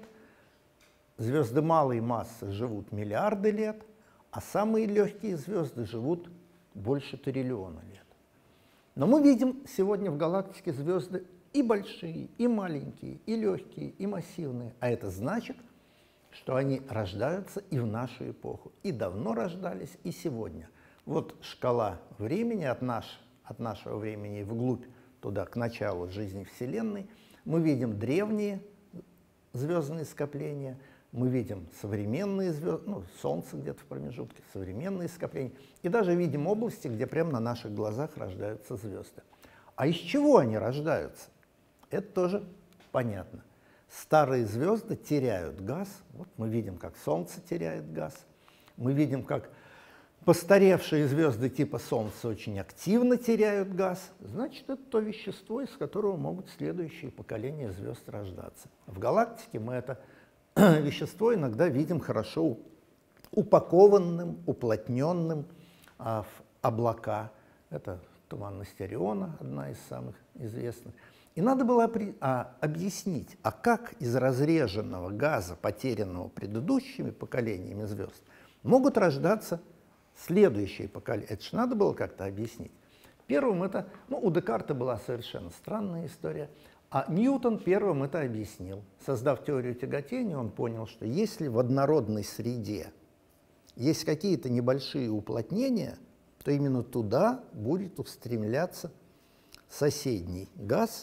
звезды малой массы живут миллиарды лет, а самые легкие звезды живут больше триллиона лет. Но мы видим сегодня в галактике звезды и большие, и маленькие, и легкие, и массивные. А это значит, что они рождаются и в нашу эпоху, и давно рождались, и сегодня. Вот шкала времени от, наш, от нашего времени вглубь туда, к началу жизни Вселенной. Мы видим древние звездные скопления, мы видим современные звезды, ну, Солнце где-то в промежутке, современные скопления, и даже видим области, где прямо на наших глазах рождаются звезды. А из чего они рождаются? Это тоже понятно. Старые звезды теряют газ. Вот мы видим, как Солнце теряет газ. Мы видим, как постаревшие звезды типа Солнца очень активно теряют газ. Значит, это то вещество, из которого могут следующие поколения звезд рождаться. В галактике мы это вещество иногда видим хорошо упакованным, уплотненным а, в облака. Это туманность Ориона, одна из самых известных. И надо было а, объяснить, а как из разреженного газа, потерянного предыдущими поколениями звезд, могут рождаться следующие поколения. Это же надо было как-то объяснить. Первым это, ну, у Декарта была совершенно странная история, а Ньютон первым это объяснил. Создав теорию тяготения, он понял, что если в однородной среде есть какие-то небольшие уплотнения, то именно туда будет устремляться соседний газ,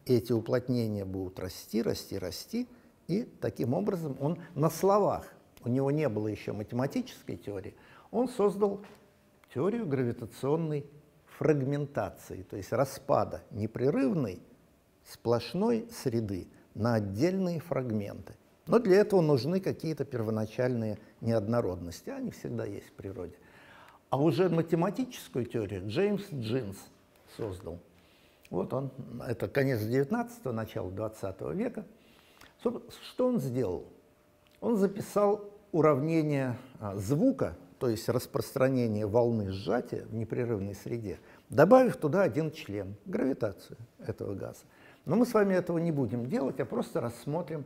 эти уплотнения будут расти, расти, расти, и таким образом он на словах, у него не было еще математической теории, он создал теорию гравитационной фрагментации, то есть распада непрерывной сплошной среды на отдельные фрагменты. Но для этого нужны какие-то первоначальные неоднородности, они всегда есть в природе. А уже математическую теорию Джеймс Джинс создал. Вот он, это конец девятнадцатого, начало двадцатого века. Что он сделал? Он записал уравнение звука, то есть распространение волны сжатия в непрерывной среде, добавив туда один член, гравитацию этого газа. Но мы с вами этого не будем делать, а просто рассмотрим,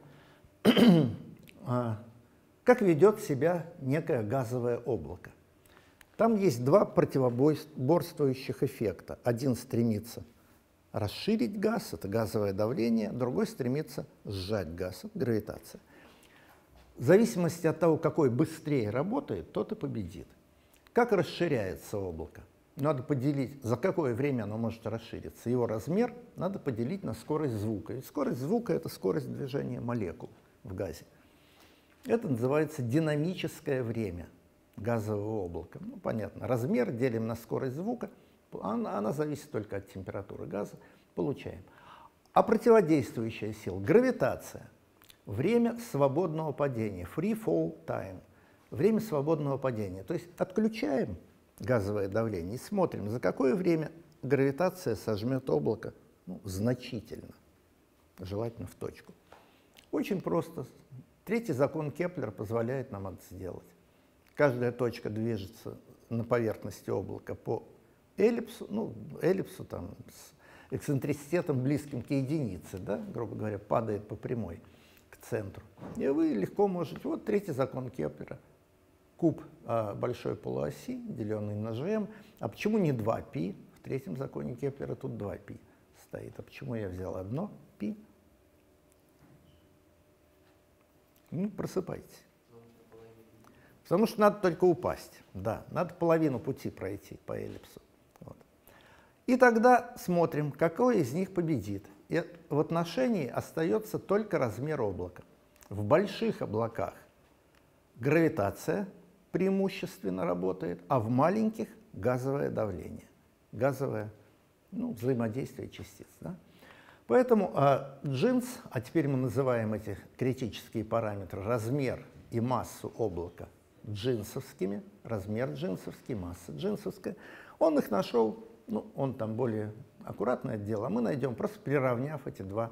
как ведет себя некое газовое облако. Там есть два противоборствующих эффекта. Один стремится расширить газ, это газовое давление, другой стремится сжать газ, это гравитация. В зависимости от того, какой быстрее работает, тот и победит. Как расширяется облако? Надо поделить, за какое время оно может расшириться. Его размер надо поделить на скорость звука. И скорость звука – это скорость движения молекул в газе. Это называется динамическое время газового облака. Ну, понятно, размер делим на скорость звука, она, она зависит только от температуры газа, получаем. А противодействующая сила – гравитация. Время свободного падения, free fall time, время свободного падения. То есть отключаем газовое давление и смотрим, за какое время гравитация сожмет облако ну, значительно, желательно в точку. Очень просто. Третий закон Кеплера позволяет нам это сделать. Каждая точка движется на поверхности облака по эллипсу, ну, эллипсу там, с эксцентриситетом близким к единице, да, грубо говоря, падает по прямой к центру. И вы легко можете, вот третий закон Кеплера, куб а, большой полуоси, деленный на жм. А почему не два пи? В третьем законе Кеплера тут два пи стоит. А почему я взял одно пи? Ну, просыпайтесь. Потому что надо только упасть. Да, надо половину пути пройти по эллипсу. Вот. И тогда смотрим, какой из них победит. И в отношении остается только размер облака. В больших облаках гравитация преимущественно работает, а в маленьких газовое давление, газовое ну, взаимодействие частиц. Да? Поэтому а, Джинс, а теперь мы называем эти критические параметры размер и массу облака джинсовскими, размер джинсовский, масса джинсовская, он их нашел, ну, он там более аккуратное дело, а мы найдем, просто приравняв эти два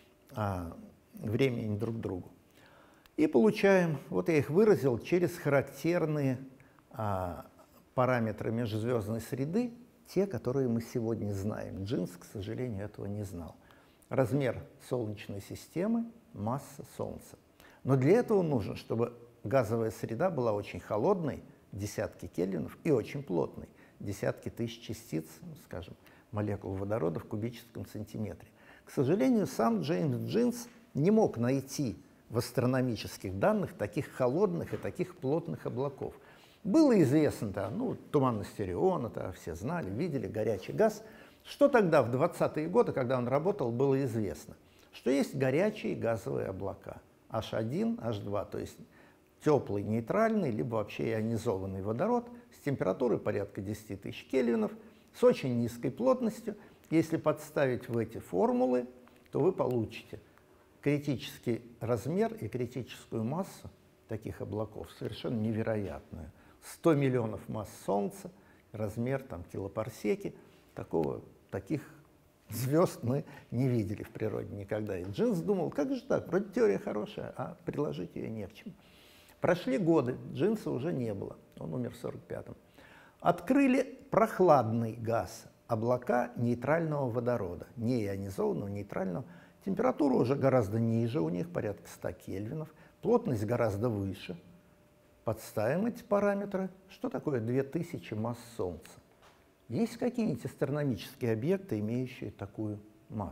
а, времени друг к другу. И получаем, вот я их выразил через характерные а, параметры межзвездной среды, те, которые мы сегодня знаем. Джинс, к сожалению, этого не знал. Размер Солнечной системы, масса Солнца. Но для этого нужно, чтобы газовая среда была очень холодной, десятки кельвинов, и очень плотной, десятки тысяч частиц, скажем, молекул водорода в кубическом сантиметре. К сожалению, сам Джеймс Джинс не мог найти в астрономических данных таких холодных и таких плотных облаков. Было известно, да, ну, туманность Ориона, да, все знали, видели, горячий газ. Что тогда, в двадцатые годы, когда он работал, было известно? Что есть горячие газовые облака, эйч один, эйч два, то есть теплый, нейтральный, либо вообще ионизованный водород с температурой порядка десяти тысяч кельвинов, с очень низкой плотностью. Если подставить в эти формулы, то вы получите критический размер и критическую массу таких облаков, совершенно невероятную. сто миллионов масс Солнца, размер там килопарсеки, такого, таких звезд мы не видели в природе никогда. И Джинс думал, как же так, вроде теория хорошая, а приложить ее не к чему. Прошли годы, Джинса уже не было, он умер в сорок пятом. Открыли прохладный газ, облака нейтрального водорода, не ионизованного, нейтрального. Температура уже гораздо ниже у них, порядка ста кельвинов, плотность гораздо выше. Подставим эти параметры. Что такое две тысячи масс Солнца? Есть какие-нибудь астрономические объекты, имеющие такую массу?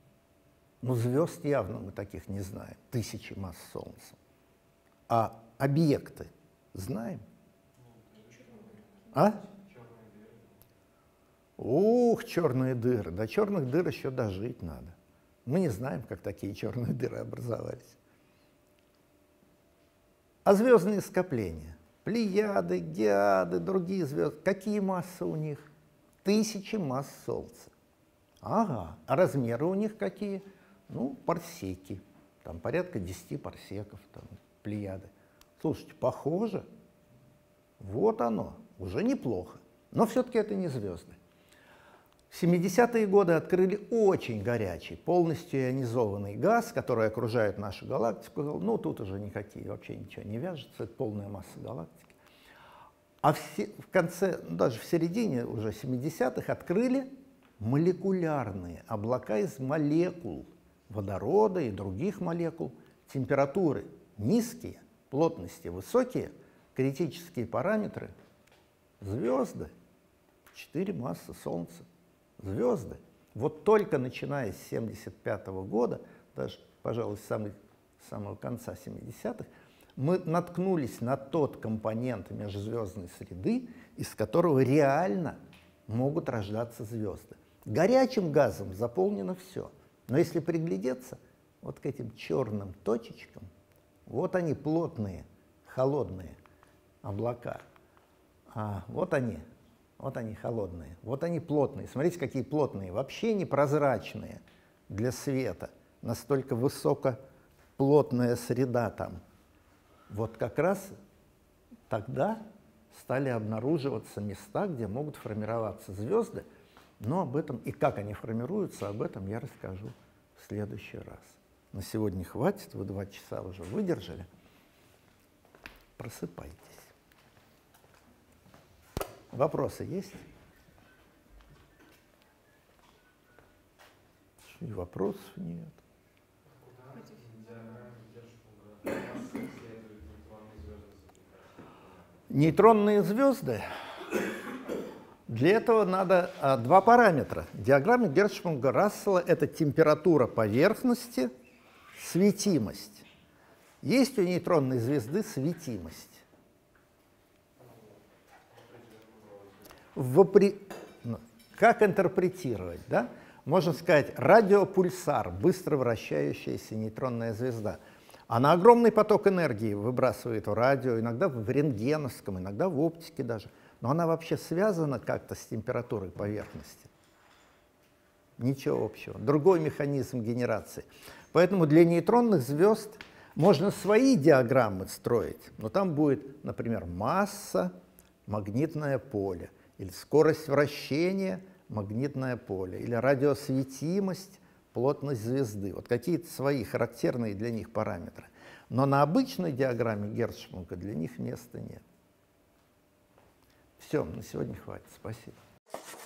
Ну, звезд явно мы таких не знаем, тысячи масс Солнца. А объекты знаем? А? Ух, черные дыры. До черных дыр еще дожить надо. Мы не знаем, как такие черные дыры образовались. А звездные скопления? Плеяды, Геады, другие звезды. Какие массы у них? Тысячи масс Солнца. Ага. А размеры у них какие? Ну, парсеки. Там порядка десяти парсеков, там, Плеяды. Слушайте, похоже. Вот оно. Уже неплохо. Но все-таки это не звезды. В семидесятые годы открыли очень горячий, полностью ионизованный газ, который окружает нашу галактику. Ну, тут уже никакие, вообще ничего не вяжется, это полная масса галактики. А в, в конце, даже в середине уже семидесятых открыли молекулярные облака из молекул водорода и других молекул. Температуры низкие, плотности высокие, критические параметры — звезды, четыре массы Солнца. Звезды. Вот только начиная с семьдесят пятого года, даже, пожалуй, с самого, с самого конца семидесятых, мы наткнулись на тот компонент межзвездной среды, из которого реально могут рождаться звезды. Горячим газом заполнено все. Но если приглядеться вот к этим черным точечкам, вот они плотные, холодные облака. А вот они. Вот они холодные, вот они плотные. Смотрите, какие плотные, вообще непрозрачные для света. Настолько высокоплотная среда там. Вот как раз тогда стали обнаруживаться места, где могут формироваться звезды. Но об этом и как они формируются, об этом я расскажу в следующий раз. На сегодня хватит, вы два часа уже выдержали. Просыпайтесь. Вопросы есть? И вопросов нет. Нейтронные звезды. Для этого надо а, два параметра. В диаграмме Герцшпруга-Рассела это температура поверхности, светимость. Есть у нейтронной звезды светимость. Вопри... Как интерпретировать? Да? Можно сказать, радиопульсар, быстро вращающаяся нейтронная звезда. Она огромный поток энергии выбрасывает в радио, иногда в рентгеновском, иногда в оптике даже. Но она вообще связана как-то с температурой поверхности? Ничего общего. Другой механизм генерации. Поэтому для нейтронных звезд можно свои диаграммы строить, но там будет, например, масса, магнитное поле. Или скорость вращения, магнитное поле, или радиосветимость, плотность звезды. Вот какие-то свои характерные для них параметры. Но на обычной диаграмме Герцшпруга для них места нет. Все, на сегодня хватит. Спасибо.